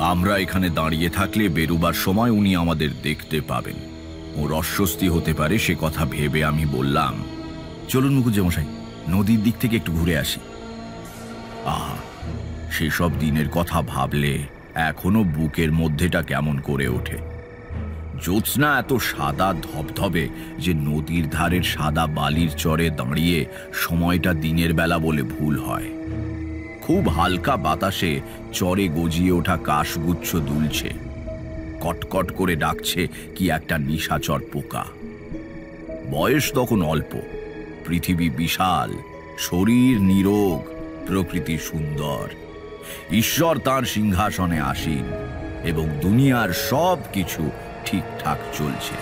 আমরা এখানে দাঁড়িয়ে থাকলে বেরুবার সময় উনি আমাদের দেখতে পাবেন। ওর অস্বস্তি হতে পারে সে কথা ভেবে আমি বললাম, চলুন মুকুজ্জেমশাই, নদীর দিক থেকে একটু ঘুরে আসি। আহা, সেসব দিনের কথা ভাবলে এখনো বুকের মধ্যেটা কেমন করে ওঠে। জ্যোৎস্না এত সাদা ধবধবে যে নদীর ধারের সাদা বালির চরে দাঁড়িয়ে সময়টা দিনের বেলা বলে ভুল হয়। খুব হালকা বাতাসে চরে গজিয়ে ওঠা কাশগুচ্ছ দুলছে, কটকট করে ডাকছে কি একটা নিশাচর পোকা। বয়স তখন অল্প, পৃথিবী বিশাল, শরীর নিরোগ, প্রকৃতি সুন্দর, ঈশ্বর তাঁর সিংহাসনে আসীন এবং দুনিয়ার সব কিছু ঠিকঠাক চলছে।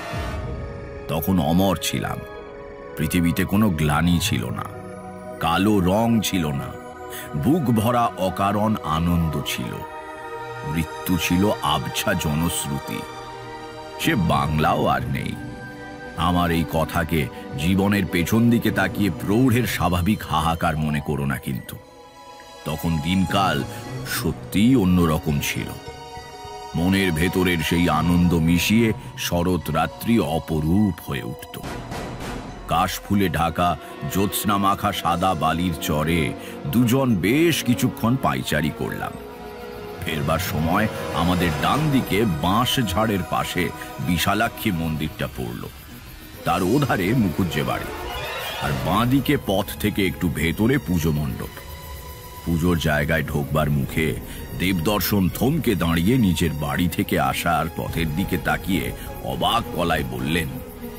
তখন অমর ছিলাম, পৃথিবীতে কোনো গ্লানি ছিল না, কালো রং ছিল না, বুক ভরা অকারণ আনন্দ ছিল। মৃত্যু ছিল আবছা জনশ্রুতি, সে বাংলাও আর নেই। আমার এই কথাকে জীবনের পেছন দিকে তাকিয়ে প্রৌঢ়ের স্বাভাবিক হাহাকার মনে করো না, কিন্তু তখন দিনকাল সত্যিই অন্যরকম ছিল। মনের ভেতরের সেই আনন্দ মিশিয়ে শরৎ রাত্রি অপরূপ হয়ে উঠত। কাশফুলে ঢাকা জ্যোৎস্না মাখা সাদা বালির চরে দুজন বেশ কিছুক্ষণ পায়চারি করলাম। ফেরবার সময় আমাদের ডান দিকে বাঁশ ঝাড়ের পাশে বিশালাক্ষী মন্দিরটা পড়ল, তার ওধারে মুকুজ্জে বাড়ি, আর বাঁ দিকে পথ থেকে একটু ভেতরে পুজো মণ্ডপ। পুজোর জায়গায় ঢোকবার মুখে দেবদর্শন থমকে দাঁড়িয়ে নিজের বাড়ি থেকে আসার পথের দিকে তাকিয়ে অবাক গলায় বললেন,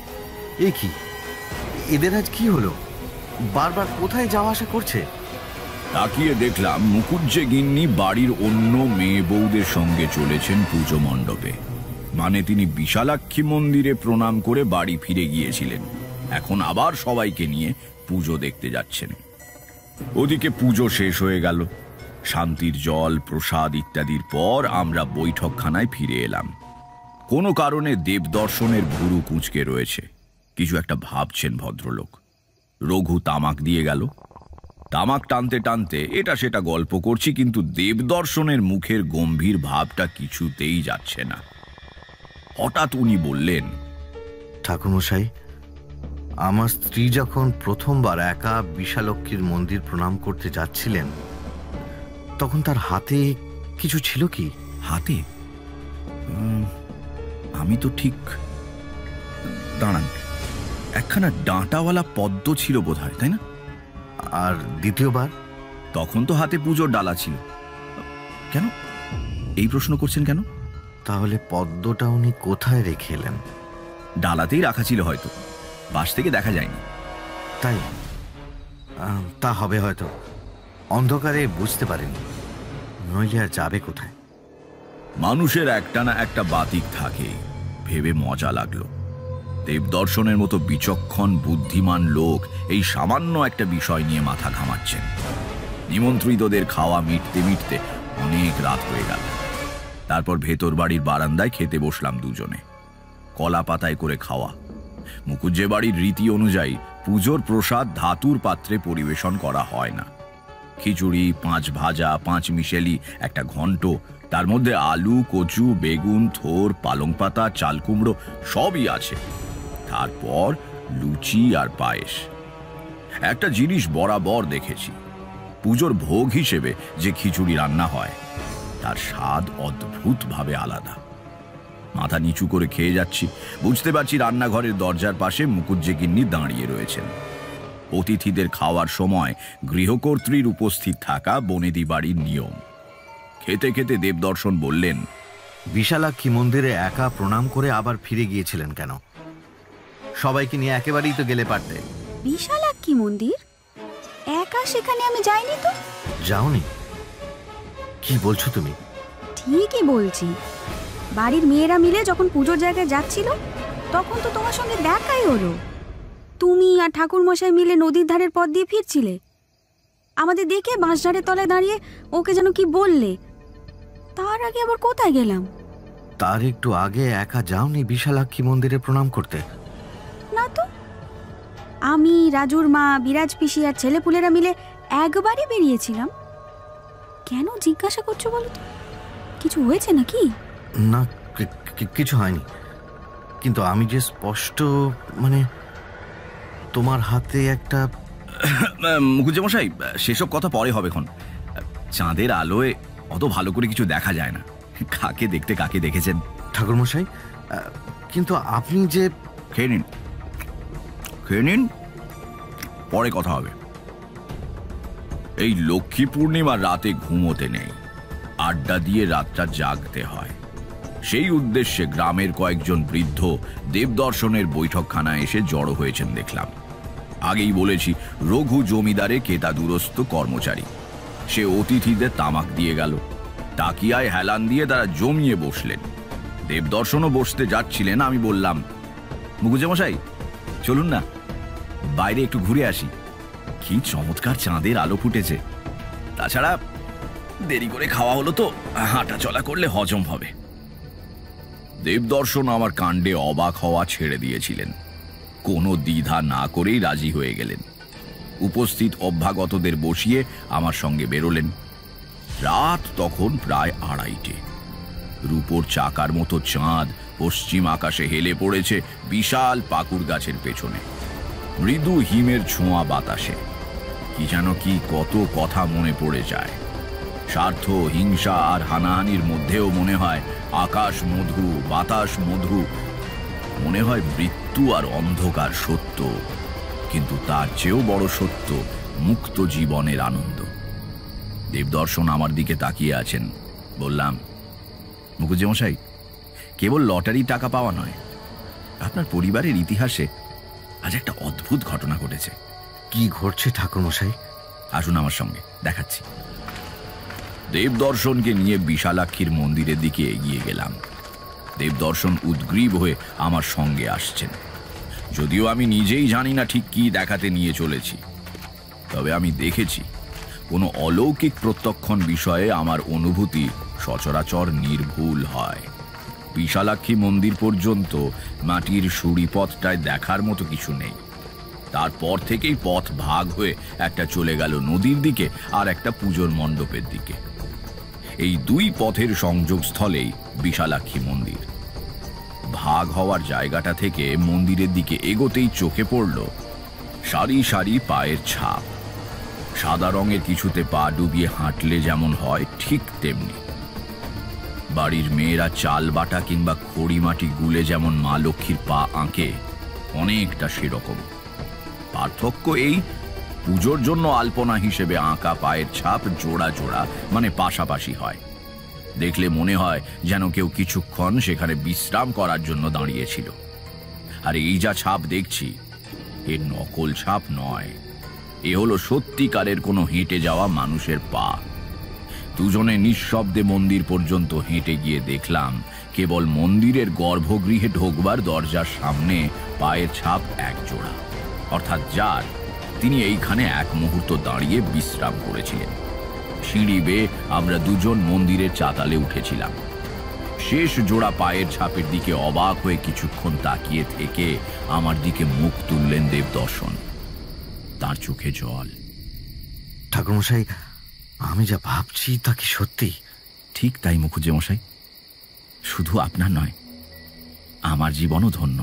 এ কি, এদের আজ কি হলো? বারবার কোথায় যাওয়া আসা করছে? তাকিয়ে দেখলাম মুকুজ্জে গিন্নি বাড়ির অন্য মেয়ে বউদের সঙ্গে চলেছেন পুজো মণ্ডপে। মানে তিনি বিশালাক্ষী মন্দিরে প্রণাম করে বাড়ি ফিরে গিয়েছিলেন, এখন আবার সবাইকে নিয়ে পুজো দেখতে যাচ্ছেন। ওদিকে পুজো শেষ হয়ে গেল, শান্তির জল প্রসাদ ইত্যাদির পর আমরা বৈঠকখানায় ফিরে এলাম। কোনো কারণে দেবদর্শনের ভুরু কুঁচকে রয়েছে, কিছু একটা ভাবছেন ভদ্রলোক। রঘু তামাক দিয়ে গেল, তামাক টানতে টানতে এটা সেটা গল্প করছি, কিন্তু দেবদর্শনের মুখের গম্ভীর ভাবটা কিছুতেই যাচ্ছে না। হঠাৎ উনি বললেন, ঠাকুরমশাই, আমার স্ত্রী যখন প্রথমবার একা বিশালক্ষীর মন্দির প্রণাম করতে যাচ্ছিলেন, তখন তার হাতে কিছু ছিল কি? হাতে? আমি তো ঠিক, দাঁড়ান, একখানা ডাঁটাওয়ালা পদ্ম ছিল বোধহয়, তাই না? আর দ্বিতীয়বার? তখন তো হাতে পুজোর ডালা ছিল। কেন এই প্রশ্ন করছেন কেন? তাহলে পদ্মটা উনি কোথায় রেখে এলেন? ডালাতেই রাখা ছিল হয়তো, পাশ থেকে দেখা যায়নি। তাই? তা হবে হয়তো, অন্ধকারে বুঝতে পারেনি, নইলে আর যাবে কোথায়? মানুষের একটা না একটা বাতিক থাকে, ভেবে মজা লাগলো। দেবদর্শনের মতো বিচক্ষণ বুদ্ধিমান লোক এই সামান্য একটা বিষয় নিয়ে মাথা ঘামাচ্ছেন। নিমন্ত্রিতদের খাওয়া মিটতে মিটতে অনেক রাত হয়ে গেল। তারপর ভেতর বাড়ির বারান্দায় খেতে বসলাম দুজনে। কলা পাতায় করে খাওয়া। মুকুজ্জে বাড়ির রীতি অনুযায়ী পুজোর প্রসাদ ধাতুর পাত্রে পরিবেশন করা হয় না। খিচুড়ি, 5 ভাজা, 5 মিশেলি, একটা ঘন্ট, তার মধ্যে আলু, কচু, বেগুন, থোর, পালং পাতা, চাল কুমড়ো সবই আছে। তারপর লুচি আর পায়েস। একটা জিনিস বরাবর দেখেছি, পুজোর ভোগ হিসেবে যে খিচুড়ি রান্না হয় তার স্বাদ অদ্ভুতভাবে আলাদা। মাথা নিচু করে খেয়ে যাচ্ছি, বুঝতে পারছি রান্নাঘরের দরজার পাশে মুকুজ্জে গিন্নি দাঁড়িয়ে রয়েছেন। অতিথিদের খাওয়ার সময় গৃহকর্ত্রীর উপস্থিত থাকা বনেদি বাড়ির নিয়ম। খেতে খেতে দেবদর্শন বললেন, বিশালাক্ষী মন্দিরে একা প্রণাম করে আবার ফিরে গিয়েছিলেন কেন? সবাইকে নিয়ে একেবারেই তো গেলে পারতে। বিশালাক্ষী মন্দির? একা সেখানে আমি যাইনি তো। যাওনি? কি বলছো তুমি? ঠিকই বলছি, বাড়ির মেয়েরা মিলে যখন পুজোর জায়গায় যাচ্ছিল তখন তো তোমার সঙ্গে দেখাই হলো। তুমি আর ঠাকুরমশাই মিলে নদীর ধারের পথ দিয়ে ফিরছিলে, আমাদের দেখে বাঁশঝাড়ের তলায় দাঁড়িয়ে ওকে যেন কি বললে। তার আগে আবার কোথায় গেলাম? তার একটু আগে একা যাওনি বিশালাক্ষী মন্দিরে প্রণাম করতে? না তো, আমি, রাজুর মা, বিরাজ পিসি আর ছেলেপুলেরা মিলে একবারই বেরিয়েছিলাম। কেন জিজ্ঞাসা করছো বলো তো? কিছু হয়েছে নাকি? না, কিছু হয়নি, কিন্তু আমি যে স্পষ্ট মানে তোমার হাতে একটা মুখুজ্জেমশাই, সেসব কথা পরে হবে। এখন চাঁদের আলোয় অত ভালো করে কিছু দেখা যায় না। কাকে দেখতে কাকে দেখেছেন? ঠাকুরমশাই, কিন্তু আপনি যে খেয়ে নিন, খেয়ে নিন, পরে কথা হবে। এই লক্ষ্মী পূর্ণিমার রাতে ঘুমোতে নেই, আড্ডা দিয়ে রাতটা জাগতে হয়। সেই উদ্দেশ্যে গ্রামের কয়েকজন বৃদ্ধ দেবদর্শনের বৈঠকখানায় এসে জড়ো হয়েছেন দেখলাম। আগেই বলেছি, রঘু জমিদারে কেতাদুরস্ত কর্মচারী। সে অতিথিদের তামাক দিয়ে গেল। তাকিয়ায় হেলান দিয়ে তারা জমিয়ে বসলেন। দেবদর্শনও বসতে যাচ্ছিলেন। আমি বললাম, মুখুজ্জেমশাই চলুন না, বাইরে একটু ঘুরে আসি। কি চমৎকার চাঁদের আলো ফুটেছে। তাছাড়া দেরি করে খাওয়া হলো তো, হাঁটা চলা করলে হজম হবে। দেবদর্শন আমার কাণ্ডে অবাক হওয়া ছেড়ে দিয়েছিলেন। কোনো দ্বিধা না করেই রাজি হয়ে গেলেন। উপস্থিত অভ্যাগতদের বসিয়ে আমার সঙ্গে বেরোলেন। রাত তখন প্রায় 2:30। রূপোর চাকার মতো চাঁদ পশ্চিম আকাশে হেলে পড়েছে বিশাল পাকুড় গাছের পেছনে। মৃদু হিমের ছোঁয়া বাতাসে। কি যেন কি কত কথা মনে পড়ে যায়। স্বার্থ, হিংসা আর হানাহানির মধ্যেও মনে হয় আকাশ মধু, বাতাস মধু। মনে হয় মৃত্যু আর অন্ধকার সত্য, কিন্তু তার চেয়েও বড় সত্য মুক্ত জীবনের আনন্দ। দেবদর্শন আমার দিকে তাকিয়ে আছেন। বললাম, মুখুজ্জেমশাই, কেবল লটারি টাকা পাওয়া নয়, আপনার পরিবারের ইতিহাসে আজ একটা অদ্ভুত ঘটনা ঘটেছে। কি ঘটছে ঠাকুরমশাই? আসুন আমার সঙ্গে, দেখাচ্ছি। দেবদর্শনকে নিয়ে বিশালাক্ষীর মন্দিরের দিকে এগিয়ে গেলাম। দেবদর্শন উদ্গ্রীব হয়ে আমার সঙ্গে আসছেন। যদিও আমি নিজেই জানি না ঠিক কি দেখাতে নিয়ে চলেছি, তবে আমি দেখেছি কোনো অলৌকিক প্রত্যক্ষণ বিষয়ে আমার অনুভূতি সচরাচর নির্ভুল হয়। বিশালাক্ষী মন্দির পর্যন্ত মাটির সুড়িপথটায় দেখার মতো কিছু নেই। তারপর থেকেই পথ ভাগ হয়ে একটা চলে গেল নদীর দিকে, আর একটা পুজোর মণ্ডপের দিকে। এই দুই পথের সংযোগস্থলেই বিশালাক্ষী মন্দির। ভাগ হওয়ার জায়গাটা থেকে মন্দিরের দিকে এগোতেই চোখে পড়ল সারি সারি পায়ের ছাপ। সাদা রঙের কিছুতে পা ডুবিয়ে হাঁটলে যেমন হয়, ঠিক তেমনি। বাড়ির মেয়েরা চাল বাটা কিংবা খড়ি মাটি গুলে যেমন মা লক্ষ্মীর পা আঁকে, অনেকটা সেরকম। পার্থক্য এই, পুজোর জন্য আলপনা হিসেবে আঁকা পায়ের ছাপ জোড়া জোড়া, মানে পাশাপাশি হয়। দেখলে মনে হয় যেন কেউ কিছুক্ষণ সেখানে বিশ্রাম করার জন্য দাঁড়িয়েছিল। আর এই যা ছাপ দেখছি, এর নকল ছাপ নয়, এ হলো সত্যিকারের কোনো হেঁটে যাওয়া মানুষের পা। দুজনে নিঃশব্দে মন্দির পর্যন্ত হেঁটে গিয়ে দেখলাম কেবল মন্দিরের গর্ভগৃহে ঢোকবার দরজার সামনে পায়ের ছাপ এক জোড়া, অর্থাৎ যার তিনি এইখানে এক মুহূর্ত দাঁড়িয়ে বিশ্রাম করেছিলেন। সিঁড়ি বেয়ে আমরা দুজন মন্দিরের চাতালে উঠেছিলাম। শেষ জোড়া পায়ের ছাপের দিকে অবাক হয়ে কিছুক্ষণ তাকিয়ে থেকে আমার দিকে মুখ তুললেন দেবদর্শন। তার চোখে জল। ঠাকুরমশাই, আমি যা ভাবছি তা কি সত্যি? ঠিক তাই মুখুজ্জেমশাই। শুধু আপনার নয়, আমার জীবনও ধন্য।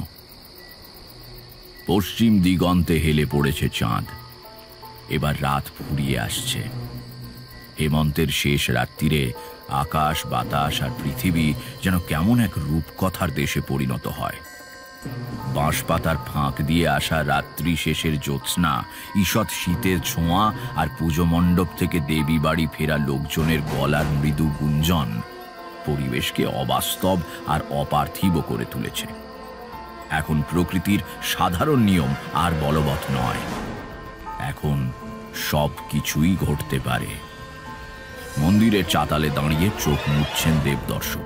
পশ্চিম দিগন্তে হেলে পড়েছে চাঁদ। এবার রাত ফুরিয়ে আসছে। হেমন্তের শেষ রাত্রিরে আকাশ, বাতাস আর পৃথিবী যেন কেমন এক রূপকথার দেশে পরিণত হয়। বাঁশপাতার ফাঁক দিয়ে আসা রাত্রি শেষের জ্যোৎস্না, ঈষৎ শীতের ছোঁয়া আর পুজো মণ্ডপ থেকে দেবী বাড়ি ফেরা লোকজনের গলার মৃদু গুঞ্জন পরিবেশকে অবাস্তব আর অপার্থিব করে তুলেছে। এখন প্রকৃতির সাধারণ নিয়ম আর বলবৎ নয়। এখন সব কিছুই ঘটতে পারে। মন্দিরের চাতালে দাঁড়িয়ে চোখ মুছছেন দেবদর্শন।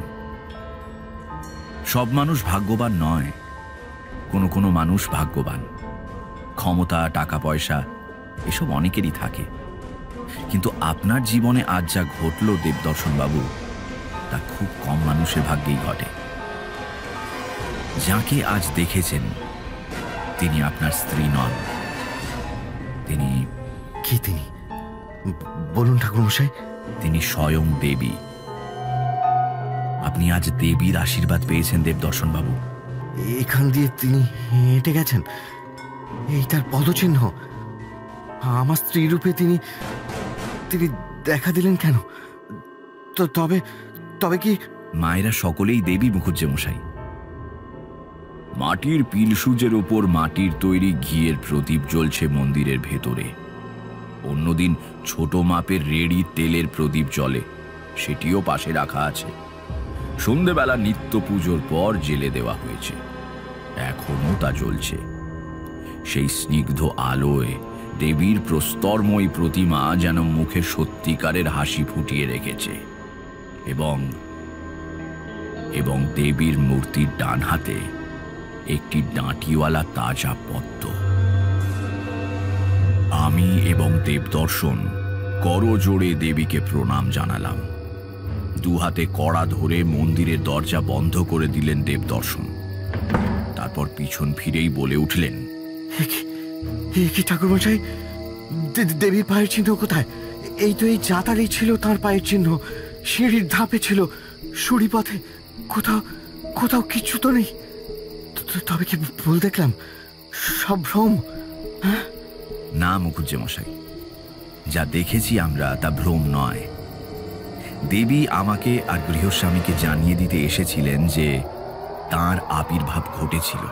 সব মানুষ ভাগ্যবান নয়, কোনো কোনো মানুষ ভাগ্যবান। ক্ষমতা, টাকা পয়সা এসব অনেকেরই থাকে, কিন্তু আপনার জীবনে আজ যা ঘটল দেবদর্শন বাবু, তা খুব কম মানুষের ভাগ্যেই ঘটে। যাকে আজ দেখেছেন তিনি আপনার স্ত্রী নন, তিনি কি? তিনি বলুন ঠাকুরমশাই। তিনি স্বয়ং দেবী। আপনি আজ দেবীর আশীর্বাদ পেয়েছেন দেবদর্শন বাবু। এখান দিয়ে তিনি হেঁটে গেছেন, এই তার পদচিহ্ন। আমার স্ত্রী রূপে তিনি তিনি দেখা দিলেন কেন? তো তবে তবে কি? মায়েরা সকলেই দেবী মুখুজ্জে মশাই। মাটির পিলসুজের ওপর মাটির তৈরি ঘিয়ের প্রদীপ জ্বলছে মন্দিরের ভেতরে। অন্যদিন ছোট মাপের রেড়ি তেলের প্রদীপ জ্বলে, সেটিও পাশে রাখা আছে। সন্ধেবেলা নিত্য পুজোর পর জেলে দেওয়া হয়েছে, এখনো তা জ্বলছে। সেই স্নিগ্ধ আলোয় দেবীর প্রস্তরময়ী প্রতিমা যেন মুখে সত্যিকারের হাসি ফুটিয়ে রেখেছে। এবং এবং দেবীর মূর্তির ডান হাতে একটি ডাঁটিওয়ালা তাজা পদ্ম। আমি এবং দেবদর্শন করজোড়ে দেবীকে প্রণাম জানালাম। দুহাতে কড়া ধরে মন্দিরের দরজা বন্ধ করে দিলেন দেবদর্শন। তারপর পিছন ফিরেই বলে উঠলেন, কি ঠাকুরমশাই, দেবীর পায়ের চিহ্ন কোথায়? এই তো এই জাতারেই ছিল তার পায়ের চিহ্ন, সিঁড়ির ধাপে ছিল, সুড়িপথে কোথাও কোথাও কিচ্ছু তো নেই। তবে কি ভুল দেখলাম? সব ভ্রম? না মুখুজ্জে মশাই, যা দেখেছি আমরা তা ভ্রম নয়। দেবী আমাকে আর গৃহস্বামীকে জানিয়ে দিতে এসেছিলেন যে তাঁর আবির্ভাব ঘটেছিল।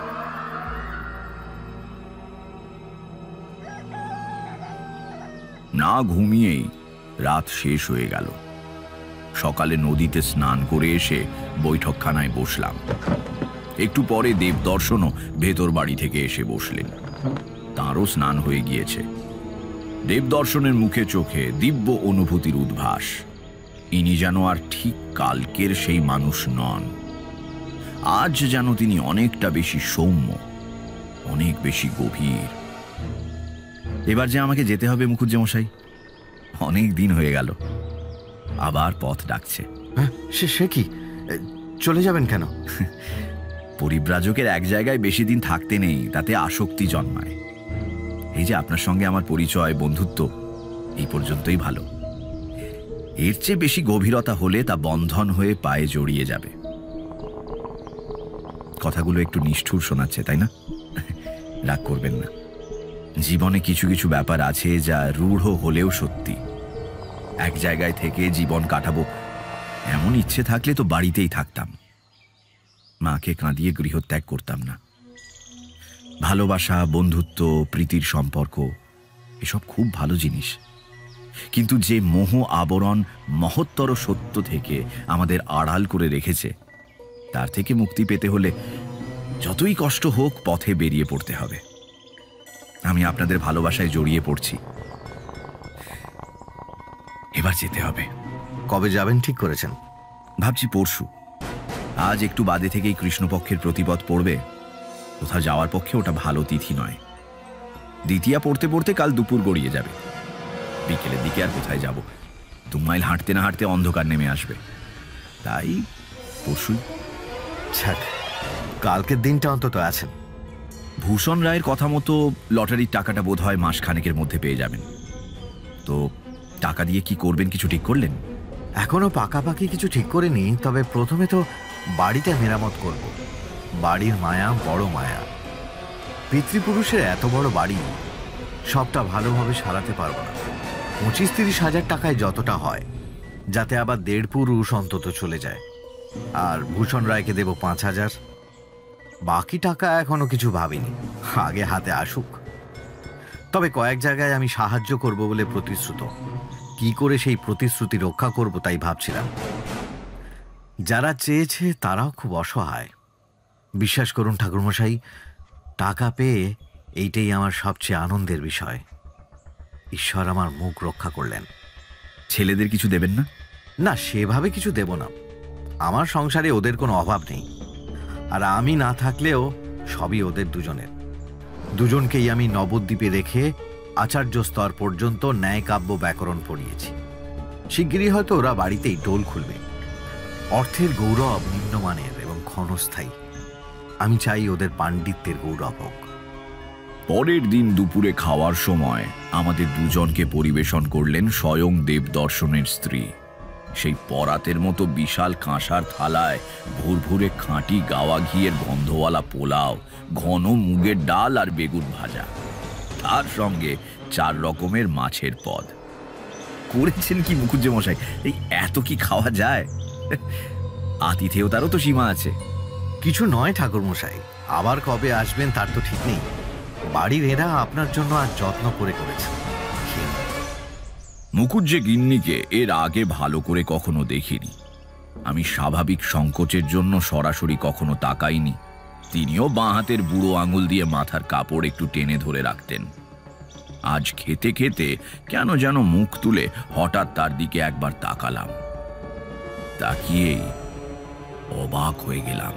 না ঘুমিয়েই রাত শেষ হয়ে গেল। সকালে নদীতে স্নান করে এসে বৈঠকখানায় বসলাম। একটু পরে দেবদর্শনও ভেতর বাড়ি থেকে এসে বসলেন। তাঁরও স্নান হয়ে গিয়েছে। দেবদর্শনের মুখে চোখে দিব্য অনুভূতির উদ্ভাস। ইনি যেন আর ঠিক কালকের সেই মানুষ নন। আজ যেন তিনি অনেকটা বেশি সৌম্য, অনেক বেশি গভীর। এবার যে আমাকে যেতে হবে মুখুজ্জে মশাই, অনেক দিন হয়ে গেল, আবার পথ ডাকছে। সে কি, চলে যাবেন কেন? পরিব্রাজকের এক জায়গায় বেশি দিন থাকতে নেই, তাতে আসক্তি জন্মায়। এই যে আপনার সঙ্গে আমার পরিচয়, বন্ধুত্ব, এই পর্যন্তই ভালো। এর চেয়ে বেশি গভীরতা হলে তা বন্ধন হয়ে পায়ে জড়িয়ে যাবে। কথাগুলো একটু নিষ্ঠুর শোনাচ্ছে, তাই না? রাগ করবেন না। জীবনে কিছু কিছু ব্যাপার আছে যা রূঢ় হলেও সত্যি। এক জায়গায় থেকে জীবন কাটাবো এমন ইচ্ছে থাকলে তো বাড়িতেই থাকতাম, মাকে কাঁদিয়ে গৃহত্যাগ করতাম না। ভালোবাসা, বন্ধুত্ব, প্রীতির সম্পর্ক এসব খুব ভালো জিনিস, কিন্তু যে মোহ আবরণ মহত্তর সত্য থেকে আমাদের আড়াল করে রেখেছে, তার থেকে মুক্তি পেতে হলে যতই কষ্ট হোক পথে বেরিয়ে পড়তে হবে। আমি আপনাদের ভালোবাসায় জড়িয়ে পড়ছি, এবার যেতে হবে। কবে যাবেন ঠিক করেছেন? ভাবছি পরশু। আজ একটু বাদে থেকেই কৃষ্ণপক্ষের প্রতিপদ পড়বে। কোথাও যাওয়ার পক্ষে ওটা ভালো তিথি নয়। দ্বিতীয়া পড়তে পড়তে কাল দুপুর গড়িয়ে যাবে। বিকেলের দিকে আর কোথায় যাব? 2 মাইল হাঁটতে না হাঁটতে অন্ধকার নেমে আসবে। তাই পরশু। কালকের দিনটা অন্তত আছেন। ভূষণ রায়ের কথা মতো লটারির টাকাটা বোধ হয় মাসখানেকের মধ্যে পেয়ে যাবেন। তো টাকা দিয়ে কি করবেন কিছু ঠিক করলেন? এখনো পাকাপাকি কিছু ঠিক করিনি, তবে প্রথমে তো বাড়িটা মেরামত করব। বাড়ির মায়া বড় মায়া। পিতৃপুরুষের এত বড় বাড়ি সবটা ভালোভাবে সারাতে পারবো না। 25-30 হাজার টাকায় যতটা হয়, যাতে আবার 1.5 পুরুষ অন্তত চলে যায়। আর ভূষণ রায়কে দেব 5,000। বাকি টাকা এখনো কিছু ভাবিনি, আগে হাতে আসুক। তবে কয়েক জায়গায় আমি সাহায্য করব বলে প্রতিশ্রুত। কি করে সেই প্রতিশ্রুতি রক্ষা করব তাই ভাবছিলাম। যারা চেয়েছে তারাও খুব অসহায়। বিশ্বাস করুন ঠাকুরমশাই, টাকা পেয়ে এইটাই আমার সবচেয়ে আনন্দের বিষয়। ঈশ্বর আমার মুখ রক্ষা করলেন। ছেলেদের কিছু দেবেন না? না, সেভাবে কিছু দেব না। আমার সংসারে ওদের কোনো অভাব নেই, আর আমি না থাকলেও সবই ওদের দুজনের। দুজনকেই আমি নবদ্বীপে রেখে আচার্য স্তর পর্যন্ত ন্যায় কাব্য ব্যাকরণ পড়িয়েছি। শিগগিরই হয়তো ওরা বাড়িতেই টোল খুলবে। অর্থের গৌরব নিম্নমানের এবং ক্ষণস্থায়ী। আমি চাই ওদের পাণ্ডিত্যের গৌরব হোক। পরের দিন দুপুরে খাওয়ার সময় আমাদের দুজনকে পরিবেশন করলেন স্বয়ং দেবদর্শনের স্ত্রী। সেই পরাতের মতো বিশাল কাঁসার থালায় ভুরভুরে খাঁটি গাওয়া ঘিয়ের গন্ধওয়ালা পোলাও, ঘন মুগের ডাল আর বেগুন ভাজা, তার সঙ্গে 4 রকমের মাছের পদ। করেছেন কি মুখুজ্জেমশাই, এই এত কি খাওয়া যায়? আতিথেয়তারও তো সীমা আছে। কিছু নয় ঠাকুরমশাই, আবার কবে আসবেন তার তো ঠিক নেই। বাড়ির এরা আপনার জন্য আর যত্ন করে করেছে। মুখুজ্জে গিন্নিকে এর আগে ভালো করে কখনো দেখিনি। আমি স্বাভাবিক সংকোচের জন্য সরাসরি কখনো তাকাইনি। তিনিও বাঁ হাতের বুড়ো আঙুল দিয়ে মাথার কাপড় একটু টেনে ধরে রাখতেন। আজ খেতে খেতে কেন যেন মুখ তুলে হঠাৎ তার দিকে একবার তাকালাম। তাকিয়েই অবাক হয়ে গেলাম।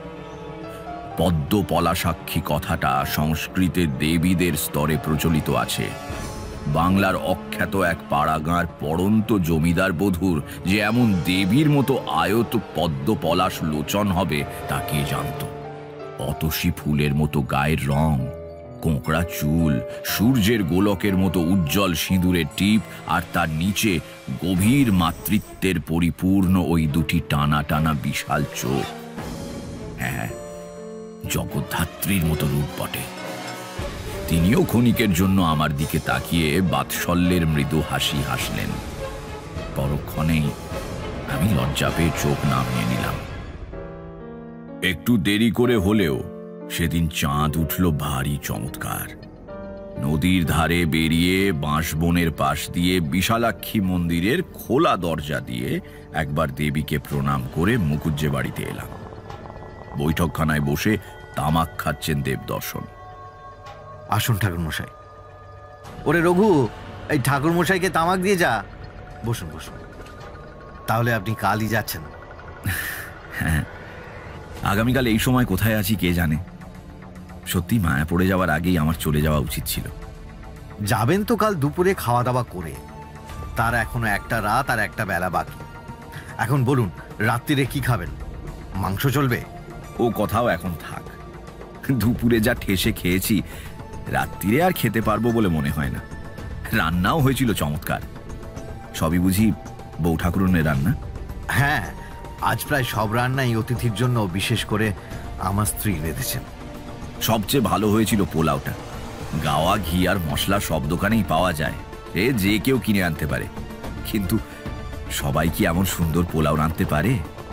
পদ্ম পলাশাক্ষী কথাটা সংস্কৃতের দেবীদের স্তরে প্রচলিত আছে। বাংলার অখ্যাত এক পাড়াগাঁর পড়ন্ত জমিদার বধূর যে এমন দেবীর মতো আয়ত পদ্ম পলাশ লোচন হবে তা কে জানত। অতসী ফুলের মতো গায়ের রং, কোঁকড়া চুল, সূর্যের গোলকের মতো উজ্জ্বল সিঁদুরের টিপ, আর তার নিচে গভীর মাতৃত্বের পরিপূর্ণ ওই দুটি টানা টানা বিশাল চোখ। হ্যাঁ, জগদ্ধাত্রীর মতো রূপ বটে। তিনিও ক্ষণিকের জন্য আমার দিকে তাকিয়ে বাৎসল্যের মৃদু হাসি হাসলেন। পরক্ষণেই আমি লজ্জা পেয়ে চোখ নামিয়ে নিলাম। একটু দেরি করে হলেও সেদিন চাঁদ উঠল ভারী চমৎকার। নদীর ধারে বেরিয়ে বাঁশবনের পাশ দিয়ে বিশালাক্ষী মন্দিরের খোলা দরজা দিয়ে একবার দেবীকে প্রণাম করে মুখুজ্জে বাড়িতে এলাম। বৈঠকখানায় বসে তামাক খাচ্ছেন দেবদর্শন। আসুন ঠাকুরমশাই। ওরে রঘু, এই ঠাকুরমশাইকে তামাক দিয়ে যা। বসুন বসুন। তাহলে আপনি কালই যাচ্ছেন? হ্যাঁ, আগামীকাল এই সময় কোথায় আছি কে জানে। সত্যি মায়া পড়ে যাওয়ার আগেই আমার চলে যাওয়া উচিত ছিল। যাবেন তো কাল দুপুরে খাওয়া দাওয়া করে। তার এখনো একটা রাত আর একটা বেলা বাকি। এখন বলুন, রাত্রিরে কি খাবেন? মাংস চলবে? ও কথাও এখন থাক। দুপুরে যা ঠেসে খেয়েছি, রাত্রিরে আর খেতে পারবো বলে মনে হয় না। রান্নাও হয়েছিল চমৎকার। সবই বুঝি বউ ঠাকুরনের রান্না? হ্যাঁ, আজ প্রায় সব রান্নাই অতিথির জন্য বিশেষ করে আমার স্ত্রী রেঁধেছেন। সবচেয়ে ভালো হয়েছিল পোলাওটা। গাওয়া ঘি আর মশলা সব দোকানেই পাওয়া যায়, এ যে কেউ কিনে আনতে পারে। কিন্তু সবাই কি এমন সুন্দর পোলাও রাঁধতে পারে?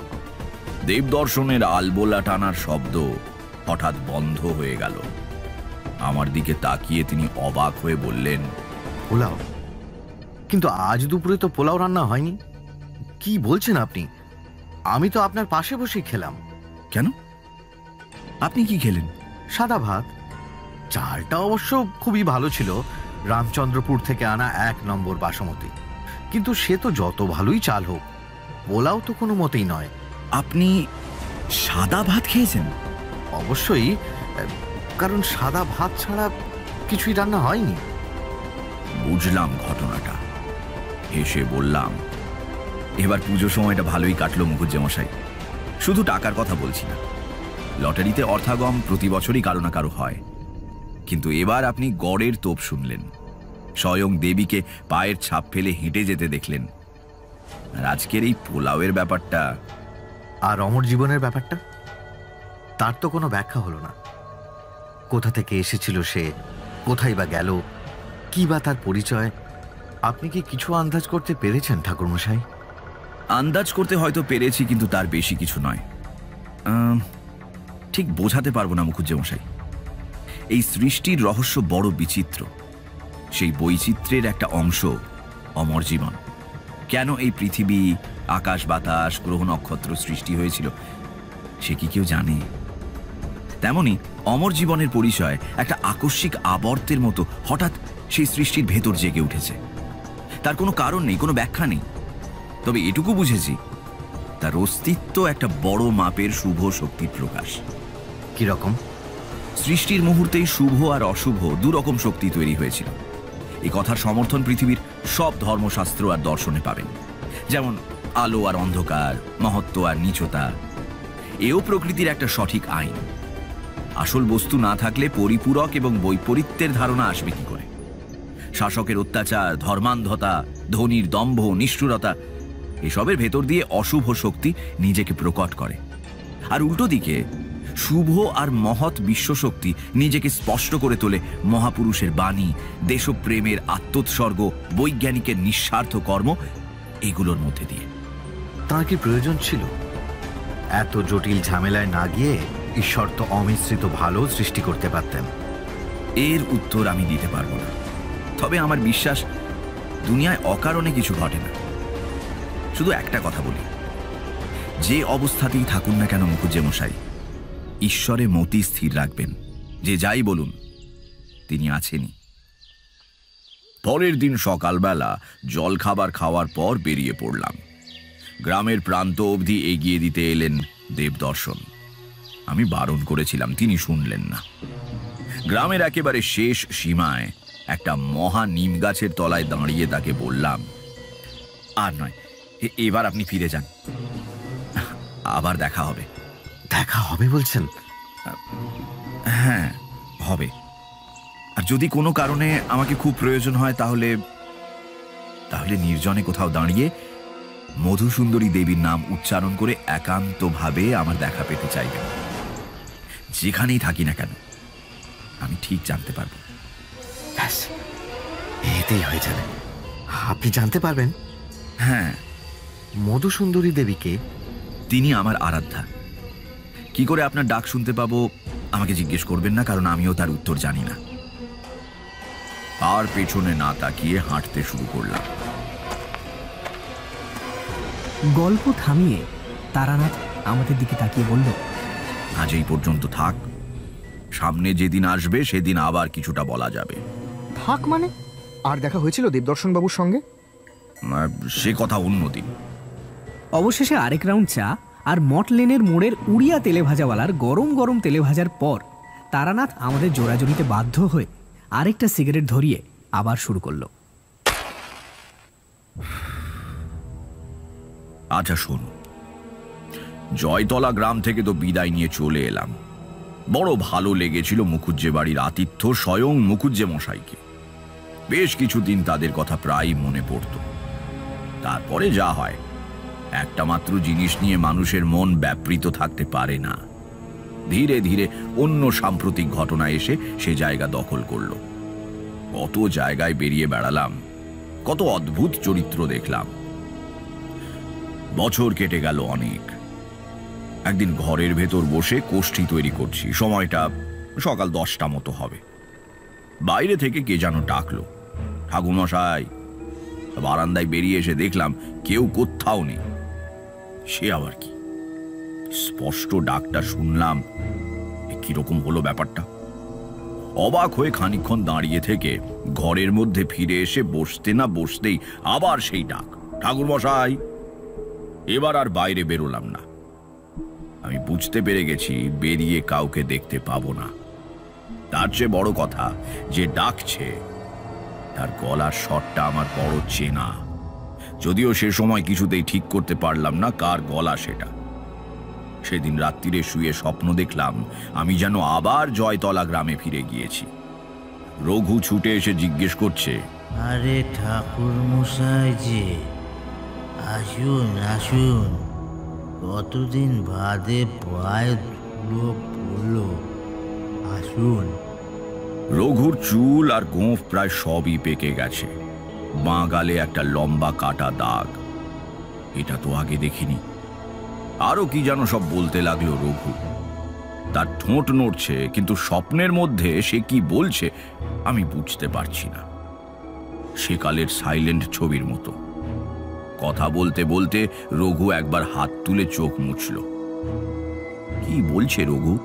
দেবদর্শনের আলবোলা টানার শব্দ হঠাৎ বন্ধ হয়ে গেল। আমার দিকে তাকিয়ে তিনি অবাক হয়ে বললেন, পোলাও? কিন্তু আজ দুপুরে তো পোলাও রান্না হয়নি। কি বলছেন আপনি? আমি তো আপনার পাশে বসেই খেলাম। কেন, আপনি কি খেলেন? সাদা ভাত। চালটা অবশ্য খুবই ভালো ছিল, রামচন্দ্রপুর থেকে আনা 1 নম্বর বাসমতি। কিন্তু সে তো যত ভালোই চাল হোক, পোলাও তো কোনো মতেই নয়। আপনি সাদা ভাত খেয়েছেন? অবশ্যই, কারণ সাদা ভাত ছাড়া কিছুই রান্না হয়নি। বুঝলাম ঘটনাটা। হেসে বললাম, এবার পুজো সময়টা ভালোই কাটলো মুখুজ্জেমশাই। শুধু টাকার কথা বলছি না। লটারিতে অর্থাগম প্রতি বছরই কারো না কারো হয়, কিন্তু এবার আপনি গড়ের তোপ শুনলেন। স্বয়ং দেবীকে পায়ের ছাপ ফেলে হেঁটে যেতে দেখলেন। আর আজকের এই পোলাওয়ের ব্যাপারটা। আর অমর জীবনের ব্যাপারটা, তার তো কোনো ব্যাখ্যা হলো না। কোথা থেকে এসেছিল সে, কোথায় বা গেল, কি বা তার পরিচয়? আপনি কি কিছু আন্দাজ করতে পেরেছেন ঠাকুরমশাই? আন্দাজ করতে হয়তো পেরেছি, কিন্তু তার বেশি কিছু নয়। ঠিক বোঝাতে পারবো না মুখুজ্জেমশাই। এই সৃষ্টির রহস্য বড় বিচিত্র। সেই বৈচিত্র্যের একটা অংশ অমর জীবন। কেন এই পৃথিবী, আকাশ বাতাস, গ্রহ নক্ষত্র সৃষ্টি হয়েছিল সে কি কেউ জানে? তেমনি অমর জীবনের পরিচয় একটা আকস্মিক আবর্তের মতো হঠাৎ সেই সৃষ্টির ভেতর জেগে উঠেছে। তার কোনো কারণ নেই, কোনো ব্যাখ্যা নেই। তবে এটুকু বুঝেছি, তার অস্তিত্ব একটা বড় মাপের শুভ শক্তির প্রকাশ। কিরকম? সৃষ্টির মুহূর্তেই শুভ আর অশুভ দুরকম শক্তি তৈরি হয়েছিল। এই কথার সমর্থন পৃথিবীর সব ধর্মশাস্ত্র আর দর্শনে পাবেন। যেমন আলো আর অন্ধকার, মহত্ব আর নীচতা। এও প্রকৃতির একটা সঠিক আইন। আসল বস্তু না থাকলে পরিপূরক এবং বৈপরীত্যের ধারণা আসবে কি করে? শাসকের অত্যাচার, ধর্মান্ধতা, ধনীর দম্ভ, নিষ্ঠুরতা এসবের ভেতর দিয়ে অশুভ শক্তি নিজেকে প্রকট করে, আর উল্টো দিকে শুভ আর মহৎ বিশ্বশক্তি নিজেকে স্পষ্ট করে তোলে মহাপুরুষের বাণী, দেশপ্রেমের আত্মোৎসর্গ, বৈজ্ঞানিকের নিঃস্বার্থ কর্ম, এগুলোর মধ্যে দিয়ে। তার কি প্রয়োজন ছিল? এত জটিল ঝামেলায় না গিয়ে ঈশ্বর তো অমিশ্রিত ভালো সৃষ্টি করতে পারতেন। এর উত্তর আমি দিতে পারবো না, তবে আমার বিশ্বাস দুনিয়ায় অকারণে কিছু ঘটে না। শুধু একটা কথা বলি, যে অবস্থাতেই থাকুন না কেন মুখুজ্জেমশাই, ঈশ্বরে মতি স্থির রাখবেন, যে যাই বলুন তিনি আছেনই। পরের দিন সকালবেলা জলখাবার খাওয়ার পর বেরিয়ে পড়লাম। গ্রামের প্রান্ত অবধি এগিয়ে দিতে এলেন দেবদর্শন। আমি বারণ করেছিলাম, তিনি শুনলেন না। গ্রামের একেবারে শেষ সীমায় একটা মহা নিম গাছের তলায় দাঁড়িয়ে তাকে বললাম, আর নয়, এবার আপনি ফিরে যান, আবার দেখা হবে। দেখা হবে বলছেন? হ্যাঁ, হবে। আর যদি কোনো কারণে আমাকে খুব প্রয়োজন হয় তাহলে নির্জনে কোথাও দাঁড়িয়ে মধুসুন্দরী দেবীর নাম উচ্চারণ করে একান্তভাবে আমার দেখা পেতে চাইবেন। যেখানেই থাকি না কেন আমি ঠিক জানতে পারবো। ব্যাস, এতেই হয়ে যাবে। আপনি জানতে পারবেন? হ্যাঁ। মধুসুন্দরী দেবীকে? তিনি আমার আরাধ্যা। কি করে আপনার ডাক শুনতে পাবো আমাকে জিজ্ঞেস করবেন না, কারণ আমিও তার উত্তর জানি না। আর পেছনে না তাকিয়ে হাঁটতে শুরু করলাম। গল্প থামিয়ে তারানাথ আমাদের দিকে তাকিয়ে বলল, আজ এই পর্যন্ত থাক, সামনে যেদিন আসবে সেদিন আবার কিছুটা বলা যাবে। থাক মানে? আর দেখা হয়েছিল দেবদর্শন বাবুর সঙ্গে? সে কথা অন্যদিন। অবশেষে আরেক রাউন্ড চা আর মঠ লেনের মোড়ের উড়িয়া তেলে ভাজাওয়ালার গরম গরম তেলে ভাজার পর তারানাথ আমাদের জোড়াজড়িতে বাধ্য হয়ে আরেকটা সিগারেট ধরিয়ে আবার শুরু করলো। আচ্ছা শোন, জয়তলা গ্রাম থেকে তো বিদায় নিয়ে চলে এলাম। বড় ভালো লেগেছিল মুখুজ্জে বাড়ির আতিথ্য, স্বয়ং মুখুজ্জে মশাইকে। বেশ কিছুদিন তাদের কথা প্রায় মনে পড়ত। তারপরে যা হয়, একটা মাত্র জিনিস নিয়ে মানুষের মন ব্যাপৃত থাকতে পারে না। ধীরে ধীরে অন্য সাম্প্রতিক ঘটনা এসে সে জায়গা দখল করল। কত জায়গায় বেরিয়ে বেড়ালাম, কত অদ্ভুত চরিত্র দেখলাম। বছর কেটে গেল অনেক। একদিন ঘরের ভেতর বসে কোষ্ঠী তৈরি করছি, সময়টা সকাল 10টা মতো হবে। বাইরে থেকে কে যেন ডাকলো, ঠাকুরমশাই। বারান্দায় বেরিয়ে এসে দেখলাম কেউ কোথাও নেই। সে আবার কি? স্পষ্ট ডাকটা শুনলাম, কিরকম হলো ব্যাপারটা। অবাক হয়ে খানিকক্ষণ দাঁড়িয়ে থেকে ঘরের মধ্যে ফিরে এসে বসতে না বসতেই আবার সেই ডাক, ঠাকুরমশাই। এবার আর বাইরে বেরোলাম না। আমি বুঝতে পেরে গেছি বেরিয়ে কাউকে দেখতে পাবো না। তার চেয়ে বড় কথা, যে ডাকছে তার গলার স্বরটা আমার বড় চেনা, যদিও সে সময় কিছুতেই ঠিক করতে পারলাম না কার গলা সেটা। সেদিন রাত্রিরে শুয়ে স্বপ্ন দেখলাম আমি যেন আবার জয়তলা গ্রামে ফিরে গিয়েছি। রঘু ছুটে এসে জিজ্ঞেস করছে, আরে ঠাকুর মশাই যে, আসুন আসুন, কতদিন বাদে পায়ে ধুলো পড়লো, আসুন। রঘুর চুল আর গোঁফ প্রায় সবই পেকে গেছে, বাঁ গালে একটা লম্বা কাটা দাগ। এটা তো আগে দেখিনি। আরো কি যেন সব বলতে লাগলো রঘু। তার ঠোঁট নড়ছে, কিন্তু স্বপ্নের মধ্যে সে কি বলছে আমি বুঝতে পারছি না। সেকালের সাইলেন্ট ছবির মতো। কথা বলতে বলতে রঘু একবার হাত তুলে চোখ মুছল। কি বলছে রঘু?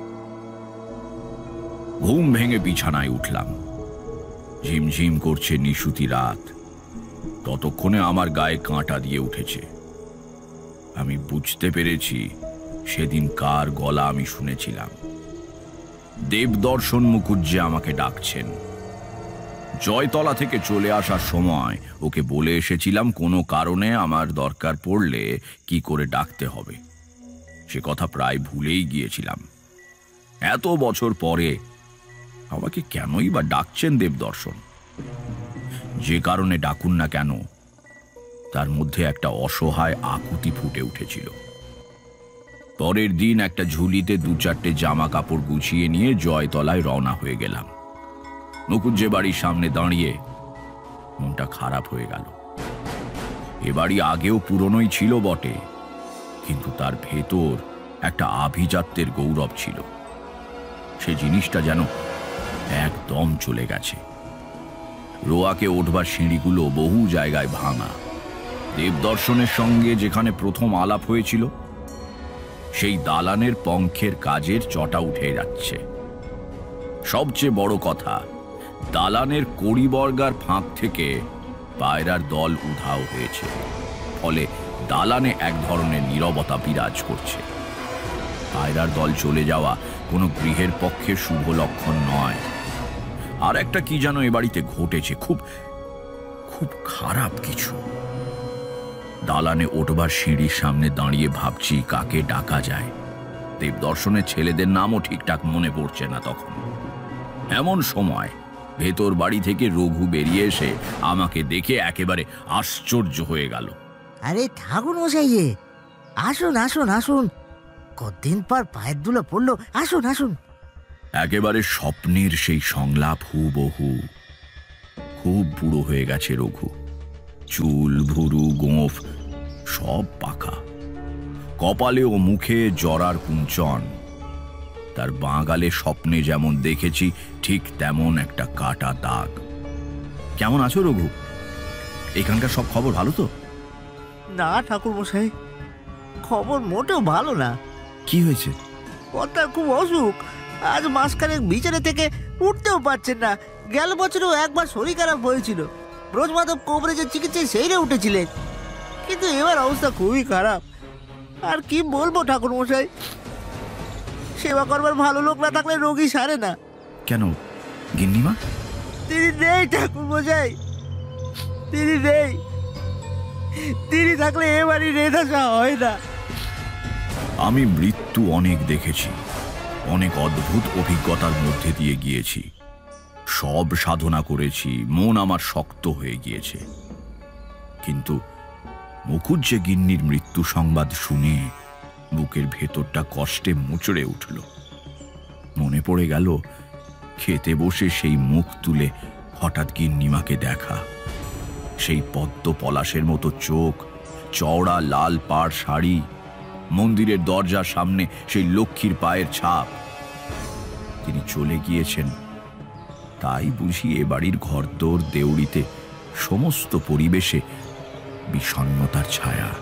ঘুম ভেঙে বিছানায় উঠলাম। ঝিমঝিম করছে নিশুতি রাত। ততক্ষণে আমার গায়ে কাঁটা দিয়ে উঠেছে। আমি বুঝতে পেরেছি সেদিন কার গলা আমি শুনেছিলাম। দেবদর্শন মুখুজ্জে আমাকে ডাকছেন। জয়তলা থেকে চলে আসার সময় ওকে বলে এসেছিলাম কোনো কারণে আমার দরকার পড়লে কি করে ডাকতে হবে। সে কথা প্রায় ভুলেই গিয়েছিলাম। এত বছর পরে আমাকে কেনই বা ডাকছেন দেবদর্শন? যে কারণে ডাকুন না কেন, তার মধ্যে একটা অসহায় আকুতি ফুটে উঠেছিল। পরের দিন একটা ঝুলিতে 2-4টে জামা কাপড় গুছিয়ে নিয়ে জয়তলায় রওনা হয়ে গেলাম। মুকুজ্জে বাড়ির সামনে দাঁড়িয়ে মনটা খারাপ হয়ে গেল। এ বাড়ি আগেও পুরনোই ছিল বটে, কিন্তু তার ভেতর একটা আভিজাত্যের গৌরব ছিল। সে জিনিসটা যেন একদম চলে গেছে। রোয়াকে ওঠবার সিঁড়িগুলো বহু জায়গায় ভাঙা। দেবদর্শনের সঙ্গে যেখানে প্রথম আলাপ হয়েছিল, সেই দালানের পঙ্খের কাজের চটা উঠে যাচ্ছে। সবচেয়ে বড় কথা, দালানের কড়িবর্গার ফাঁক থেকে পায়রার দল উধাও হয়েছে। ফলে দালানে এক ধরনের নীরবতা বিরাজ করছে। পায়রার দল চলে যাওয়া কোনো গৃহের পক্ষে শুভ লক্ষণ নয়। আর একটা কি যেন এ বাড়িতে ঘটেছে, খুব খুব খারাপ কিছু। দালানে ওঠবার সিঁড়ির সামনে দাঁড়িয়ে ভাবছি কাকে ডাকা যায়। দেবদর্শনের ছেলেদের নামও ঠিকঠাক মনে পড়ছে না তখন। এমন সময় ভেতর বাড়ি থেকে রঘু বেরিয়ে এসে আমাকে দেখে একেবারে আশ্চর্য হয়ে গেল। আরে ঠাকুর মশাই যে, আসুন আসুন আসুন, কতদিন পর পায়ের ধুলো পড়লো, আসুন আসুন। একেবারে স্বপ্নের সেই সংলাপ হুবহু। খুব বুড়ো হয়ে গেছে রঘু। চুল, ভুরু, গোঁফ সব পাকা। কপালে ও মুখে জরার কুঞ্চন। তার বাঁ গালে স্বপ্নে যেমন দেখেছি ঠিক তেমন একটা কাটা দাগ। কেমন আছো রঘু? এখানকার সব খবর ভালো তো? না ঠাকুর মশাই, খবর মোটেও ভালো না। কি হয়েছে? কর্তার খুব অসুখ। আজ মাসখানেক বিছানা থেকে উঠতেও পারছেন না। গেল বছরও একবার শরীর খারাপ হয়েছিল। ব্রজমাধব কবরেজের চিকিৎসায় সেইরে উঠেছিলেন, কিন্তু এবার অবস্থা খুবই খারাপ। আর কি বলবো ঠাকুর মশাই, সেবা করবার ভালো লোক না থাকলে রোগী সারে না। কেন গিন্নিমা? তিনি নেই ঠাকুর মশাই, তিনি নেই। তিনি থাকলে এ বাড়ি রেধাসা হয় না। আমি মৃত্যু অনেক দেখেছি, অনেক অদ্ভুত অভিজ্ঞতার মধ্যে দিয়ে গিয়েছি। সব সাধনা করেছি, মন আমার শক্ত হয়ে গিয়েছে। কিন্তু মুকুজ্জে গিন্নির মৃত্যু সংবাদ শুনে বুকের ভেতরটা কষ্টে মুচড়ে উঠল। মনে পড়ে গেল খেতে বসে সেই মুখ তুলে হঠাৎ গিন্নিমাকে দেখা। সেই পদ্ম পলাশের মতো চোখ, চওড়া লাল পাড় শাড়ি, মন্দিরের দরজার সামনে সেই লক্ষ্মীর পায়ের ছাপ। তিনি চলে গিয়েছেন, তাই বুঝি এ বাড়ির ঘরদোর দেউড়িতে সমস্ত পরিবেশে বিষণ্ণতার ছায়া।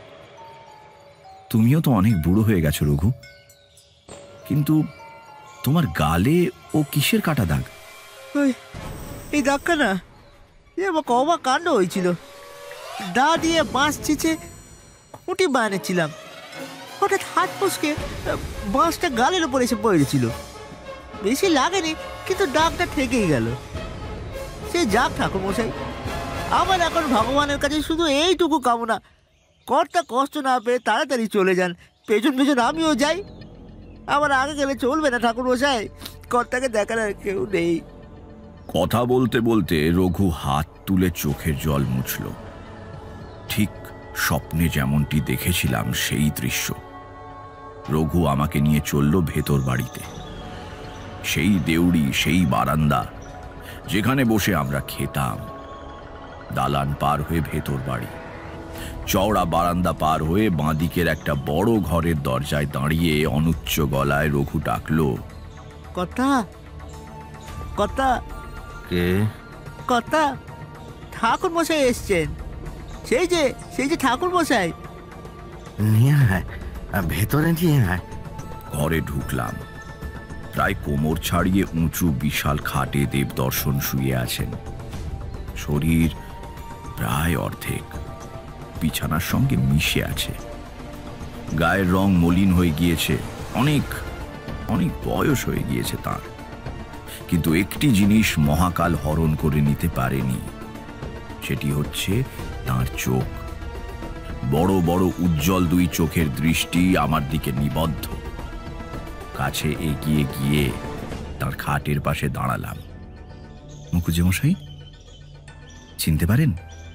তুমিও তো অনেক বুড়ো হয়ে গেছো রঘু, কিন্তু তোমার গালে ও কিসের কাটা দাগ? এই দাগটা না, অবাক কাণ্ড হয়েছিল। দা দিয়ে বাঁশ ছিঁচে খুঁটি বানিয়েছিলাম, হঠাৎ হাত ফসকে বাঁশটা গালের উপর এসে পড়েছিল। বেশি লাগেনি, কিন্তু দাগটা ঠেকেই গেল। সে যাক ঠাকুর মশাই, আমার এখন ভগবানের কাছে শুধু এইটুকু কামনা, কর্তা কষ্ট না পেয়ে তাড়াতাড়ি চলে যান। পেছন পেছন আমিও যাই। আমার আগে গেলে চলবে না ঠাকুর মশাই, কর্তাকে দেখার আর কেউ নেই। কথা বলতে বলতে রঘু হাত তুলে চোখের জল মুছল। ঠিক স্বপ্নে যেমনটি দেখেছিলাম সেই দৃশ্য। রঘু আমাকে নিয়ে চলল ভেতর বাড়িতে। সেই দেউড়ি, সেই বারান্দা যেখানে বসে আমরা খেতাম। দালান পার হয়ে ভেতর বাড়ি। চওড়া বারান্দা পার হয়ে বাঁদিকের একটা বড় ঘরের দরজায় দাঁড়িয়ে অনুচ্চ গলায় রঘু ডাকল, কর্তা, কর্তা। কে? কর্তা, ঠাকুর মশাই এসছেন। সেই যে ঠাকুর মশাই। নিয়ে আয়, ভেতরে নিয়ে আয়। ঘরে ঢুকলাম। প্রায় কোমর ছাড়িয়ে উঁচু বিশাল খাটে দেবদর্শন শুয়ে আছেন। শরীর প্রায় অর্ধেক বিছানার সঙ্গে মিশে আছে। গায়ের রং মলিন হয়ে গিয়েছে, অনেক অনেক বয়স হয়ে গিয়েছে তার। কিন্তু একটি জিনিস মহাকাল হরণ করে নিতে পারেনি, সেটি হচ্ছে তার চোখ। বড় বড় উজ্জ্বল দুই চোখের দৃষ্টি আমার দিকে নিবদ্ধ। কাছে এগিয়ে গিয়ে তার খাটের পাশে দাঁড়ালাম। মুকুজ্জে মশাই, চিনতে পারেন?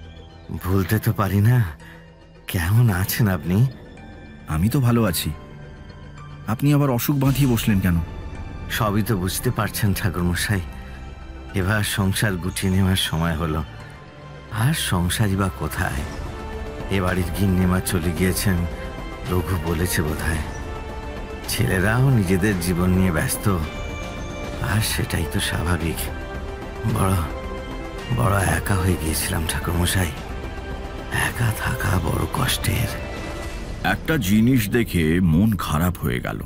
ভুলতে তো পারি না। কেমন আছেন আপনি? আমি তো ভালো আছি, আপনি আবার অসুখ বাঁধিয়ে বসলেন কেন? সবই তো বুঝতে পারছেন ঠাকুরমশাই, এবার সংসার গুছিয়ে নেওয়ার সময় হলো। আর সংসারই বা কোথায়, এ বাড়ির গিন্নিমা চলে গিয়েছেন, রঘু বলেছে বোধহয়। ছেলেরাও নিজেদের জীবন নিয়ে ব্যস্ত, আর সেটাই তো স্বাভাবিক। বড় বড় একা হয়ে গিয়েছিলাম ঠাকুরমশাই। একা থাকা বড় কষ্টের। একটা জিনিস দেখে মন খারাপ হয়ে গেল।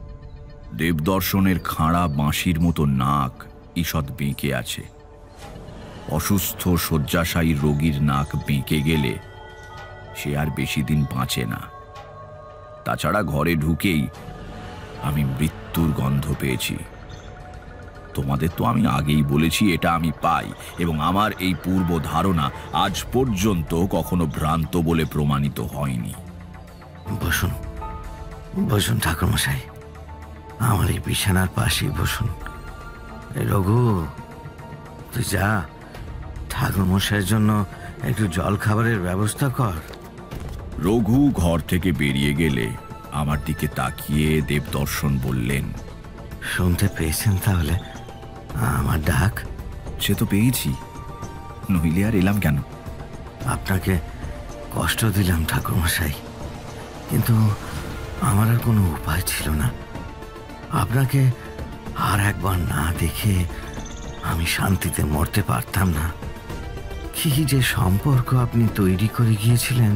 দেবদর্শনের খাঁড়া বাঁশির মতো নাক ঈষৎ বেঁকে আছে। অসুস্থ শয্যাশায়ী রোগীর নাক বেঁকে গেলে সে আর বেশি দিন বাঁচে না। তাছাড়া ঘরে ঢুকেই আমি মৃত্যুর গন্ধ পেয়েছি। তোমাদের তো আমি আগেই বলেছি এটা আমি পাই, এবং আমার এই পূর্ব ধারণা আজ পর্যন্ত কখনো ভ্রান্ত বলে প্রমাণিত হয়নি। বসুন বসুন ঠাকুরমশাই, আমার এই বিছানার পাশেই বসুন। রঘু, তুই যা, ঠাকুরমশাইয়ের জন্য একটু জল খাবারের ব্যবস্থা কর। রঘু ঘর থেকে বেরিয়ে গেলে আমার দিকে তাকিয়ে দেবদর্শন বললেন, শুনতে পেয়েছেন তাহলে আমার ডাক? সে তো পেয়েছি, নইলে আর এলাম কেন? আপনাকে কষ্ট দিলাম ঠাকুরমশাই, কিন্তু আমার আর কোনো উপায় ছিল না। আপনাকে আর একবার না দেখে আমি শান্তিতে মরতে পারতাম না। কি যে সম্পর্ক আপনি তৈরি করে গিয়েছিলেন,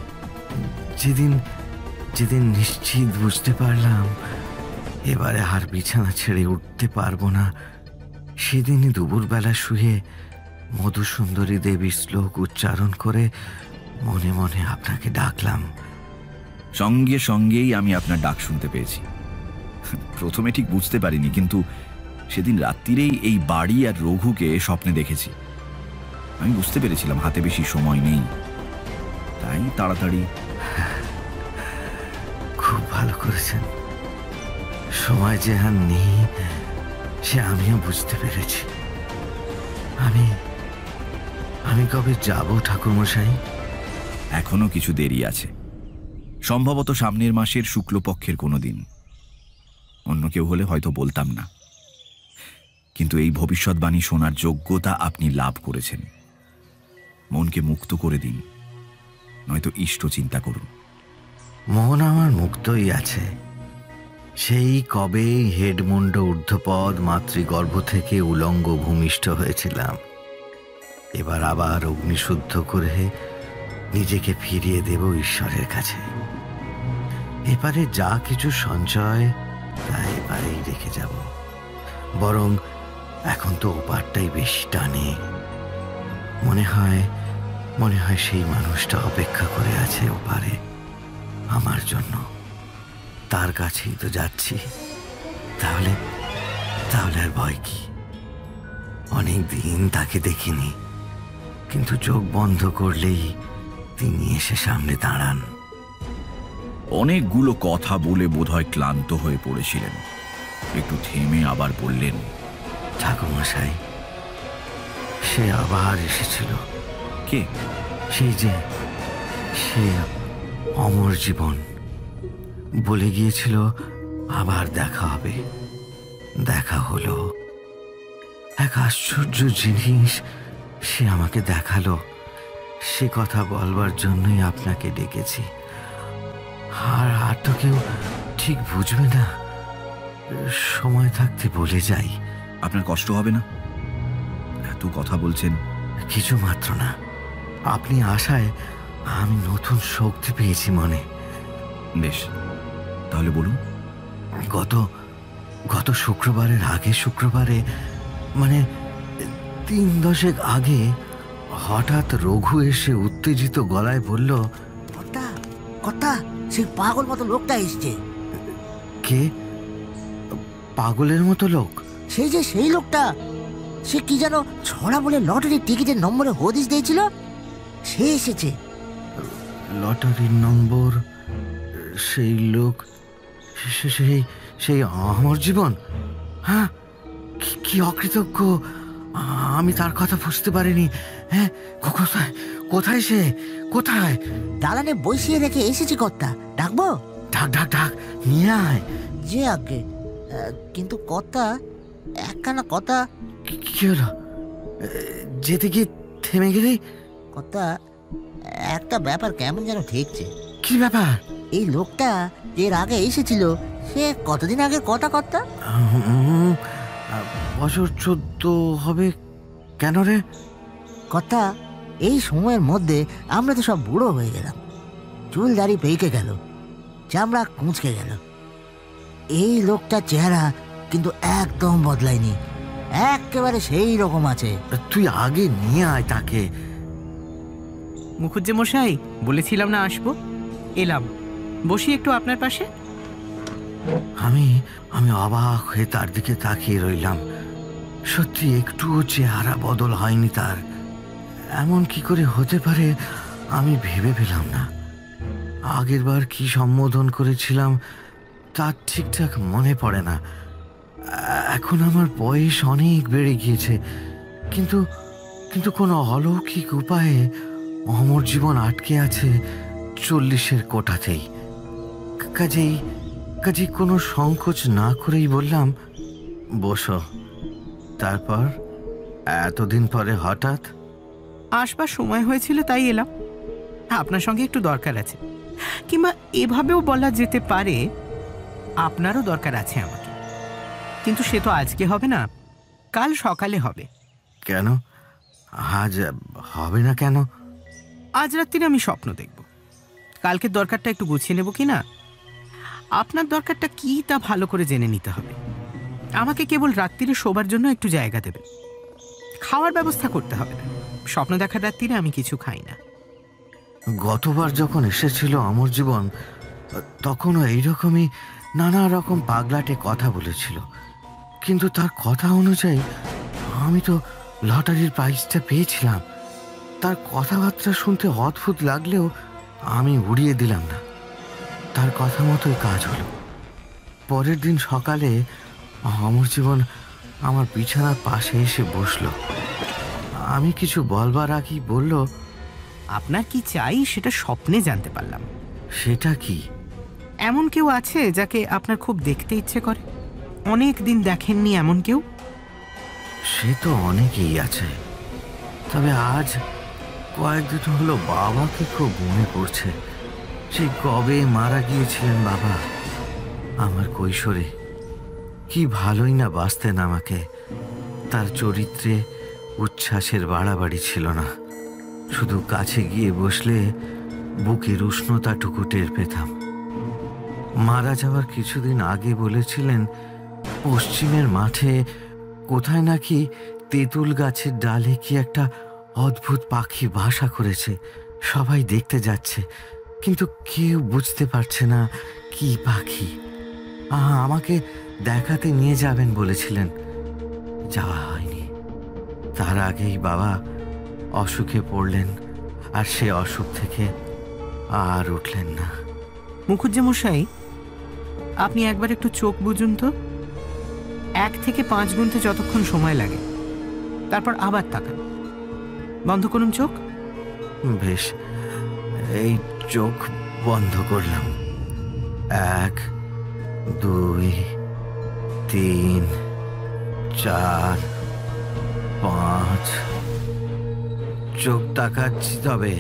যেদিন যেদিন নিশ্চিত বুঝতে পারলাম এবারে আর বিছানা ছেড়ে উঠতে পারবো না, সেদিনই দুপুরবেলা শুয়ে মধুসুন্দরী দেবীর শ্লোক উচ্চারণ করে মনে মনে আপনাকে ডাকলাম। সঙ্গে সঙ্গেই আমি আপনার ডাক শুনতে পেয়েছি। প্রথমে ঠিক বুঝতে পারিনি, কিন্তু সেদিন রাত্রিরেই এই বাড়ি আর রঘুকে স্বপ্নে দেখেছি। আমি বুঝতে পেরেছিলাম হাতে বেশি সময় নেই, তাই তাড়াতাড়ি। খুব ভালো করেছেন। সময় যে আর নেই সে আমিও বুঝতে পেরেছি। আমি কবে যাব ঠাকুরমশাই? এখনো কিছু দেরি আছে, সম্ভবত সামনের মাসের শুক্লপক্ষের কোনো দিন। অন্য কেউ হলে হয়তো বলতাম না, কিন্তু এই ভবিষ্যৎবাণী শোনার যোগ্যতা আপনি লাভ করেছেন। মনকে মুক্ত করে দিন, নয়তো ইষ্ট চিন্তা করুন। মন আমার মুক্তই আছে। সেই কবে হেডমুন্ড ঊর্ধ্বপদ মাতৃগর্ভ থেকে উলঙ্গ ভূমিষ্ঠ হয়েছিলাম। এবার আবার অগ্নিশুদ্ধ করে নিজেকে ফিরিয়ে দেব ঈশ্বরের কাছে। এপারে যা কিছু সঞ্চয় তা এবারেই রেখে যাব। বরং এখন তো ওপারটাই বেশি টানে। মনে হয় সেই মানুষটা অপেক্ষা করে আছে ওপারে আমার জন্য। তার কাছেই তো যাচ্ছি। তাহলে আর ভয় কি? অনেক দিন তাকে দেখিনি, কিন্তু চোখ বন্ধ করলেই তিনি এসে সামনে দাঁড়ান। অনেকগুলো কথা বলে বোধহয় ক্লান্ত হয়ে পড়েছিলেন। একটু থেমে আবার বললেন, ঠাকুরমশাই, সে আবার এসেছিল। কে? সে অমর জীবন বলে গিয়েছিল আবার দেখা হবে। দেখা হলো। এক আশ্চর্য জিনিস সে আমাকে দেখালো। সে কথা বলবার জন্যই আপনাকে ডেকেছি। আর তো কেউ ঠিক বুঝবে না। সময় থাকতে বলে যাই। আপনার কষ্ট হবে না? এত কথা বলছেন। কিছু মাত্র না। আপনি আসায় আমি নতুন শক্তি পেয়েছি মনে। বেশ, তাহলে বলুন। গত শুক্রবারের আগে শুক্রবারে, মানে 3 দশেক আগে, হঠাৎ রঘু এসে উত্তেজিত গলায় বলল, কথা সেই পাগল মতো লোকটা এসছে। কে? পাগলের মতো লোক? সেই লোকটা, সে কি যেন ছড়া বলে লটারির টিকিটের নম্বরে হদিশ দিয়েছিল, সে এসেছে। লটারির নম্বর? সেই লোক? সেই অমর জীবন? হ্যাঁ, কি অকৃতজ্ঞ! আমি তার কথা বুঝতে পারিনি। হ্যাঁ, কোথায় সে? কোথায়? দালানে বসিয়ে রেখে এসেছি কর্তা, ডাকবো? ডাক ডাক ডাক, নিয়ে আয়। যে আগে, কিন্তু কর্তা, একখানা কথা। কি হলো? যেতে গিয়ে থেমে গেলি? কর্তা, একটা ব্যাপার কেমন যেন ঠেকছে। কি ব্যাপার? এই লোকটা এর আগে এসেছিল, সে কতদিন আগের কথা কর্তা? বছর 14 হবে। কেন রে? কর্তা, এই সময়ের মধ্যে আমরা তো সব বুড়ো হয়ে গেলাম, চুল দাড়ি পেকে গেল, চামড়া কুঁচকে গেল। এই লোকটার চেহারা কিন্তু একদম বদলায়নি, একেবারে সেই রকম আছে। তুই আগে নিয়ে আয় তাকে। মুখুজ্জে মশাই, বলেছিলাম না আসবো, এলাম। বসি একটু আপনার পাশে। আমি আমি অবাক হয়ে তার দিকে তাকিয়ে রইলাম। সত্যি একটুও চেহারা বদল হয়নি তার। এমন কি করে হতে পারে আমি ভেবে পেলাম না। আগের বার কি সম্বোধন করেছিলাম তার ঠিকঠাক মনে পড়ে না। এখন আমার বয়স অনেক বেড়ে গিয়েছে, কিন্তু কিন্তু কোনো অলৌকিক উপায়ে অমর জীবন আটকে আছে 40-এর কোঠাতেই। কাজেই কোনো সংকোচ না করেই বললাম, বসো। তারপর এতদিন পরে হঠাৎ? আসবার সময় হয়েছিল তাই এলাম। আপনার সঙ্গে একটু দরকার আছে, কিংবা এভাবেও বলা যেতে পারে আপনারও দরকার আছে আমাকে। কিন্তু সে তো আজকে হবে না, কাল সকালে হবে। কেন? আজ হবে না কেন? আজ রাত্রিরে আমি স্বপ্ন দেখব। কালকের দরকারটা একটু গুছিয়ে নেব কি না? আপনার দরকারটা কি তা ভালো করে জেনে নিতে হবে। আমাকে কেবল রাত্রিরে শোবার জন্য একটু জায়গা দেবে, খাওয়ার ব্যবস্থা করতে হবে না। স্বপ্ন দেখার রাত্রিরে আমি কিছু খাই না। গতবার যখন এসেছিল অমর জীবন, তখনও এইরকমই নানা রকম পাগলাটে কথা বলেছিল, কিন্তু তার কথা অনুযায়ী আমি তো লটারির প্রাইজটা পেয়েছিলাম। তার কথাবার্তা শুনতে অদ্ভুত লাগলেও আমি উড়িয়ে দিলাম না। তার কথা মতোই কাজ হলো। পরের দিন সকালে অমর জীবন আমার বিছানার পাশে এসে বসলো। আমি কিছু বলবার আগেই বলল, আপনার কি চাই সেটা স্বপ্নে জানতে পারলাম। সেটা কি? এমন কেউ আছে যাকে আপনার খুব দেখতে ইচ্ছে করে? অনেক দিন দেখেননি এমন কেউ? সে তো অনেকেই আছে, তবে আজ কয়েকদিন হলো বাবাকে খুব মনে পড়ছে। সেই কবে মারা গিয়েছিলেন বাবা। আমার কৈশোরে কি ভালোই না বাঁচতেন আমাকে। তার চরিত্রে উচ্ছ্বাসের বাড়াবাড়ি ছিল না। শুধু কাছে গিয়ে বসলে বুকের উষ্ণতাটুকু টের পেতাম। মারা যাওয়ার কিছুদিন আগে বলেছিলেন পশ্চিমের মাঠে কোথায় নাকি তেঁতুল গাছের ডালে কি একটা অদ্ভুত পাখি বাসা করেছে। সবাই দেখতে যাচ্ছে, কিন্তু কেউ বুঝতে পারছে না কি পাখি। আমাকে দেখাতে নিয়ে যাবেন বলেছিলেন, যাওয়া হয়নি। তার আগেই বাবা অসুখে পড়লেন, আর সে অসুখ থেকে আর উঠলেন না। মুখুজ্জে মশাই, আপনি একবার একটু চোখ বুঝুন তো। 1 থেকে 5 গুনতে যতক্ষণ সময় লাগে, তারপর আবার তাকান। বন্ধ করুন চোখ। বেশ, এই চোখ বন্ধ করলাম। 1, 2, 3, 4, 5। চোখ তাকাচ্ছি, তবে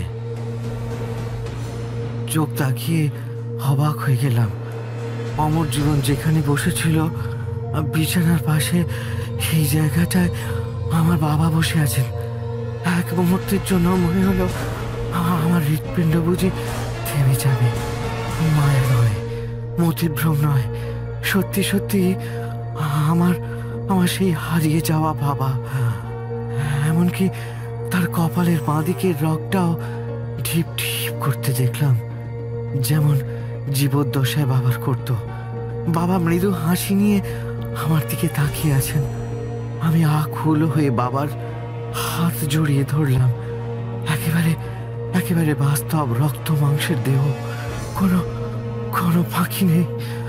চোখ তাকিয়ে অবাক হয়ে গেলাম। অমর জীবন যেখানে বসেছিল বিছানার পাশে, সেই জায়গাটায় আমার বাবা বসে আছেন। এক মুহূর্তের জন্য মনে হলো আমার হৃৎপিণ্ড বুঝি থেমে যাবে। মায়া নয়, মতিভ্রম নয়, সত্যি সত্যি আমার সেই হারিয়ে যাওয়া বাবা। এমনকি তার কপালের বাঁদিকের রগটাও ঢিপ ঢিপ করতে দেখলাম, যেমন জীবদ্দশায় বাবার করত। বাবা মৃদু হাসি নিয়ে আমার দিকে তাকিয়ে আছেন। আমি আকুল হয়ে বাবার হাত জড়িয়ে ধরলাম। একেবারে বাস্তব রক্ত মাংসের দেহ, কোনো ফাঁকি নেই।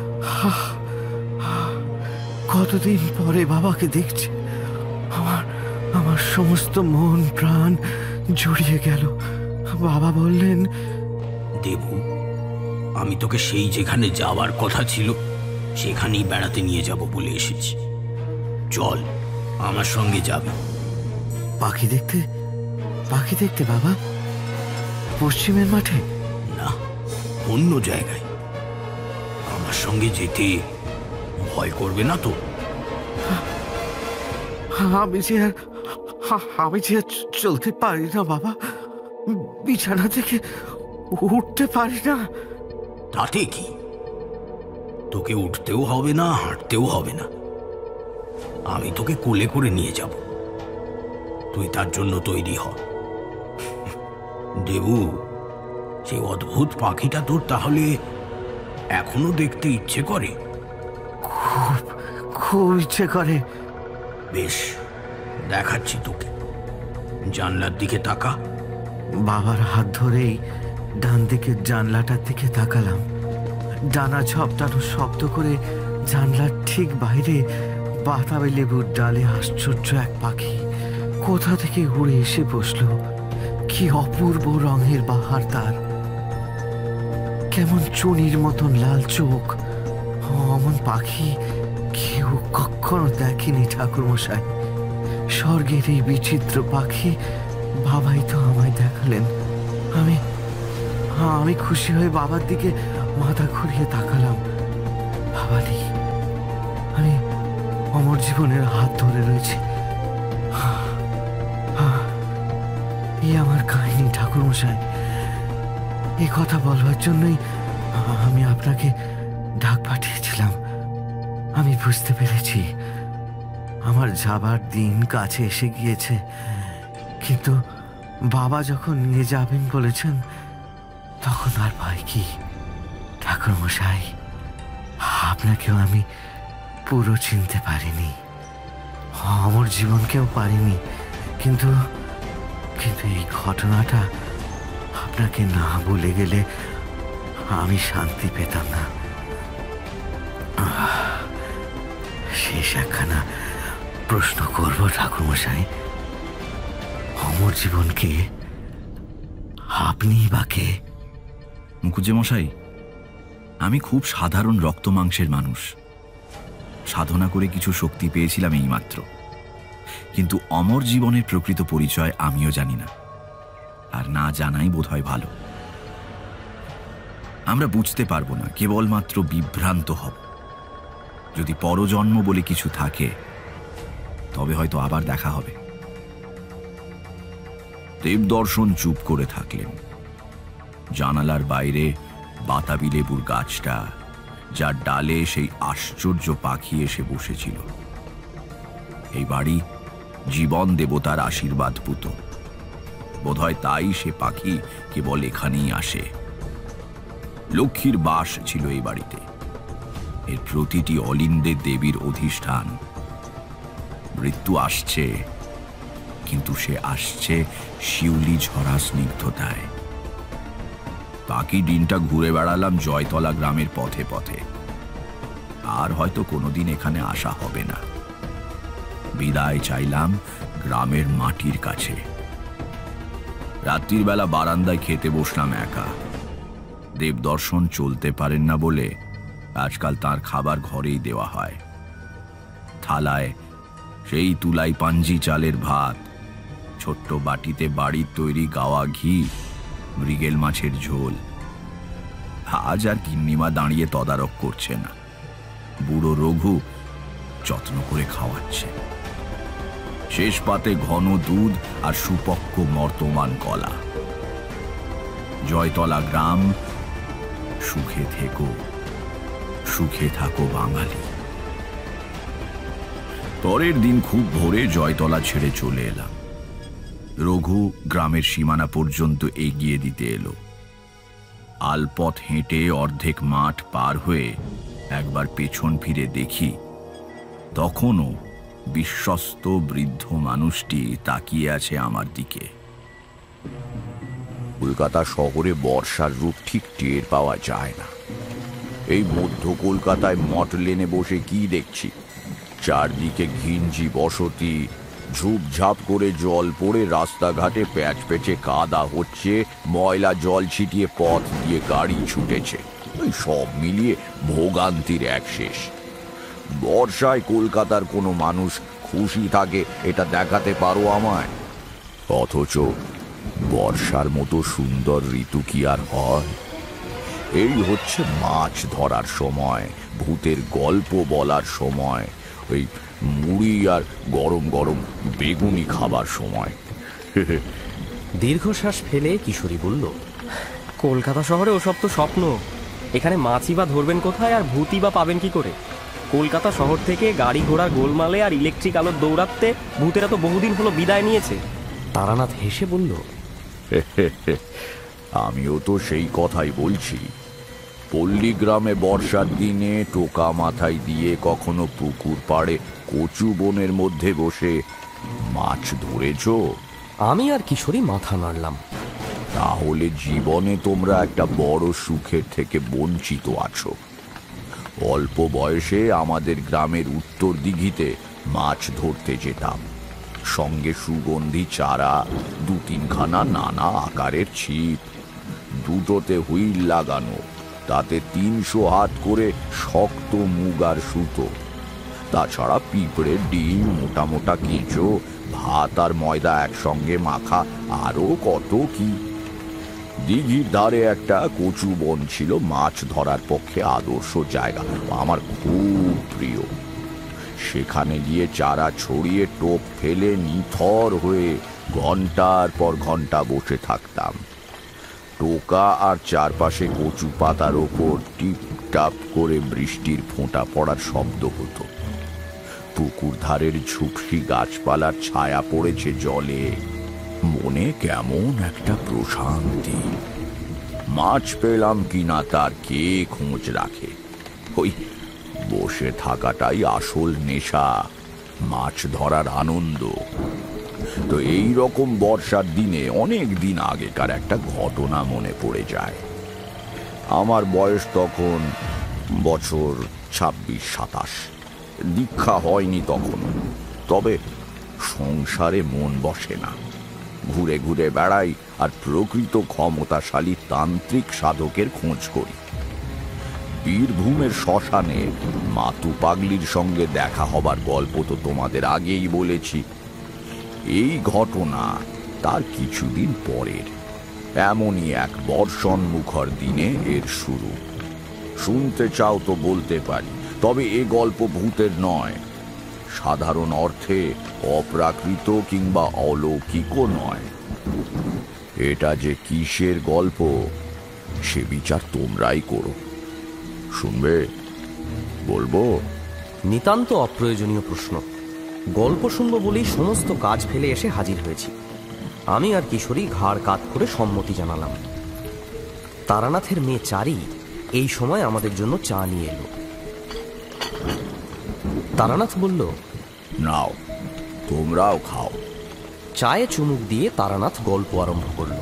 কতদিন পরে বাবাকে দেখছি। আমার সমস্ত মন প্রাণ জড়িয়ে গেল। বাবা বললেন, দেবু, আমি তোকে সেই যেখানে যাওয়ার কথা ছিল সেখানেই বেড়াতে নিয়ে যাব বলে এসেছি। চল, আমার সঙ্গে যাবে। পাখি দেখতে? পাখি দেখতে বাবা? পশ্চিমের মাঠে? না, অন্য জায়গায়। আমার সঙ্গে যেতে ভয় করবে না তো? আমি যে চলতে পারি না বাবা, বিছানা থেকে উঠতে পারি না। তাতে কি? তোকে উঠতেও হবে না, হাঁটতেও হবে না। আমি তোকে কোলে করে নিয়ে যাব। তুই তার জন্য তৈরি হ। দেবু, সেই অদ্ভুত পাখিটা তোর তাহলে এখনো দেখতে ইচ্ছে করে? খুব খুব ইচ্ছে করে। বেশ, দেখাচ্ছি তোকে। জানলার দিকে তাকা। বাবার হাত ধরেই ডান দিকের জানলাটার দিকে তাকালাম। ডানা ঝপটানো শব্দ করে জানলার ঠিক বাইরে বাতাবি লেবুর ডালে আশ্চর্য এক পাখি কোথা থেকে উড়ে এসে বসলো। কি অপূর্ব রঙের বাহার তার, কেমন চুনির মতন লাল চোখ। অমন পাখি কেউ কখনো দেখেনি ঠাকুরমশাই। স্বর্গের এই বিচিত্র পাখি বাবাই তো আমায় দেখালেন। আমি খুশি হয়ে বাবার দিকে মাথা ঘুরিয়ে তাকালাম। বাবা নেই, আমি অমর জীবনের হাত ধরে রয়েছি। এই আমার কাহিনী ঠাকুরমশাই। এই কথা বলবার জন্যই আমি আপনাকে ডাক পাঠিয়েছিলাম। আমি বুঝতে পেরেছি আমার যাবার দিন কাছে এসে গিয়েছে, কিন্তু বাবা যখন নিয়ে যাবেন বলেছেন তখন আর ভয় কি। ঠাকুরমশাই, আপনাকেও আমি পুরো চিনতে পারিনি, অমর জীবনকেও পারিনি, কিন্তু এই ঘটনাটা আপনাকে না বলে গেলে আমি শান্তি পেতাম না। শেষ একখানা প্রশ্ন করব ঠাকুরমশাই। অমর জীবনকে আপনি বা কে? মুখুজ্জেমশাই, আমি খুব সাধারণ রক্ত মাংসের মানুষ। সাধনা করে কিছু শক্তি পেয়েছিলাম এইমাত্র, কিন্তু অমর জীবনের প্রকৃত পরিচয় আমিও জানি না, আর না জানাই বোধহয় ভালো। আমরা বুঝতে পারবো না, কেবলমাত্র বিভ্রান্ত হব। যদি পরজন্ম বলে কিছু থাকে তবে হয়তো আবার দেখা হবে। দেবদর্শন চুপ করে থাকলেন। জানালার বাইরে বাতাবি লেবুর গাছটা, যার ডালে সেই আশ্চর্য পাখি এসে বসেছিল। এই বাড়ি জীবন দেবতার আশীর্বাদ পুত। বোধহয় তাই সে পাখি কেবল এখানেই আসে। লক্ষ্মীর বাস ছিল এই বাড়িতে। এর প্রতিটি অলিন্দে দেবীর অধিষ্ঠান। মৃত্যু আসছে, কিন্তু সে আসছে শিউলি ঝরা স্নিগ্ধতায়। বাকি দিনটা ঘুরে বেড়ালাম জয়তলা গ্রামের পথে পথে। আর হয়তো কোনোদিন এখানে আসা হবে না। বিদায় চাইলাম গ্রামের মাটির কাছে। রাত্রির বেলা বারান্দায় খেতে বসলাম একা। দেবদর্শন চলতে পারেন না বলে আজকাল তার খাবার ঘরেই দেওয়া হয়। থালায় সেই তুলাই পাঞ্জি চালের ভাত, ছোট্ট বাটিতে বাড়ির তৈরি গাওয়া ঘি, মৃগেল মাছের ঝোল। আজ আর গিন্নিমা দাঁড়িয়ে তদারক করছে না, বুড়ো রঘু যত্ন করে খাওয়াচ্ছে। শেষ পাতে ঘন দুধ আর সুপক্ক মর্তমান কলা। জয়তলা গ্রাম, সুখে থেকো, সুখে থাকো বাঙালি। পরের দিন খুব ভোরে জয়তলা ছেড়ে চলে এলাম। রঘু গ্রামের সীমানা পর্যন্ত এগিয়ে দিতে এলো। আলপথ হেঁটে অর্ধেক মাঠ পার হয়ে একবার পেছন ফিরে দেখি, তখনও বিশ্বস্ত বৃদ্ধ মানুষটি তাকিয়ে আছে আমার দিকে। কলকাতা শহরে বর্ষার রূপ ঠিক টের পাওয়া যায় না। এই মধ্য কলকাতায় মট লেনে বসে কি দেখছি? চারদিকে ঘিঞ্জি বসতি, ঝুপঝাপ করে জল পড়ে রাস্তাঘাটে প্যাচ পেচে কাদা হচ্ছে, ময়লা জল ছিটিয়ে পথ দিয়ে গাড়ি ছুটেছে। ওই সব মিলিয়ে ভোগান্তির এক শেষ। বর্ষায় কলকাতার কোনো মানুষ খুশি থাকে এটা দেখাতে পারো আমায়? অথচ বর্ষার মতো সুন্দর ঋতু কি আর হয়? এই হচ্ছে মাছ ধরার সময়, ভূতের গল্প বলার সময়, ওই মুড়ি আর গরম গরম বেগুনি খাবার সময়। দীর্ঘশ্বাস ফেলে কিশোরী বলল, কলকাতা শহরে ওসব তো স্বপ্ন। এখানে মাছই বা ধরবেন কোথায়, আর ভূতই বা পাবেন কি করে? কলকাতা শহর থেকে গাড়ি ঘোড়ার গোলমালে আর ইলেকট্রিক আলোর দৌড়াতে ভূতেরা তো বহুদিন হলো বিদায় নিয়েছে। তারানাথ হেসে বলল, আমিও তো সেই কথাই বলছি। পল্লীগ্রামে বর্ষার দিনে টোকা মাথায় দিয়ে কখনো পুকুর পাড়ে কচু বনের মধ্যে বসে মাছ ধরেছ? আমি আর কিশোরী মাথা নাড়লাম। তাহলে জীবনে তোমরা একটা বড় সুখের থেকে বঞ্চিত আছো। অল্প বয়সে আমাদের গ্রামের উত্তর দিঘিতে মাছ ধরতে যেতাম। সঙ্গে সুগন্ধি চারা, 2-3খানা নানা আকারের ছিপ, দুটোতে হুইল লাগানো, তাতে 300 হাত করে শক্ত মুগার সুতো, তাছাড়া পিঁপড়ের ডিম, মোটা মোটা কেঁচো, ভাত আর ময়দা একসঙ্গে মাখা, আরো কত কি। দিঘির ধারে একটা কচু বন ছিল মাছ ধরার পক্ষে আদর্শ জায়গা, আমার খুব প্রিয়। সেখানে গিয়ে চারা ছড়িয়ে টোপ ফেলে নিথর হয়ে ঘন্টার পর ঘন্টা বসে থাকতাম। টোকা আর চারপাশে কচু পাতার ওপর টিপটাপ করে বৃষ্টির ফোঁটা পড়ার শব্দ হতো। পুকুর ধারের ঝুপসি গাছপালার ছায়া পড়েছে জলে, মনে কেমন একটা প্রশান্তি। মাছ পেলাম কিনা তার কে খোঁজ রাখে? ওই বসে থাকাটাই আসল নেশা, মাছ ধরার আনন্দ। তো এই রকম বর্ষার দিনে অনেক দিন আগেকার একটা ঘটনা মনে পড়ে যায়। আমার বয়স তখন বছর 26-27, দীক্ষা হয়নি তখনও, তবে সংসারে মন বসে না। ঘুরে ঘুরে বেড়াই আর প্রকৃত ক্ষমতাশালী তান্ত্রিক সাধকের খোঁজ করি। বীরভূমের শ্মশানে মাতু পাগলির সঙ্গে দেখা হবার গল্প তো তোমাদের আগেই বলেছি। এই ঘটনা তার কিছুদিন পরের, এমনই এক বর্ষণ মুখর দিনে এর শুরু। শুনতে চাও তো বলতে পারি, তবে এ গল্প ভূতের নয়, সাধারণ অর্থে অপ্রাকৃত কিংবা অলৌকিকও নয়। এটা যে কিসের গল্প সে বিচার তোমরাই করো। শুনবে? বলবো? নিতান্ত অপ্রয়োজনীয় প্রশ্ন। গল্প শুনবো বলেই সমস্ত কাজ ফেলে এসে হাজির হয়েছি। আমি আর কিশোরী ঘাড় কাত করে সম্মতি জানালাম। তারানাথের মেয়ে চারি এই সময় আমাদের জন্য চা নিয়ে এলো। তারানাথ বলল, নাও তোমরাও খাও। চায়ে চুমুক দিয়ে তারানাথ গল্প আরম্ভ করল।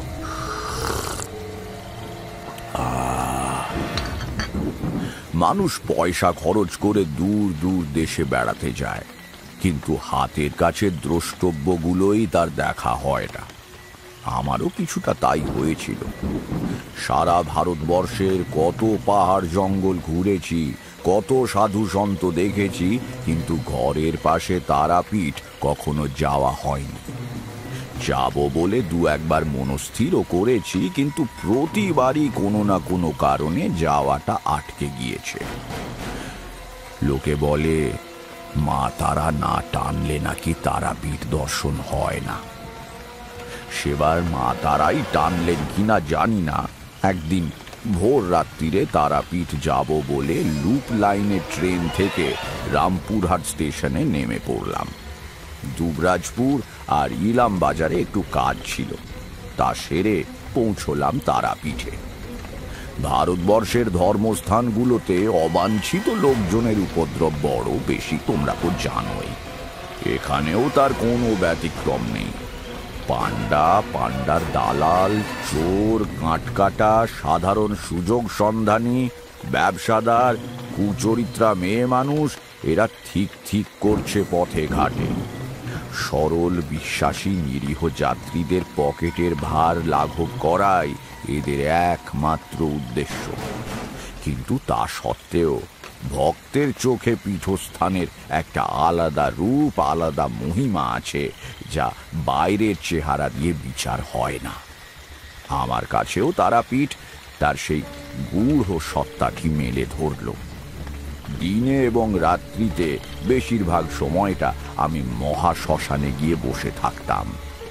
মানুষ পয়সা খরচ করে দূর দূর দেশে বেড়াতে যায়, কিন্তু হাতের কাছে দ্রষ্টব্যগুলোই তার দেখা হয় না। আমারও কিছুটা তাই হয়েছিল। সারা ভারতবর্ষের কত পাহাড় জঙ্গল ঘুরেছি, কত সাধু সন্ত দেখেছি, কিন্তু ঘরের পাশে তারাপীঠ কখনো যাওয়া হয়নি। যাব বলে 2-1বার মনস্থিরও করেছি, কিন্তু প্রতিবারই কোনো না কোনো কারণে যাওয়াটা আটকে গিয়েছে। লোকে বলে মা তারা না টানলে নাকি তারাপীঠ দর্শন হয় না। সেবার মা তারাই টানলেন কিনা জানি না, একদিন ভোর রাত্রিরে তারাপীঠ যাব বলে লুপ লাইনের ট্রেন থেকে রামপুরহাট স্টেশনে নেমে পড়লাম। দুবরাজপুর আর ইলাম বাজারে একটু কাজ ছিল, তা সেরে পৌঁছলাম তারাপীঠে। ভারতবর্ষের ধর্মস্থানগুলোতে অবাঞ্ছিত লোকজনের উপদ্রব বড় বেশি, তোমরা তো জানোই। এখানেও তার কোনো ব্যতিক্রম নেই। পান্ডা, পান্ডার দালাল, চোর, কাঁটকাটা, সাধারণ সুযোগ সন্ধানী, ব্যবসাদার, কুচরিত্রা মেয়ে মানুষ, এরা ঠিক ঠিক করছে পথে ঘাটে। সরল বিশ্বাসী নিরীহ যাত্রীদের পকেটের ভার লাঘব করাই এদের একমাত্র উদ্দেশ্য। কিন্তু তা সত্ত্বেও ভক্তের চোখে পীঠস্থানের একটা আলাদা রূপ, আলাদা মহিমা আছে, যা বাইরের চেহারা দিয়ে বিচার হয় না। আমার কাছেও তারাপীঠ তার সেই গূঢ় সত্তাটি মেলে ধরল। দিনে এবং রাত্রিতে বেশিরভাগ সময়টা আমি মহাশ্মশানে গিয়ে বসে থাকতাম।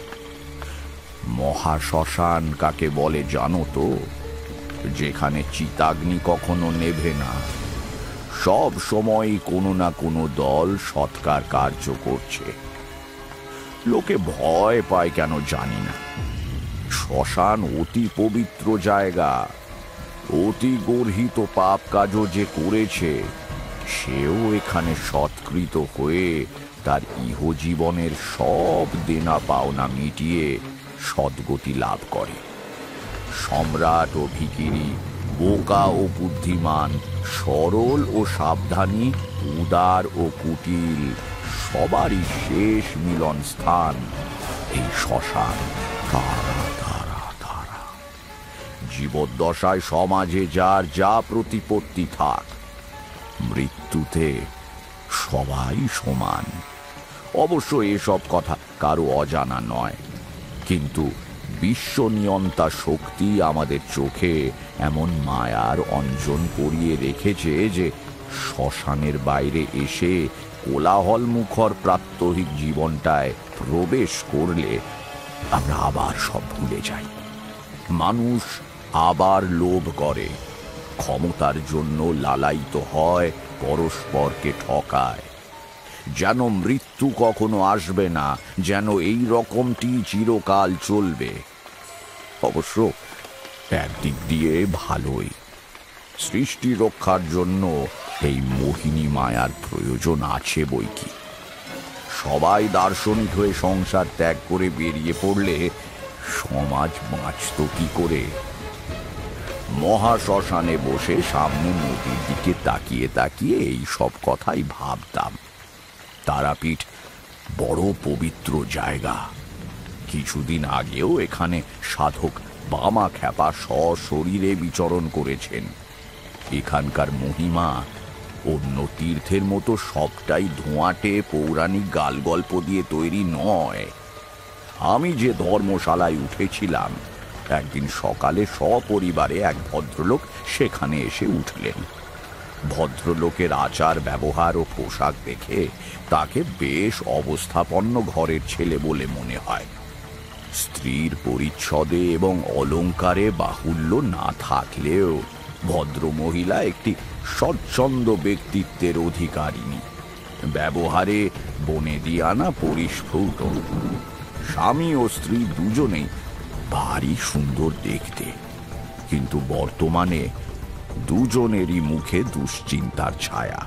মহাশ্মশান কাকে বলে জানো তো? যেখানে চিতাগ্নি কখনো নেভে না, সব সময় কোনো না কোনো দল সৎকার কার্য করছে। লোকে ভয় পায় কেন জানি না। শ্মশান অতি পবিত্র জায়গা। অতি গর্হিত পাপ কাজও যে করেছে, সেও এখানে সৎকৃত হয়ে তার ইহজীবনের সব দেনা পাওনা মিটিয়ে সদ্গতি লাভ করে। সম্রাট ও ভিখিরি, বোকা ও বুদ্ধিমান, সরল ও সাবধানী, উদার ও কুটিল, সবারই শেষ মিলন স্থান এই শ্মশান। জীবদ্দশায় সমাজে যার যা প্রতিপত্তি থাক, মৃত্যুতে সবাই সমান। অবশ্য এসব কথা কারো অজানা নয়, কিন্তু বিশ্বনিয়ন্তা শক্তি আমাদের চোখে এমন মায়ার অঞ্জন পরিয়ে রেখেছে যে শ্মশানের বাইরে এসে কোলাহল মুখর প্রাত্যহিক জীবনটায় প্রবেশ করলে আমরা আবার সব ভুলে যাই। মানুষ আবার লোভ করে, ক্ষমতার জন্য লালায়িত হয়, পরস্পরকে ঠকায়। যেন মৃত্যু কখনো আসবে না, যেন এই রকমটি চিরকাল চলবে। অবশ্য একদিক দিয়ে ভালোই। সৃষ্টি রক্ষার জন্য এই মোহিনী মায়ার প্রয়োজন আছে বইকি। সবাই দার্শনিক হয়ে সংসার ত্যাগ করে বেরিয়ে পড়লে সমাজ বাঁচত কি করে? মহাশ্মশানে বসে সামনে নদীর দিকে তাকিয়ে তাকিয়ে এই সব কথাই ভাবতাম। তারাপীঠ বড় পবিত্র জায়গা। কিছুদিন আগেও এখানে সাধক বামা খ্যাপা সশরীরে বিচরণ করেছেন। এখানকার মহিমা অন্য তীর্থের মতো সবটাই ধোঁয়াটে পৌরাণিক গালগল্প দিয়ে তৈরি নয়। আমি যে ধর্মশালায় উঠেছিলাম, একদিন সকালে সপরিবারে এক ভদ্রলোক সেখানে এসে উঠলেন। ভদ্রলোকের আচার ব্যবহার ও পোশাক দেখে তাকে বেশ অবস্থাপন্ন ঘরের ছেলে বলে মনে হয়। স্ত্রীর পরিচ্ছদে এবং অলঙ্কারে বাহুল্য না থাকলেও ভদ্রমহিলা একটি স্বচ্ছন্দ ব্যক্তিত্বের অধিকারিণী, ব্যবহারে বনেদিয়ানা পরিস্ফুট। স্বামী ও স্ত্রী দুজনেই ভারী সুন্দর দেখতে, কিন্তু বর্তমানে দুজনেরই মুখে দুশ্চিন্তার ছায়া।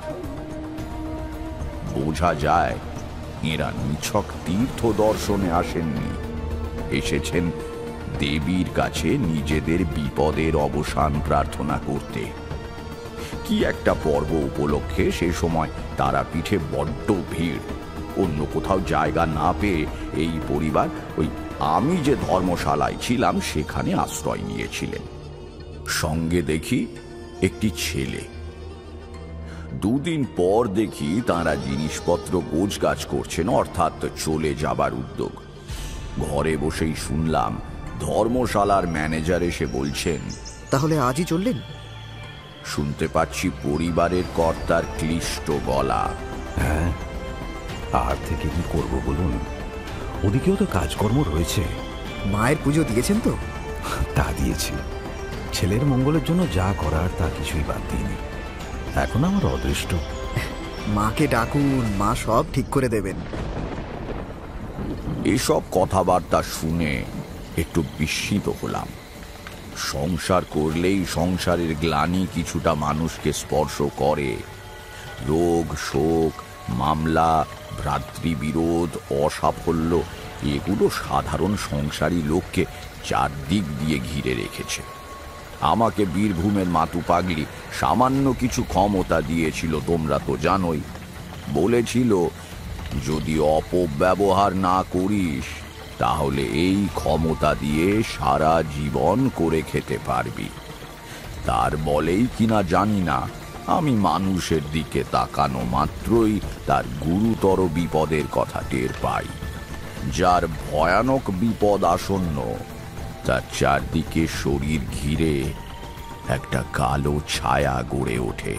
বোঝা যায় এরা নিছক তীর্থ দর্শনে আসেননি, এসেছেন দেবীর কাছে নিজেদের বিপদের অবসান প্রার্থনা করতে। কি একটা পর্ব উপলক্ষে সে সময় তারাপীঠে বড্ড ভিড়। অন্য কোথাও জায়গা না পেয়ে এই পরিবার ওই আমি যে ধর্মশালায় ছিলাম সেখানে আশ্রয় নিয়েছিলেন। সঙ্গে দেখি একটি ছেলে। দুদিন পর দেখি তারা জিনিসপত্র গোছগাছ করছেন, অর্থাৎ চলে যাবার উদ্যোগ। ঘরে বসেই শুনলাম ধর্মশালার ম্যানেজার এসে বলছেন, তাহলে আজই চললেন? শুনতে পাচ্ছি পরিবারের কর্তার ক্লিষ্ট গলা। হ্যাঁ, আর থেকে কি করব বলুন, ওদিকেও তো কাজকর্ম রয়েছে। মায়ের পুজো দিয়েছেন তো? তা দিয়েছি। ছেলের মঙ্গলের জন্য যা করার তা কিছুই বাদ দিইনি। এখন আমার অদৃষ্ট। মাকে ডাকুন, মা সব ঠিক করে দেবেন। এসব কথাবার্তা শুনে একটু বিস্মিত হলাম। সংসার করলেই সংসারের গ্লানি কিছুটা মানুষকে স্পর্শ করে। রোগ, শোক, মামলা, ভ্রাতৃবিরোধ, অসাফল্য, এগুলো সাধারণ সংসারী লোককে চারদিক দিয়ে ঘিরে রেখেছে। আমাকে বীরভূমের মাতু পাগলি সামান্য কিছু ক্ষমতা দিয়েছিল, তোমরা তো জানোই। বলেছিল যদি অপব্যবহার না করিস তাহলে এই ক্ষমতা দিয়ে সারা জীবন করে খেতে পারবি। তার বলেই কিনা জানি না, আমি মানুষের দিকে তাকানো মাত্রই তার গুরুতর বিপদের কথা টের পাই। যার ভয়ানক বিপদ আসন্ন, তার চারদিকে শরীর ঘিরে একটা কালো ছায়া গড়ে ওঠে।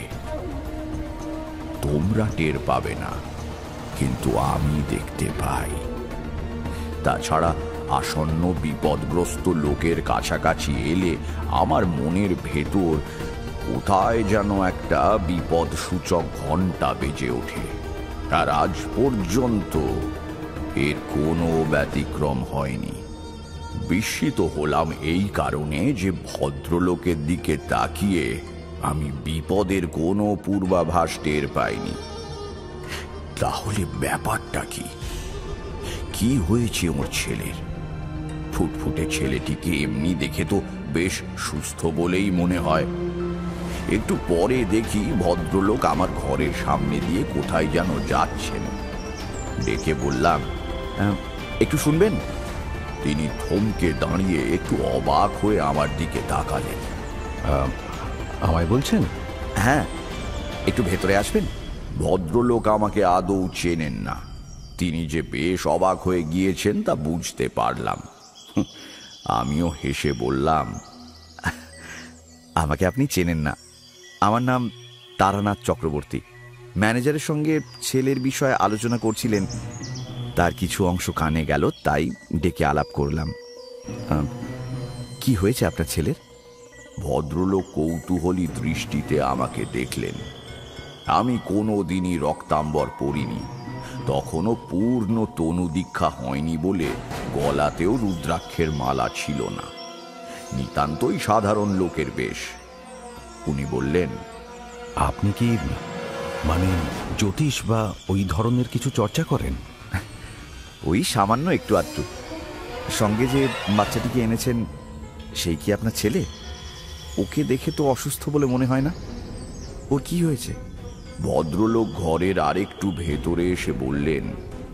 তোমরা টের পাবে না, কিন্তু আমি দেখতে পাই। তাছাড়া আসন্ন বিপদগ্রস্ত লোকের কাছাকাছি এলে আমার মনের ভেতর কোথায় যেন একটা বিপদ সূচক ঘণ্টা বেজে ওঠে। আর আজ পর্যন্ত এর কোনো ব্যতিক্রম হয়নি। বিস্মিত হলাম এই কারণে যে ভদ্রলোকের দিকে তাকিয়ে আমি বিপদের কোনো পূর্বাভাস টের পাইনি। তাহলে ব্যাপারটা কি? কি হয়েছে ওর ছেলের? ফুটফুটে ছেলেটিকে এমনি দেখে তো বেশ সুস্থ বলেই মনে হয়। একটু পরে দেখি ভদ্রলোক আমার ঘরের সামনে দিয়ে কোথায় যেন যাচ্ছেন। ডেকে বললাম, একটু শুনবেন? তিনি থমকে দাঁড়িয়ে একটু অবাক হয়ে আমার দিকে তাকালেন। আমায় বলছেন? হ্যাঁ, একটু ভেতরে আসবেন। ভদ্রলোক আমাকে আদৌ চেনেন না। তিনি যে বেশ অবাক হয়ে গিয়েছেন তা বুঝতে পারলাম। আমিও হেসে বললাম, আমাকে আপনি চেনেন না। আমার নাম তারানাথ চক্রবর্তী। ম্যানেজারের সঙ্গে ছেলের বিষয়ে আলোচনা করছিলেন, তার কিছু অংশ কানে গেল, তাই ডেকে আলাপ করলাম। কি হয়েছে আপনার ছেলের? ভদ্রলোক কৌতূহলী দৃষ্টিতে আমাকে দেখলেন। আমি কোনোদিনই রক্তাম্বর পরিনি, তখনও পূর্ণ তনু দীক্ষা হয়নি বলে গলাতেও রুদ্রাক্ষের মালা ছিল না। নিতান্তই সাধারণ লোকের বেশ। উনি বললেন, আপনি কি মানে জ্যোতিষ বা ওই ধরনের কিছু চর্চা করেন? ওই সামান্য একটু আধটু। সঙ্গে যে বাচ্চাটিকে এনেছেন, সেই কি আপনার ছেলে? ওকে দেখে তো অসুস্থ বলে মনে হয় না। ওর কি হয়েছে? ভদ্রলোক ঘরের আরেকটু ভেতরে এসে বললেন,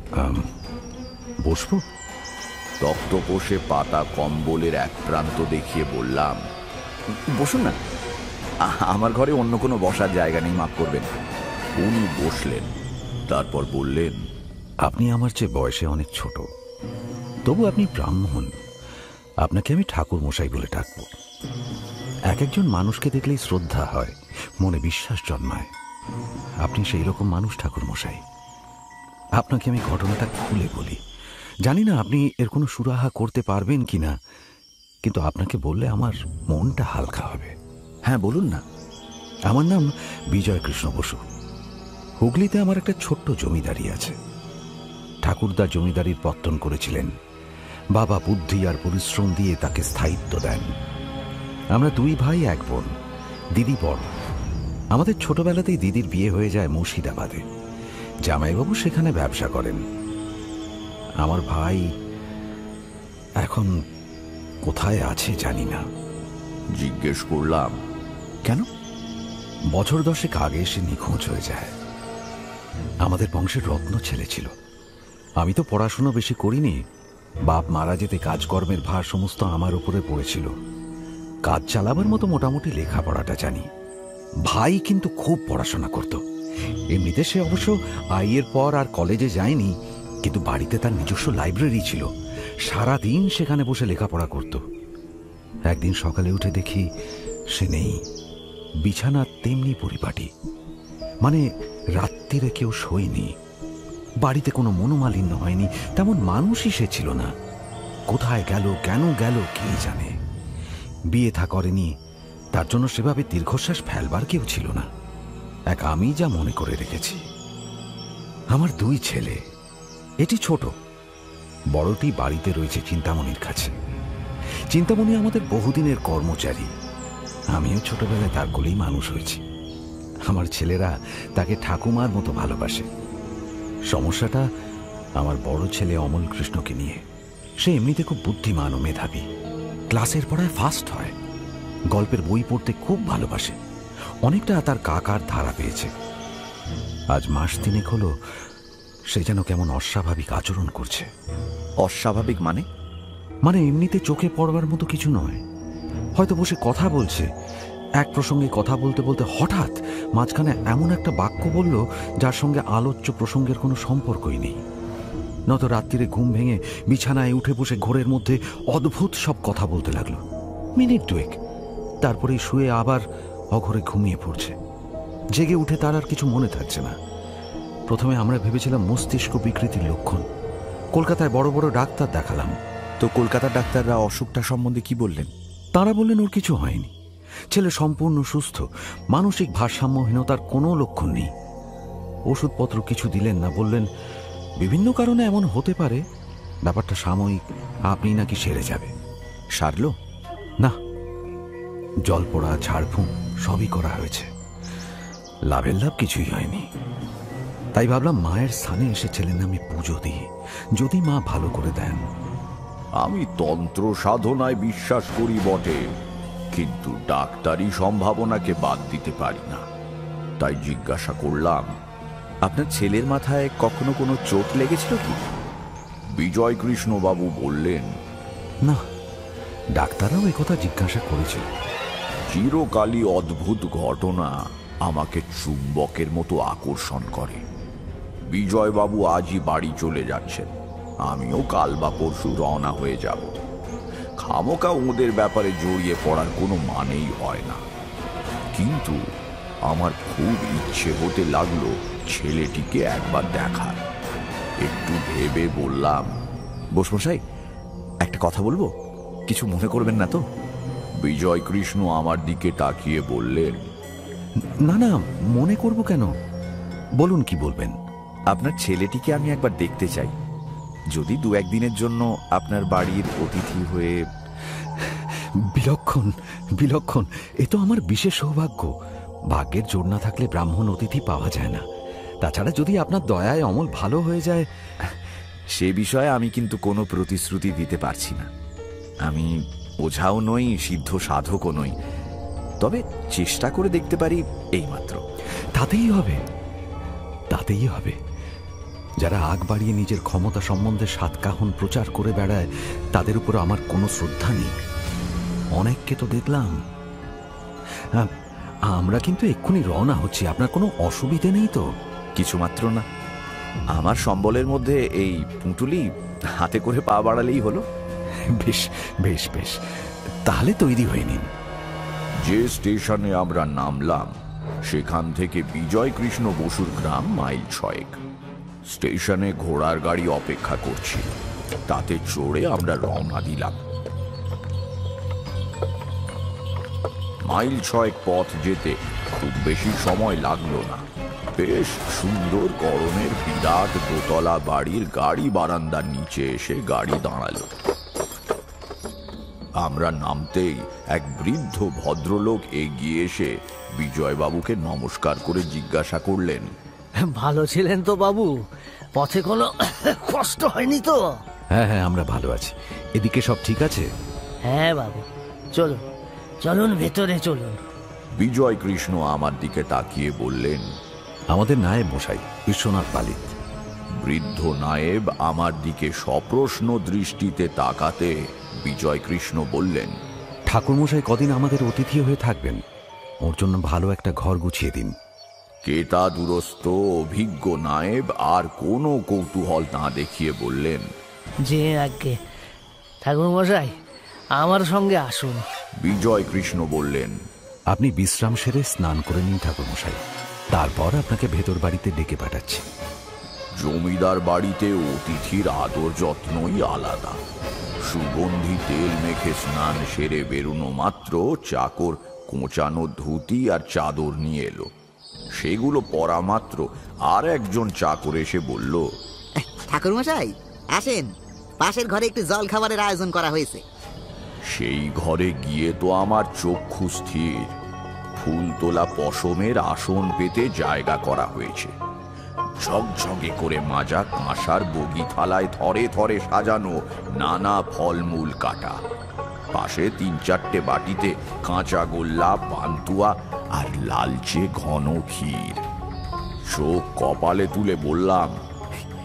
বসবো? তক্তপোষে পাতা কম্বলের এক প্রান্ত দেখিয়ে বললাম, বসুন না, আমার ঘরে অন্য কোনো বসার জায়গা নেই, মাফ করবেন। উনি বসলেন, তারপর বললেন, আপনি আমার চেয়ে বয়সে অনেক ছোট, তবু আপনি ব্রাহ্মণ। আপনাকে আমি ঠাকুর মশাই বলে ডাকব। এক একজন মানুষকে দেখলেই শ্রদ্ধা হয়, মনে বিশ্বাস জন্মায়। আপনি সেই রকম মানুষ ঠাকুর মশাই। আপনাকে আমি ঘটনাটা খুলে বলি। জানি না আপনি এর কোনো সুরাহা করতে পারবেন কিনা, কিন্তু আপনাকে বললে আমার মনটা হালকা হবে। হ্যাঁ, বলুন না। আমার নাম বিজয় কৃষ্ণ বসু। হুগলিতে আমার একটা ছোট্ট জমিদারি আছে। ঠাকুরদা জমিদারির পত্তন করেছিলেন। বাবা বুদ্ধি আর পরিশ্রম দিয়ে তাকে স্থায়িত্ব দেন। আমরা দুই ভাই এক বোন। দিদি বড়। আমাদের ছোটবেলাতেই দিদির বিয়ে হয়ে যায় মুর্শিদাবাদে। জামাইবাবু সেখানে ব্যবসা করেন। আমার ভাই এখন কোথায় আছে জানি না। জিজ্ঞেস করলাম, কেন? বছর 10 আগে সে নিখোঁজ হয়ে যায়। আমাদের বংশের রত্ন ছেলে ছিল। আমি তো পড়াশুনো বেশি করিনি। বাপ মারা যেতে কাজকর্মের ভার সমস্ত আমার উপরে পড়েছিল। কাজ চালাবার মতো মোটামুটি লেখাপড়াটা জানি। ভাই কিন্তু খুব পড়াশোনা করত। এমনিতে সে অবশ্য আইয়ের পর আর কলেজে যায়নি, কিন্তু বাড়িতে তার নিজস্ব লাইব্রেরি ছিল। সারাদিন সেখানে বসে লেখাপড়া করত। একদিন সকালে উঠে দেখি সে নেই। বিছানা তেমনি পরিপাটি, মানে রাত্রিরে কেউ শোয়নি। বাড়িতে কোনো মনোমালিন্য হয়নি, তেমন মানুষই সে ছিল না। কোথায় গেল, কেন গেল, কে জানে। বিয়ে থা করেনি, তার জন্য সেভাবে দীর্ঘশ্বাস ফেলবার কেউ ছিল না। এক আমি যা মনে করে রেখেছি। আমার দুই ছেলে, এটি ছোট, বড়টি বাড়িতে রয়েছে চিন্তামণির কাছে। চিন্তামণি আমাদের বহুদিনের কর্মচারী। আমিও ছোটবেলায় তার কোলেই মানুষ হয়েছি। আমার ছেলেরা তাকে ঠাকুমার মতো ভালোবাসে। সমস্যাটা আমার বড় ছেলে অমল কৃষ্ণকে নিয়ে। সে এমনিতে খুব বুদ্ধিমান ও মেধাবী। ক্লাসের পড়ায় ফার্স্ট হয়। গল্পের বই পড়তে খুব ভালোবাসে। অনেকটা তার কাকার ধারা পেয়েছে। আজ মাস 3 হলো সে যেন কেমন অস্বাভাবিক আচরণ করছে। অস্বাভাবিক মানে? মানে এমনিতে চোখে পড়বার মতো কিছু নয়। হয়তো বসে কথা বলছে, এক প্রসঙ্গে কথা বলতে বলতে হঠাৎ মাঝখানে এমন একটা বাক্য বলল যার সঙ্গে আলোচ্য প্রসঙ্গের কোনো সম্পর্কই নেই। নত রাত্রিরে ঘুম ভেঙে বিছানায় উঠে বসে ঘোরের মধ্যে অদ্ভুত সব কথা বলতে লাগলো। মিনিট দুয়েক, তারপরে শুয়ে আবার অঘরে ঘুমিয়ে পড়ছে। জেগে উঠে তার আর কিছু মনে থাকছে না। প্রথমে আমরা ভেবেছিলাম মস্তিষ্ক বিকৃতির লক্ষণ। কলকাতায় বড় বড় ডাক্তার দেখালাম। তো কলকাতার ডাক্তাররা অসুখটা সম্বন্ধে কি বললেন? তারা বললেন ওর কিছু হয়নি, ছেলে সম্পূর্ণ সুস্থ, মানসিক ভারসাম্যহীনতার কোনো লক্ষণ নেই। ওষুধপত্র কিছু দিলেন না, বললেন বিভিন্ন কারণে এমন হতে পারে, ব্যাপারটা সাময়িক, আপনি নাকি সেরে যাবে। সারল না, জল পোড়া ঝাড়ফুঁক সবই করা হয়েছে, লাভের লাভ কিছুই হয়নি। তাই ভাবলাম মায়ের স্থানে এসে ছেলের নামে পুজো দিই, যদি মা ভালো করে দেন। আমি তন্ত্র সাধনায় বিশ্বাস করি বটে, কিন্তু ডাক্তারি সম্ভাবনাকে বাদ দিতে পারি না। তাই জিজ্ঞাসা করলাম, আপনার ছেলের মাথায় কখনো কোনো চোট লেগেছিল কি? বিজয় কৃষ্ণবাবু বললেন, না। ডাক্তাররাও একথা জিজ্ঞাসা করেছিল। চিরকালই অদ্ভুত ঘটনা আমাকে চুম্বকের মতো আকর্ষণ করে। বিজয়বাবু আজই বাড়ি চলে যাচ্ছেন, আমিও কাল বা পরশু রওনা হয়ে যাব। খামোকা ওদের ব্যাপারে জড়িয়ে পড়ার কোনো মানেই হয় না, কিন্তু আমার খুব ইচ্ছে হতে লাগলো ছেলেটিকে একবার দেখার। একটু ভেবে বললাম, বোসমশাই, একটা কথা বলবো, কিছু মনে করবেন না তো? বিজয় কৃষ্ণ আমার দিকে তাকিয়ে বললেন, না না, মনে করব কেন, বলুন কি বলবেন। আপনার ছেলেটিকে আমি একবার দেখতে চাই, যদি দু একদিনের জন্য আপনার বাড়ির অতিথি হয়ে। বিলক্ষণ বিলক্ষণ, এ তো আমার বিশেষ সৌভাগ্য। ভাগ্যের জোর না থাকলে ব্রাহ্মণ অতিথি পাওয়া যায় না। তাছাড়া যদি আপনার দয়ায় অমল ভালো হয়ে যায়। সে বিষয়ে আমি কিন্তু কোনো প্রতিশ্রুতি দিতে পারছি না। আমি ওঝাও নই, সিদ্ধ সাধকও নই, তবে চেষ্টা করে দেখতে পারি এইমাত্র। তাতেই হবে, তাতেই হবে। যারা আগ বাড়িয়ে নিজের ক্ষমতা সম্বন্ধে সাতকাহন প্রচার করে বেড়ায়, তাদের উপর আমার কোনো শ্রদ্ধা নেই। অনেককে তো দেখলাম। আমরা কিন্তু এক্ষুনি রওনা হচ্ছি, আপনার কোনো অসুবিধে নেই তো? কিছু মাত্র না, আমার সম্বলের মধ্যে এই পুঁটুলি হাতে করে পা বাড়ালেই হলো। বেশ বেশ বেশ, তাহলে তৈরি হয়ে নিন। যে স্টেশনে আমরা নামলাম সেখান থেকে বিজয় কৃষ্ণ বসুর গ্রাম মাইল 6। স্টেশনে ঘোড়ার গাড়ি অপেক্ষা করছি, তাতে চড়ে আমরা রওনা দিলাম। মাইল 6 পথ যেতে খুব বেশি সময় লাগলো না। বেশ সুন্দর গরমের বিরাট দোতলা বাড়ির গাড়ি বারান্দার নিচে এসে গাড়ি দাঁড়ালো। আমরা নামতেই এক বৃদ্ধ ভদ্রলোক এগিয়ে এসে বিজয়বাবুকে নমস্কার করে জিজ্ঞাসা করলেন, ভালো ছিলেন তো বাবু? পথে কোনো কষ্ট হয়নি তো? হ্যাঁ হ্যাঁ, আমরা ভালো আছি। এদিকে সব ঠিক আছে? হ্যাঁ বাবু, চলুন চলুন, ভেতরে চলুন। বিজয় কৃষ্ণ আমার দিকে তাকিয়ে বললেন, আমাদের নায়েব মশাই বিশ্বনাথ পালিত। বৃদ্ধ নায়েব আমার দিকে সপ্রশ্ন দৃষ্টিতে তাকাতে বিজয় কৃষ্ণ বললেন, ঠাকুরমশাই কদিন আমাদের অতিথি হয়ে থাকবেন, ওর জন্য ভালো একটা ঘর গুছিয়ে দিন। কেতা দুরস্ত অভিজ্ঞ নায়েব আর কোনো কৌতূহল না দেখিয়ে বললেন, যে আগে ঠাকুরমশাই আমার সঙ্গে আসুন। বিজয় কৃষ্ণ বললেন, আপনি বিশ্রাম সেরে স্নান করে নিন ঠাকুরমশাই, তারপর আপনাকে ভেতর বাড়িতে ডেকে পাঠাচ্ছি। জমিদার বাড়িতে অতিথির আদর যত্নই আলাদা। সুগন্ধি তেল মেখে স্নান সেরে বেরোনো মাত্র চাকর কোঁচানো ধুতি আর চাদর নিয়ে এলো। সেগুলো পরা মাত্র আর একজন চাকর এসে বলল, ঠাকুরমশাই আসেন, পাশের ঘরে একটু জল খাবারের আয়োজন করা হয়েছে। সেই ঘরে গিয়ে তো আমার চক্ষু স্থির। ফুল তোলা পশমের আসন পেতে জায়গা করা হয়েছে। ঝকঝকে করে মাজা কাঁসার বগি থালায় থরে থরে সাজানো নানা ফলমূল কাটা। পাশে 3-4টে বাটিতে কাঁচা গোল্লা, পান্তুয়া আর লালচে ঘন ক্ষীর। চোখ কপালে তুলে বললাম,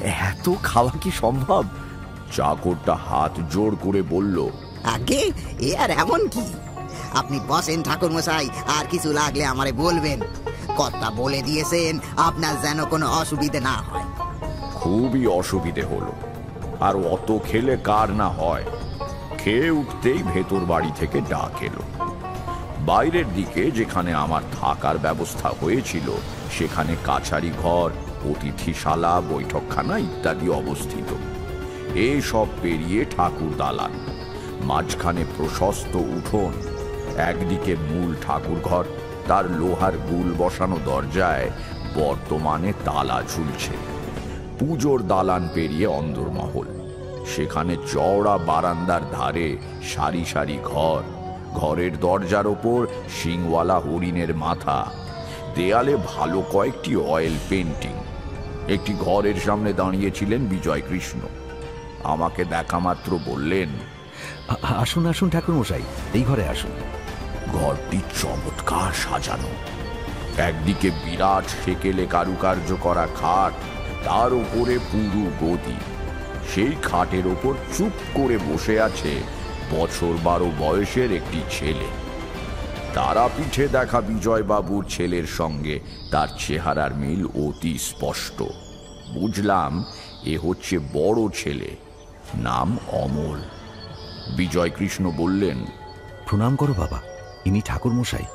এত খাওয়া কি সম্ভব? চাকরটা হাত জোড় করে বলল, আগে এ আর এমন কি, আপনি বসেন ঠাকুর মশাই, আর কিছু লাগলে আমারে বলবেন। কথা বলে দিয়েছেন আপনার যেন কোনো অসুবিধে না হয়। খুবই অসুবিধে হলো, আর অত খেলে কার না হয়। খেয়ে উঠতেই ভেতর বাড়ি থেকে ডাক এলো। বাইরের দিকে যেখানে আমার থাকার ব্যবস্থা হয়েছিল সেখানে কাছারি ঘর, অতিথিশালা, বৈঠকখানা ইত্যাদি অবস্থিত। এই সব পেরিয়ে ঠাকুর দালান, মাঝখানে প্রশস্ত উঠোন, একদিকে মূল ঠাকুর ঘর, তার লোহার গুল বসানো দরজায় বর্তমানে তালা ঝুলছে। পুজোর দালান পেরিয়ে অন্দরমহল, সেখানে চওড়া বারান্দার ধারে সারি সারি ঘর, ঘরের দরজার ওপর শিংওয়ালা হরিণের মাথা, দেয়ালে ভালো কয়েকটি অয়েল পেন্টিং। একটি ঘরের সামনে দাঁড়িয়েছিলেন বিজয় কৃষ্ণ। আমাকে দেখা মাত্র বললেন, আসুন আসুন ঠাকুর মশাই, এই ঘরে আসুন। ঘরটি চমৎকার সাজানো। একদিকে বিরাট সেকেলে কারুকার্য করা খাট, তার উপরে পুরু গদি। সেই খাটের ওপর চুপ করে বসে আছে বছর 12 বয়সের একটি ছেলে। তারাপীঠে দেখা বিজয়বাবুর ছেলের সঙ্গে তার চেহারার মিল অতি স্পষ্ট। বুঝলাম এ হচ্ছে বড় ছেলে, নাম অমল। বিজয় কৃষ্ণ বললেন, প্রণাম করো বাবা, ইনি ঠাকুর মশাই।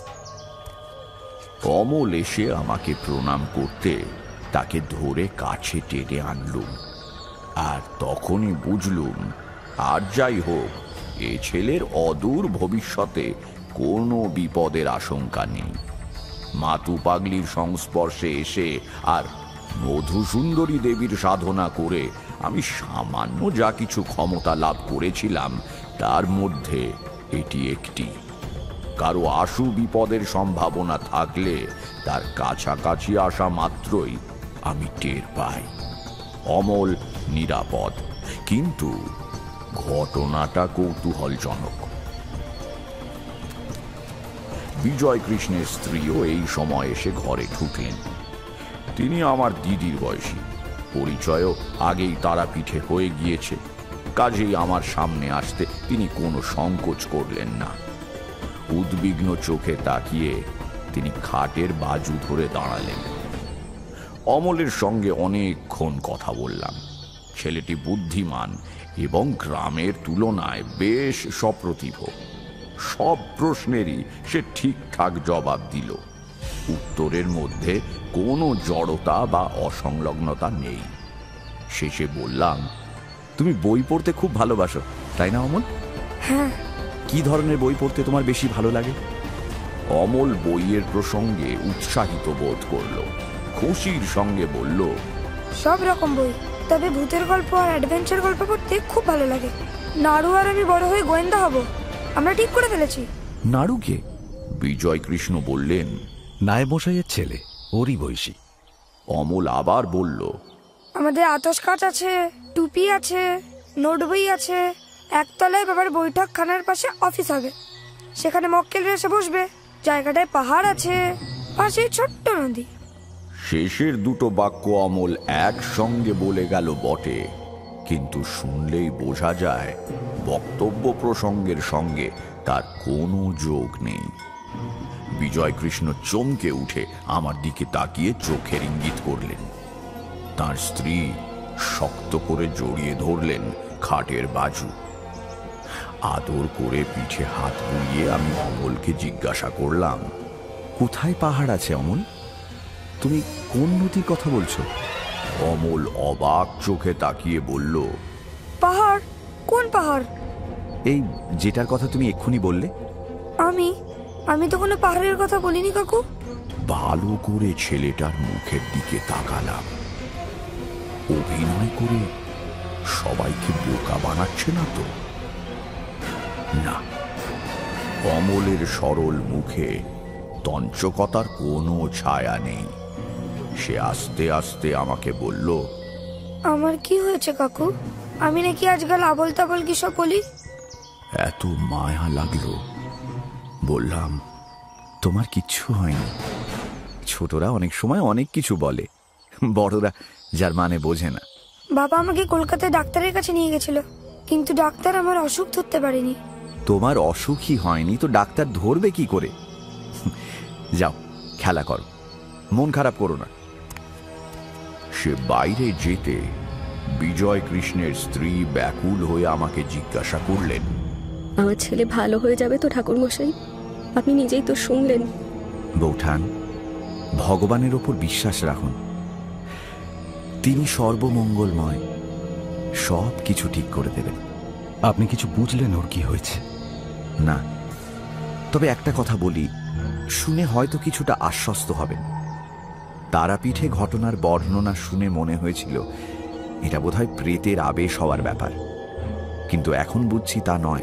অমল এসে আমাকে প্রণাম করতে তাকে ধরে কাছে টেনে আনলুম, আর তখনই বুঝলুম আর যাই হোক, এ ছেলের অদূর ভবিষ্যতে কোনো বিপদের আশঙ্কা নেই। মাতু পাগলির সংস্পর্শে এসে আর মধুসুন্দরী দেবীর সাধনা করে আমি সামান্য যা কিছু ক্ষমতা লাভ করেছিলাম তার মধ্যে এটি একটি। কারো আশু বিপদের সম্ভাবনা থাকলে তার কাছাকাছি আসা মাত্রই আমি টের পাই অমল নিরাপদ। কিন্তু ঘটনাটা কৌতূহলজনক। বিজয় কৃষ্ণের স্ত্রীও এই সময় এসে ঘরে ঢুকলেন। তিনি আমার দিদির বয়সী, পরিচয়ও আগেই তারাপীঠে হয়ে গিয়েছে, কাজেই আমার সামনে আসতে তিনি কোনো সংকোচ করলেন না। উদ্বিগ্ন চোখে তাকিয়ে তিনি খাটের বাজু ধরে দাঁড়ালেন। অমলের সঙ্গে অনেকক্ষণ কথা বললাম। ছেলেটি বুদ্ধিমান এবং গ্রামের তুলনায় বেশ সপ্রতিভ। সব প্রশ্নেরই সে ঠিকঠাক জবাব দিল। উত্তরের মধ্যে কোনো জড়তা বা অসংলগ্নতা নেই। শেষে বললাম, তুমি বই পড়তে খুব ভালোবাসো, তাই না অমল? হ্যাঁ। কি ধরনের বই পড়তে তোমার বেশি ভালো লাগে? অমল বইয়ের প্রসঙ্গে উৎসাহিত বোধ করল, খুশির সঙ্গে বলল, সব রকম বই, তবে ভূতের গল্প আর অ্যাডভেঞ্চার গল্প পড়তে খুব ভালো লাগে। নাড়ু আর আমি বড় হয়ে গোয়েন্দা হব, আমরা ঠিক করে ফেলেছি। নাড়ুকে? বিজয় কৃষ্ণ বললেন, নায়েব মশাইয়ের ছেলে, ওরই বয়সী। অমল আবার বলল, আমাদের আতস কাচ আছে, টুপি আছে, নোট বই আছে। একতলায় বাবার বৈঠকখানার পাশে অফিস হবে, সেখানে মক্কেলরা এসে বসবে। জায়গাটায় পাহাড় আছে, পাশে ছোট্ট নদী। শেষের দুটো বাক্য অমল একসঙ্গে বলে গেল বটে, কিন্তু শুনলেই বোঝা যায় বক্তব্য প্রসঙ্গের সঙ্গে তার কোনো যোগ নেই। বিজয় কৃষ্ণ চমকে উঠে আমার দিকে তাকিয়ে চোখের ইঙ্গিত করলেন। তার স্ত্রী শক্ত করে জড়িয়ে ধরলেন খাটের বাজু। আদর করে পিঠে হাত বুলিয়ে আমি অমলকে জিজ্ঞাসা করলাম, কোথায় পাহাড় আছে অমল? তুমি কোন নদীর কথা বলছো? অমল অবাক চোখে তাকিয়ে বলল, পাহাড়? কোন পাহাড়? এই যেটার কথা তুমি এক্ষুনি বললে। আমি তো কোনো পাহাড়ের কথা বলিনি কাকু। ভালো করে ছেলেটার মুখের দিকে তাকালাম। অভিনয় করে সবাইকে বোকা বানাচ্ছে না তো? না, অমলের সরল মুখে তঞ্চকতার কোনো ছায়া নেই। সে আস্তে আস্তে আমাকে বলল, আমার কি হয়েছে কাকু? আমি নাকি আজকাল আবল তাবল কি সব বলি? এত মায়া লাগলো। বললাম, তোমার কিচ্ছু হয়নি। ছোটরা অনেক সময় অনেক কিছু বলে, বড়রা যার মানে বোঝে না। বাবা আমাকে কলকাতায় ডাক্তারের কাছে নিয়ে গেছিল, কিন্তু ডাক্তার আমার অসুখ ধরতে পারেনি। তোমার অসুখই হয়নি তো ডাক্তার ধরবে কি করে? যাও খেলা করো, মন খারাপ করো না। সে বাইরে যেতে বিজয় কৃষ্ণের স্ত্রী ব্যাকুল হয়ে আমাকে জিজ্ঞাসা করলেন, আমার ছেলে ভালো হয়ে যাবে তো ঠাকুরমশাই? আপনি নিজেই তো শুনলেন। বৌঠান, ভগবানের ওপর বিশ্বাস রাখুন, তিনি সর্বমঙ্গলময়, সব কিছু ঠিক করে দেবেন। আপনি কিছু বুঝলেন ওর কি হয়েছে? না, তবে একটা কথা বলি, শুনে হয়তো কিছুটা আশ্বস্ত হবেন। তারাপীঠে ঘটনার বর্ণনা শুনে মনে হয়েছিল এটা বোধহয় প্রেতের আবেশ হওয়ার ব্যাপার, কিন্তু এখন বুঝছি তা নয়।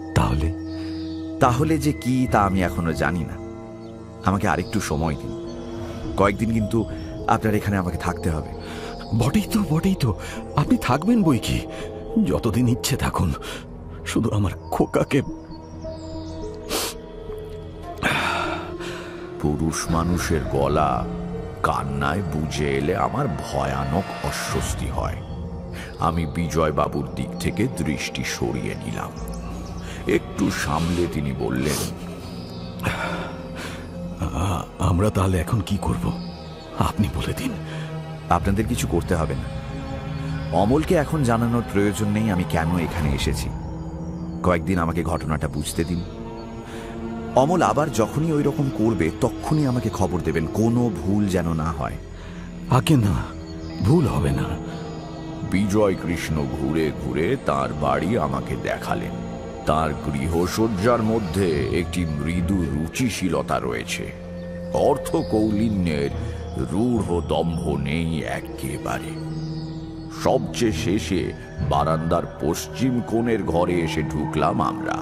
তাহলে যে কি তা আমি এখনো জানি না। আমাকে আরেকটু সময় দিন, কয়েকদিন কিন্তু আপনার এখানে আমাকে থাকতে হবে। বটেই তো আপনি থাকবেন বই কি, যতদিন ইচ্ছে থাকুন, শুধু আমার খোকাকে। পুরুষ মানুষের গলা কান্নায় বুঝে এলে আমার ভয়ানক অস্বস্তি হয়। আমি বিজয়বাবুর দিক থেকে দৃষ্টি সরিয়ে নিলাম। একটু সামলে তিনি বললেন, আমরা তাহলে এখন কি করব আপনি বলে দিন। আপনাদের কিছু করতে হবে না। অমলকে এখন জানানোর প্রয়োজন নেই আমি কেন এখানে এসেছি। কয়েকদিন আমাকে ঘটনাটা বুঝতে দিন। অমল আবার যখনই ওই রকম করবে তখনই আমাকে খবর দেবেন, কোনো ভুল যেন না হয়। আগে না, ভুল হবে না। বিজয় কৃষ্ণ ঘুরে ঘুরে তার বাড়ি আমাকে দেখালেন। তার গৃহসজ্জার মধ্যে একটি মৃদু রুচিশীলতা রয়েছে, অর্থ কৌলিন্যের রূঢ় দম্ভ নেই একেবারে। সবচেয়ে শেষে বারান্দার পশ্চিম কোণের ঘরে এসে ঢুকলাম আমরা।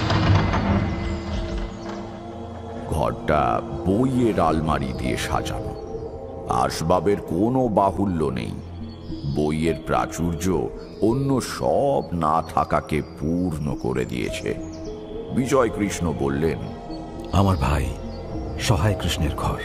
ঘরটা বইয়ের আলমারি দিয়ে সাজানো, আসবাবের কোনো বাহুল্য নেই। বইয়ের প্রাচুর্য অন্য সব না থাকাকে পূর্ণ করে দিয়েছে। বিজয় কৃষ্ণ বললেন, আমার ভাই সহায় কৃষ্ণের ঘর।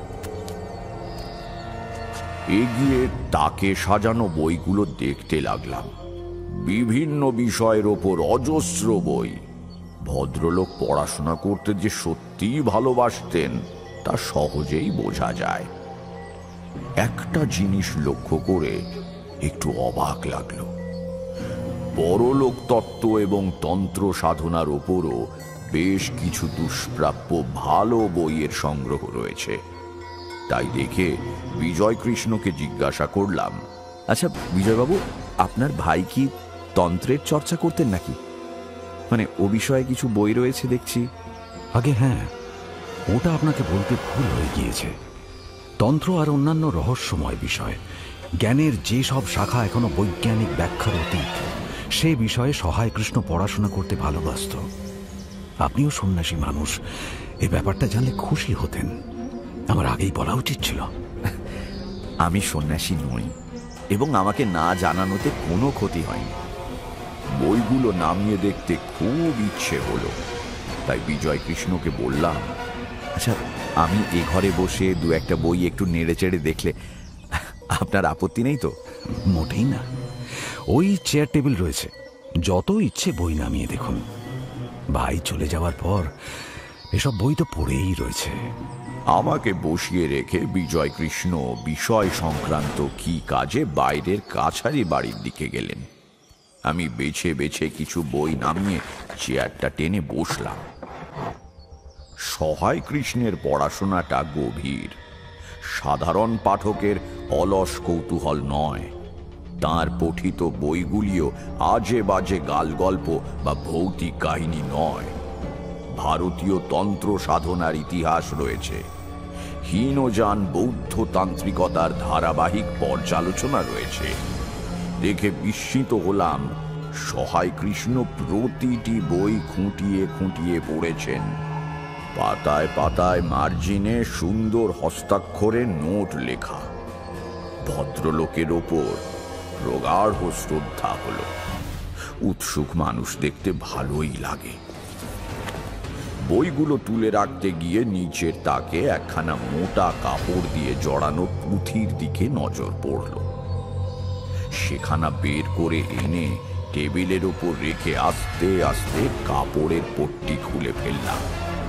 এগিয়ে তাকে সাজানো বইগুলো দেখতে লাগলাম। বিভিন্ন বিষয়ের ওপর অজস্র বই। ভদ্রলোক পড়াশোনা করতে যে সত্যিই ভালোবাসতেন তা সহজেই বোঝা যায়। একটা জিনিস লক্ষ্য করে একটু অবাক লাগলো, পরলোক তত্ত্ব এবং তন্ত্র সাধনার ওপরও বেশ কিছু দুষ্প্রাপ্য ভালো বইয়ের সংগ্রহ রয়েছে। তাই দেখে বিজয় কৃষ্ণকে জিজ্ঞাসা করলাম, আচ্ছা বিজয়বাবু, আপনার ভাই কি তন্ত্রের চর্চা করতেন নাকি? মানে ও বিষয়ে কিছু বই রয়েছে দেখছি। আগে হ্যাঁ, ওটা আপনাকে বলতে ভুল হয়ে গিয়েছে। তন্ত্র আর অন্যান্য রহস্যময় বিষয়, জ্ঞানের যে সব শাখা এখনো বৈজ্ঞানিক ব্যাখ্যার অতীত, সে বিষয়ে সহায় কৃষ্ণ পড়াশোনা করতে ভালোবাসত। আপনিও সন্ন্যাসী মানুষ, এই ব্যাপারটা জানলে খুশি হতেন। আমার আগেই বলা উচিত ছিল। আমি সন্ন্যাসী নই এবং আমাকে না জানানোতে কোনো ক্ষতি হয়নি। বইগুলো নামিয়ে দেখতে খুব ইচ্ছে হলো, তাই বিজয় কৃষ্ণকে বললাম, আচ্ছা আমি এ ঘরে বসে দু একটা বই একটু নেড়ে চেড়ে দেখলে আপনার আপত্তি নেই তো? মোটেই না। ওই চেয়ার টেবিল রয়েছে, যত ইচ্ছে বই নামিয়ে দেখুন। ভাই চলে যাওয়ার পর এসব বই তো পড়েই রয়েছে। আমাকে বসিয়ে রেখে বিজয় কৃষ্ণ বিষয় সংক্রান্ত কি কাজে বাইরের কাছারি বাড়ির দিকে গেলেন। আমি বেছে বেছে কিছু বই নামিয়ে চেয়ারটা টেনে বসলাম। সহায় কৃষ্ণের পড়াশোনাটা গভীর, সাধারণ পাঠকের অলস কৌতূহল নয়। তাঁর পঠিত বইগুলিও আজে বাজে গালগল্প বা ভৌতিক কাহিনী নয়। ভারতীয় তন্ত্র সাধনার ইতিহাস রয়েছে, হীনযান বৌদ্ধ তান্ত্রিকতার ধারাবাহিক পর্যালোচনা রয়েছে। দেখে বিস্মিত হলাম, সহায় কৃষ্ণ প্রতিটি বই খুঁটিয়ে খুঁটিয়ে পড়েছেন। পাতায় পাতায় মার্জিনে সুন্দর হস্তাক্ষরে নোট লেখা। ভদ্রলোকের ওপর প্রগাঢ় শ্রদ্ধা হলো। উৎসুক মানুষ দেখতে ভালোই লাগে। বইগুলো তুলে রাখতে গিয়ে নিচের তাকে একখানা মোটা কাপড় দিয়ে জড়ানো পুঁথির দিকে নজর পড়ল। সেখানা বের করে এনে টেবিলের উপর রেখে আস্তে আস্তে কাপড়ের পট্টি খুলে ফেললাম।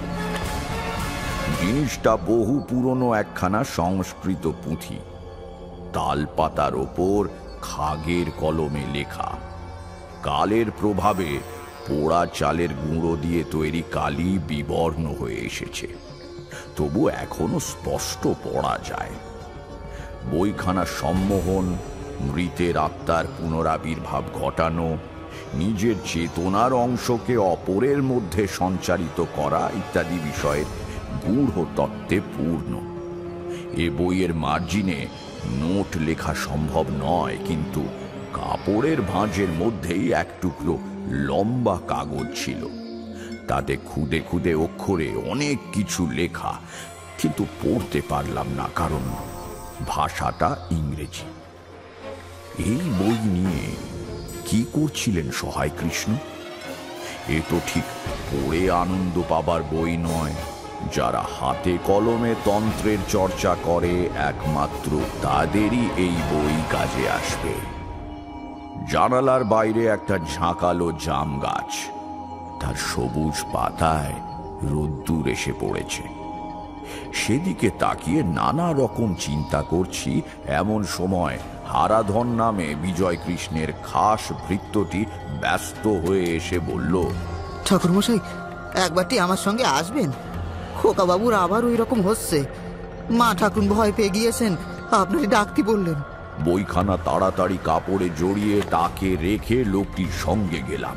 জিনিসটা বহু পুরনো একখানা সংস্কৃত পুঁথি, তাল পাতার ওপর খাগের কলমে লেখা। কালের প্রভাবে পোড়া চালের গুঁড়ো দিয়ে তৈরি কালি বিবর্ণ হয়ে এসেছে, তবু এখনো স্পষ্ট পড়া যায়। বইখানা সম্মোহন, মৃতের আত্মার পুনরাবির্ভাব ঘটানো, নিজের চেতনার অংশকে অপরের মধ্যে সঞ্চারিত করা ইত্যাদি বিষয়ের গূঢ় তত্ত্বে পূর্ণ। এ বইয়ের মার্জিনে নোট লেখা সম্ভব নয়, কিন্তু কাপড়ের ভাঁজের মধ্যেই এক টুকরো লম্বা কাগজ ছিল। তাতে খুদে খুদে অক্ষরে অনেক কিছু লেখা, কিন্তু পড়তে পারলাম না, কারণ ভাষাটা ইংরেজি। এই বই নিয়ে কি করছিলেন সহায় কৃষ্ণ? এ তো ঠিক পড়ে আনন্দ পাবার বই নয়। যারা হাতে কলমে তন্ত্রের চর্চা করে একমাত্র তাদেরই এই বই কাজে আসবে। জানালার বাইরে একটা ঝাঁকালো জাম গাছ, তার সবুজ পাতায় রোদ্দুর এসে পড়েছে। সেদিকে তাকিয়ে নানা রকম চিন্তা করছি, এমন সময় হারাধন নামে বিজয় কৃষ্ণের খাস ভৃত্যটি ব্যস্ত হয়ে এসে বলল, ঠাকুরমশাই, একবারটি আমার সঙ্গে আসবেন? খোকা বাবুর আবার ওই রকম হচ্ছে। মা ঠাকুর ভয় পেয়ে গিয়েছেন, আপনাকে ডাকতে বললেন। বইখানা তাড়াতাড়ি কাপড়ে জড়িয়ে তাকে রেখে লোকটির সঙ্গে গেলাম।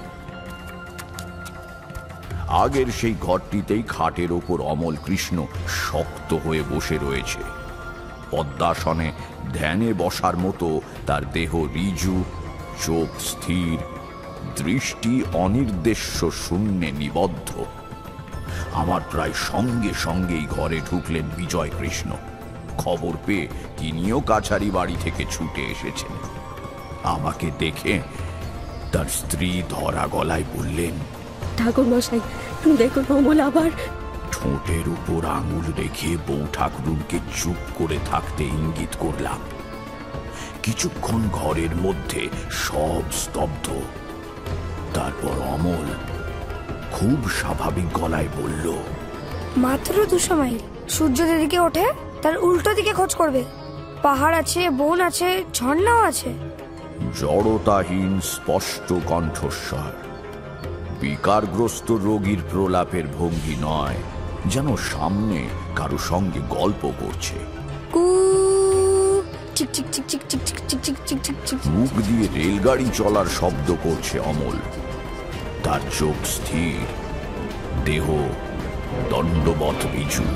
আগের সেই ঘরটিতেই খাটের ওপর অমল কৃষ্ণ শক্ত হয়ে বসে রয়েছে। পদ্মাসনে ধ্যানে বসার মতো তার দেহ ঋজু, চোখ স্থির, দৃষ্টি অনির্দেশ্য শূন্যে নিবদ্ধ। আমার প্রায় সঙ্গে সঙ্গেই ঘরে ঢুকলেন বিজয় কৃষ্ণ। খবর পেয়ে তিনিও কাছারি বাড়ি থেকে ছুটে এসেছেন। আমাকে দেখে তার স্ত্রী ধরা গলায় বললেন, ঠাকুর মশাই, দেখুন অমল আবার। ঠোঁটের উপর আঙুল রেখে বউ ঠাকুরকে চুপ করে থাকতে ইঙ্গিত করলাম। কিছুক্ষণ ঘরের মধ্যে সব স্তব্ধ। তারপর অমল খুব স্বাভাবিক গলায় বলল, মাত্র 200 মাইল। সূর্য যেদিকে ওঠে তার উল্টো দিকে খোঁজ করবে। পাহাড় আছে, বন আছে, ঝর্ণাও আছে। জড়তাহীন স্পষ্ট কণ্ঠস্বর, বিকারগ্রস্ত রোগীর প্রলাপের ভঙ্গি নয়, যেন সামনে কারো সঙ্গে গল্প করছে। মুখ দিয়ে রেলগাড়ি চলার শব্দ করছে অমল। তার চোখ স্থির, দেহ দণ্ডবৎ ঋজু।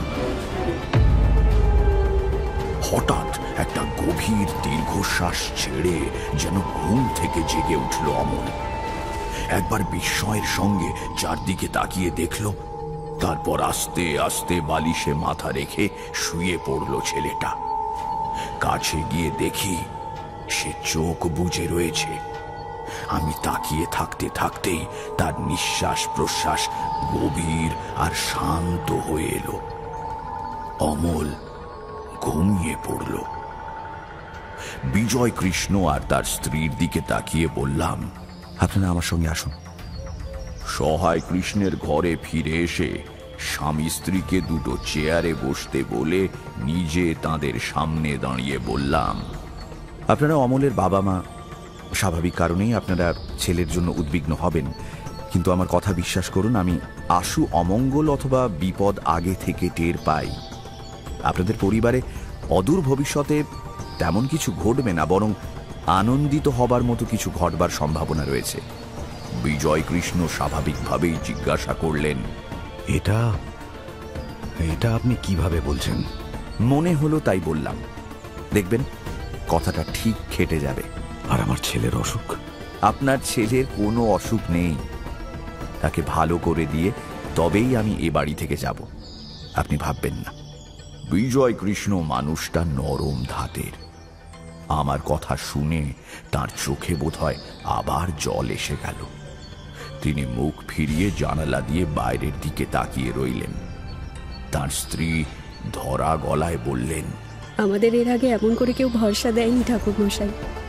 হঠাৎ একটা গভীর দীর্ঘশ্বাস ছেড়ে যেন ঘুম থেকে জেগে উঠল অমল। একবার বিস্ময়ের সঙ্গে চারদিকে তাকিয়ে দেখল, তারপর আস্তে আস্তে বালিশে মাথা রেখে শুয়ে পড়ল ছেলেটা। কাছে গিয়ে দেখি সে চোখ বুজে রয়েছে। আমি তাকিয়ে থাকতে থাকতেই তার নিঃশ্বাস প্রশ্বাস গভীর আর শান্ত হয়ে এলো। অমল ঘুমিয়ে পড়ল। বিজয় কৃষ্ণ আর তার স্ত্রীর দিকে তাকিয়ে বললাম, আপনারা আমার সঙ্গে আসুন। সহায় কৃষ্ণের ঘরে ফিরে এসে স্বামী স্ত্রীকে দুটো চেয়ারে বসতে বলে নিজে তাদের সামনে দাঁড়িয়ে বললাম, আপনারা অমলের বাবা মা, স্বাভাবিক কারণেই আপনারা ছেলের জন্য উদ্বিগ্ন হবেন, কিন্তু আমার কথা বিশ্বাস করুন, আমি আশু অমঙ্গল অথবা বিপদ আগে থেকে টের পাই। আপনাদের পরিবারে অদূর ভবিষ্যতে তেমন কিছু ঘটবে না, বরং আনন্দিত হবার মতো কিছু ঘটবার সম্ভাবনা রয়েছে। বিজয় কৃষ্ণ স্বাভাবিকভাবেই জিজ্ঞাসা করলেন, এটা এটা আপনি কিভাবে বলছেন? মনে হলো তাই বললাম। দেখবেন কথাটা ঠিক খেটে যাবে। আর আমার ছেলের অসুখ? আপনার ছেলের কোনো অসুখ নেই। তাকে ভালো করে দিয়ে তবেই আমি এ বাড়ি থেকে যাব, আপনি ভাববেন না। বিজয় কৃষ্ণ মানুষটা নরম ধাতের। আমার কথা শুনে তার চোখে বোধহয় আবার জল এসে গেল। তিনি মুখ ফিরিয়ে জানালা দিয়ে বাইরের দিকে তাকিয়ে রইলেন। তার স্ত্রী ধরা গলায় বললেন, আমাদের এর আগে এমন করে কেউ ভরসা দেয়নি ঠাকুর মশাই।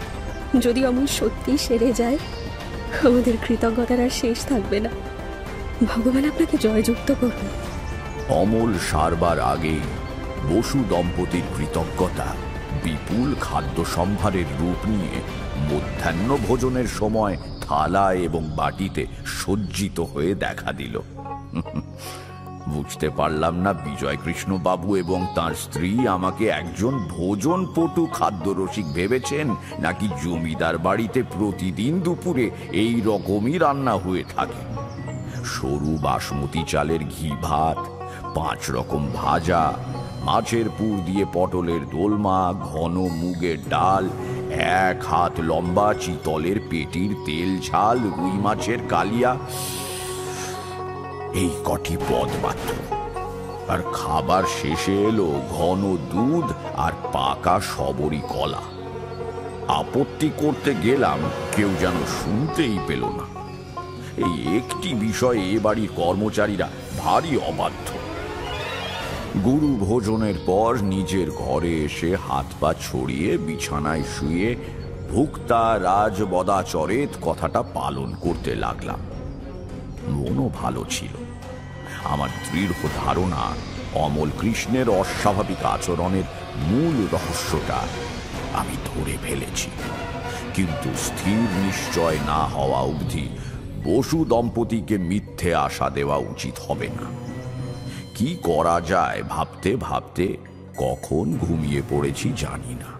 যদি অমল সত্যি সেরে যায়, আমাদের কৃতজ্ঞতার আর শেষ থাকবে না। ভগবান আপনাকে জয়যুক্ত করবে। অমল সারবার আগেই বসু দম্পতির কৃতজ্ঞতা বিপুল খাদ্য সম্ভারের রূপ নিয়ে মধ্যাহ্ন ভোজনের সময় থালা এবং বাটিতে সজ্জিত হয়ে দেখা দিল। বুঝতে পারলাম না বিজয়কৃষ্ণ বাবু এবং তার স্ত্রী আমাকে একজন ভোজন পটু খাদ্যরসিক ভেবেছেন, নাকি জমিদার বাড়িতে প্রতিদিন দুপুরে এই রকমই রান্না হয়ে থাকে। সরু বাসমতি চালের ঘি ভাত, 5 রকম ভাজা, মাছের পুর দিয়ে পটলের দোলমা, ঘন মুগের ডাল, 1 হাত লম্বা চিতলের পেটির তেল ঝাল, রুই মাছের কালিয়া, এই কটি পদ মাত্র। আর খাবার শেষে এলো ঘন দুধ আর পাকা সবরি কলা। আপত্তি করতে গেলাম, কেউ যেন শুনতেই পেল না। এই একটি বিষয়ে এ বাড়ির কর্মচারীরা ভারী অবাধ্য। গুরু ভোজনের পর নিজের ঘরে এসে হাত পা ছড়িয়ে বিছানায় শুয়ে ভুক্তা রাজ বদাচরেত কথাটা পালন করতে লাগলাম। মনও ভালো ছিল। আমার দৃঢ় ধারণা অমল কৃষ্ণের অস্বাভাবিক আচরণের মূল রহস্যটা আমি ধরে ফেলেছি, কিন্তু স্থির নিশ্চয় না হওয়া অবধি বসু দম্পতিকে মিথ্যে আশা দেওয়া উচিত হবে না। কি করা যায় ভাবতে ভাবতে কখন ঘুমিয়ে পড়েছি জানি না।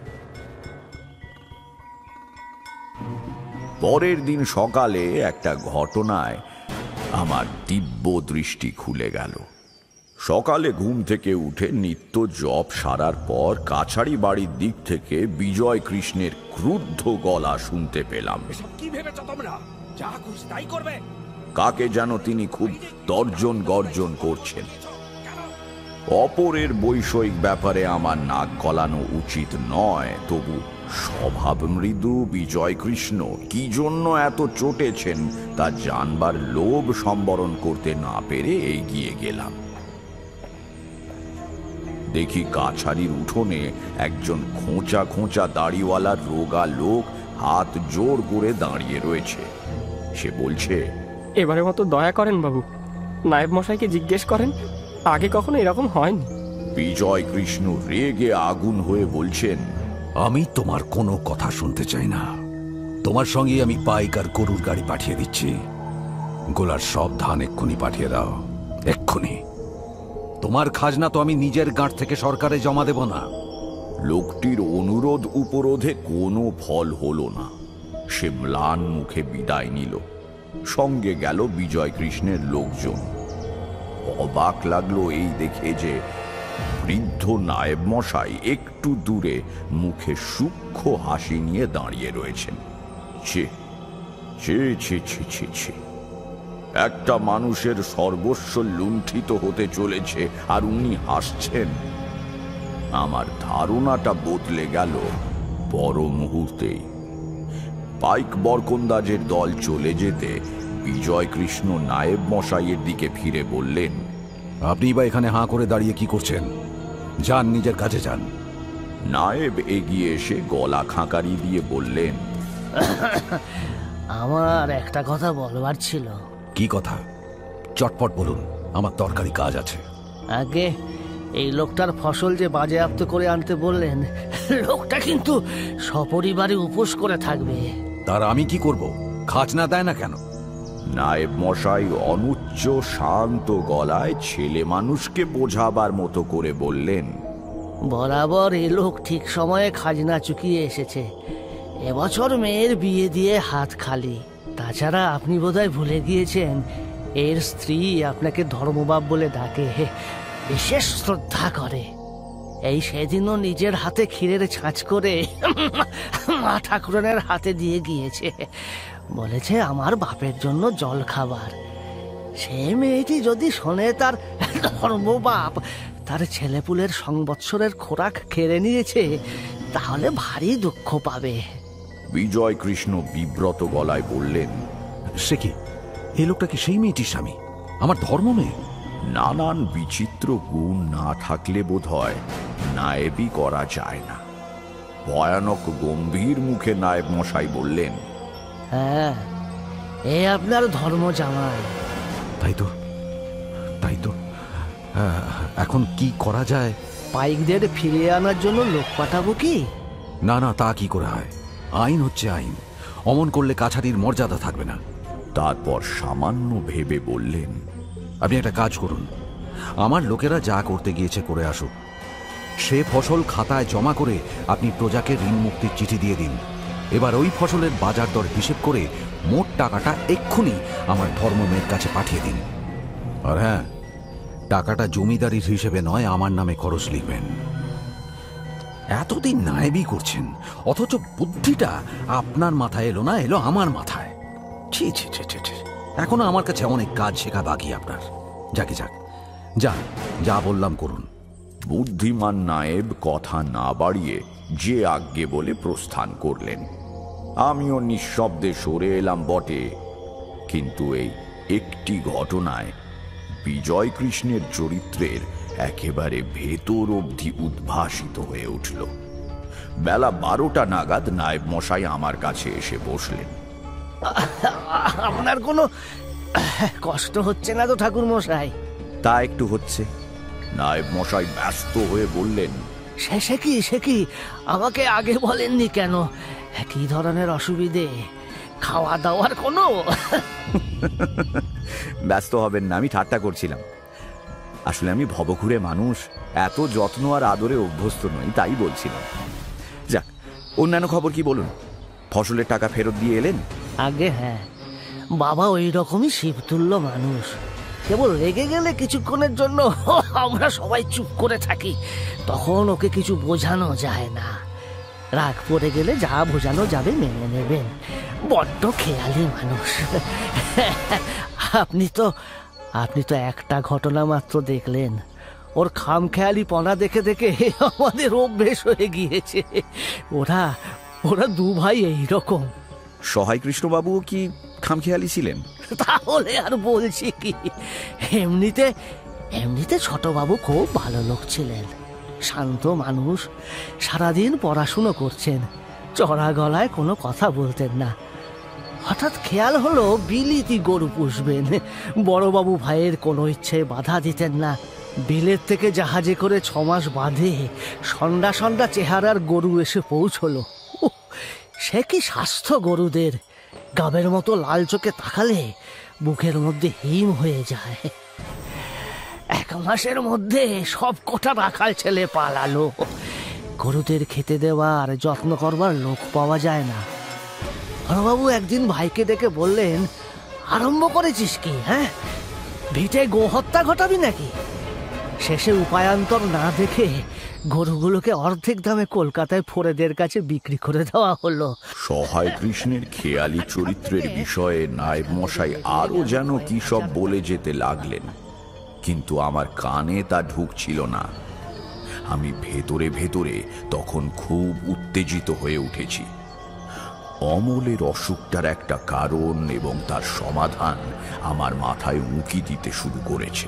পরের দিন সকালে একটা ঘটনায় আমার দিব্য দৃষ্টি খুলে গেল। সকালে ঘুম থেকে উঠে নিত্য জপ সারার পর কাছারি বাড়ির দিক থেকে বিজয় কৃষ্ণের ক্রুদ্ধ গলা শুনতে পেলাম। কি ভেবেছো তোমরা? যা খুশি তাই করবে। কাকে যেন তিনি খুব তর্জন গর্জন করছেন। অপরের বৈষয়িক ব্যাপারে আমার নাক গলানো উচিত নয়, তবু স্বভাব মৃদু বিজয় কৃষ্ণ কি জন্য এত চটেছেন তা জানবার লোভ সম্বরণ করতে না পেরে এগিয়ে গেলাম। দেখি কাছারির উঠোনে একজন খোঁচা খোঁচা দাড়িওয়ালা রোগা লোক হাত জোর করে দাঁড়িয়ে রয়েছে। সে বলছে, এবারে মতো দয়া করেন বাবু, নায়েব মশাইকে জিজ্ঞেস করেন, আগে কখনো এরকম হয়নি। বিজয় কৃষ্ণ রেগে আগুন হয়ে বলছেন, আমি তোমার কোনো কথা শুনতে চাই না। তোমার সঙ্গে আমি বাইক আর গরুর গাড়ি পাঠিয়ে দিচ্ছি। গোলার সব ধান এক্ষুনি পাঠিয়ে দাও, এক্ষুনি। তোমার খাজনা তো আমি নিজের গাঁট থেকে সরকারে জমা দেব না। লোকটির অনুরোধ উপরোধে কোনো ফল হলো না। সে ম্লান মুখে বিদায় নিল। সঙ্গে গেল বিজয় কৃষ্ণের লোকজন। অবাক লাগলো এই দেখে যে বৃদ্ধ নায়েব মশাই একটু দূরে মুখে সূক্ষ্ম হাসি নিয়ে দাঁড়িয়ে রয়েছেন। ছি ছি ছি ছি ছি ছি, একটা মানুষের সর্বস্ব লুণ্ঠিত হতে চলেছে আর উনি হাসছেন। আমার ধারণাটা বদলে গেল পর মুহূর্তেই। পাইক বরকন্দাজের দল চলে যেতে বিজয় কৃষ্ণ নায়েব মশাইয়ের দিকে ফিরে বললেন, আপনি বা এখানে হাঁ করে দাঁড়িয়ে কি করছেন? যান, নিজের কাজে যান। নায়েব এগিয়ে এসে গলা খাঁকারি দিয়ে বললেন, আমার একটা কথা বলবার ছিল। কি কথা? চটপট বলুন, আমার দরকারি কাজ আছে। আগে এই লোকটার ফসল যে বাজেয়াপ্ত করে আনতে বললেন, লোকটা কিন্তু সপরিবারে উপোস করে থাকবে। তার আমি কি করব? খাজনা দেয় না কেন? নায়েব মশাই অনুচ্চ শান্ত গলায় ছেলে মানুষকে বোঝাবার মতো করে বললেন, বরাবর এ লোক ঠিক সময়ে খাজনা চুকিয়ে এসেছে। এবছর মেয়ের বিয়ে দিয়ে হাত খালি। তাছাড়া আপনি বোধহয় ভুলে গিয়েছেন, এর স্ত্রী আপনাকে ধর্মবাব বলে ডাকে, বিশেষ শ্রদ্ধা করে। এই সেদিনও নিজের হাতে ক্ষীরের ছাঁচ করে মা ঠাকুরানের হাতে দিয়ে গিয়েছে। বলেছে আমার বাপের জন্য জল খাবার। সে মেয়েটি যদি শোনে তার ধর্মবাপ তার ছেলেপুলের সংবৎসরের খোরাক কেড়ে নিয়েছে, তাহলে ভারী দুঃখ পাবে। বিজয় কৃষ্ণ বিব্রত গলায় বললেন, সে কি, এই লোকটা কি সেই মেয়েটির স্বামী, আমার ধর্ম মেয়ে? নানান বিচিত্র গুণ না থাকলে বোধহয় নায়েবই করা যায় না। ভয়ানক গম্ভীর মুখে নায়েব মশাই বললেন, হ্যাঁ, এ আপনার ধর্ম জামাই। তাই তো, তাই তো। এখন কি করা যায়? পাইকদের ফিরিয়ে আনার জন্য লোক পাঠাবো কি? না না, তা কি করে হয়? আইন হচ্ছে আইন, অমন করলে কাছারির মর্যাদা থাকবে না। তারপর সামান্য ভেবে বললেন, আপনি একটা কাজ করুন, আমার লোকেরা যা করতে গিয়েছে করে আসুক। সে ফসল খাতায় জমা করে আপনি প্রজাকে ঋণ মুক্তির চিঠি দিয়ে দিন। এবার ওই ফসলের বাজার দর হিসেব করে মোট টাকাটা এক্ষুনি আমার ধর্মমেয়ের কাছে পাঠিয়ে দিন। আর হ্যাঁ, টাকাটা জমিদারির হিসেবে নয়, আমার নামে খরচ লিখবেন। এতদিন নায়েবই করছেন, অথচ বুদ্ধিটা আপনার মাথায় এলো না, এলো আমার মাথায়। ছি ছি ছি ছি ছি, এখনো আমার কাছে অনেক কাজ শেখা বাকি আপনার। যাকে যাক, যান, যা বললাম করুন। বুদ্ধিমান নায়েব কথা না বাড়িয়ে যে আজ্ঞে বলে প্রস্থান করলেন। আমিও নিঃশব্দে সরে এলাম বটে, কিন্তু এই একটি ঘটনায় বিজয় কৃষ্ণের চরিত্রের একেবারে ভেতর অবধি উদ্ভাসিত হয়ে উঠল। বেলা 12টা নাগাদ নায়েব মশাই আমার কাছে এসে বসলেন। আপনার কোনো কষ্ট হচ্ছে না তো ঠাকুর মশাই? তা একটু হচ্ছে। নায়েব মশাই ব্যস্ত হয়ে বললেন, সে কি আমাকে আগে বলেননি কেন? কি ধরনের অসুবিধে? খাওয়া দাওয়ার কোনো? ব্যস্ত হবেন না, আমি ঠাট্টা করছিলাম। আসলে আমি ভবঘুরে মানুষ, এত যত্ন আর আদরে অভ্যস্ত নই, তাই বলছিলাম। যাক, অন্যান্য খবর কি বলুন? ফসলের টাকা ফেরত দিয়ে এলেন? আগে হ্যাঁ, বাবা ওই রকমই শিবতুল্য মানুষ। কেবল রেগে গেলে কিছুক্ষণের জন্য আমরা সবাই চুপ করে থাকি, তখন ওকে কিছু বোঝানো যায় না। রাগ পড়ে গেলে যা বোঝানো যাবে মেনে নেবেন। বড্ড খেয়ালি মানুষ। আপনি তো একটা ঘটনা মাত্র দেখলেন, ওর খামখেয়ালি পনা দেখে দেখে আমাদের অভ্যেস হয়ে গিয়েছে। ওরা দু ভাই এইরকম। সহায় কৃষ্ণবাবু কি খামখেয়ালি ছিলেন? তাহলে আর বলছি কি, এমনিতে ছোটবাবু খুব ভালো লোক ছিলেন, শান্ত মানুষ, সারাদিন পড়াশুনো করছেন, চড়া গলায় কোনো কথা বলতেন না। হঠাৎ খেয়াল হলো বিলিতি গরু পুষবেন। বড়বাবু ভাইয়ের কোনো ইচ্ছে বাধা দিতেন না। বিলেত থেকে জাহাজে করে 6 মাস বাদে সন্ধ্যা সন্ধ্যা চেহারার গরু এসে পৌঁছলো। সে কি স্বাস্থ্য গরুদের! গাবের মতো লাল চোখে তাকালে বুকের মধ্যে হিম হয়ে যায়। 1 মাসের মধ্যে সব কটা রাখাল ছেলে পালালো। গরুদের খেতে দেওয়ার যত্ন করবার লোক পাওয়া যায় না। বড়বাবু একদিন ভাইকে ডেকে বললেন, আরম্ভ করেছিস কি? হ্যাঁ, ভিটে গোহত্যা ঘটাবি নাকি? শেষে উপায়ান্তর না দেখে গরুগুলোকে অর্ধেক দামে কলকাতায় ফোরেদের কাছে বিক্রি করে দেওয়া হলো। সহায় কৃষ্ণের খেয়ালি চরিত্রের বিষয়ে নায়েব মশাই আরো যেন কি সব বলে যেতে লাগলেন, কিন্তু আমার কানে তা ঢুকছিল না। আমি ভেতরে ভেতরে তখন খুব উত্তেজিত হয়ে উঠেছি। অমলের অসুখটার একটা কারণ এবং তার সমাধান আমার মাথায় উঁকি দিতে শুরু করেছে।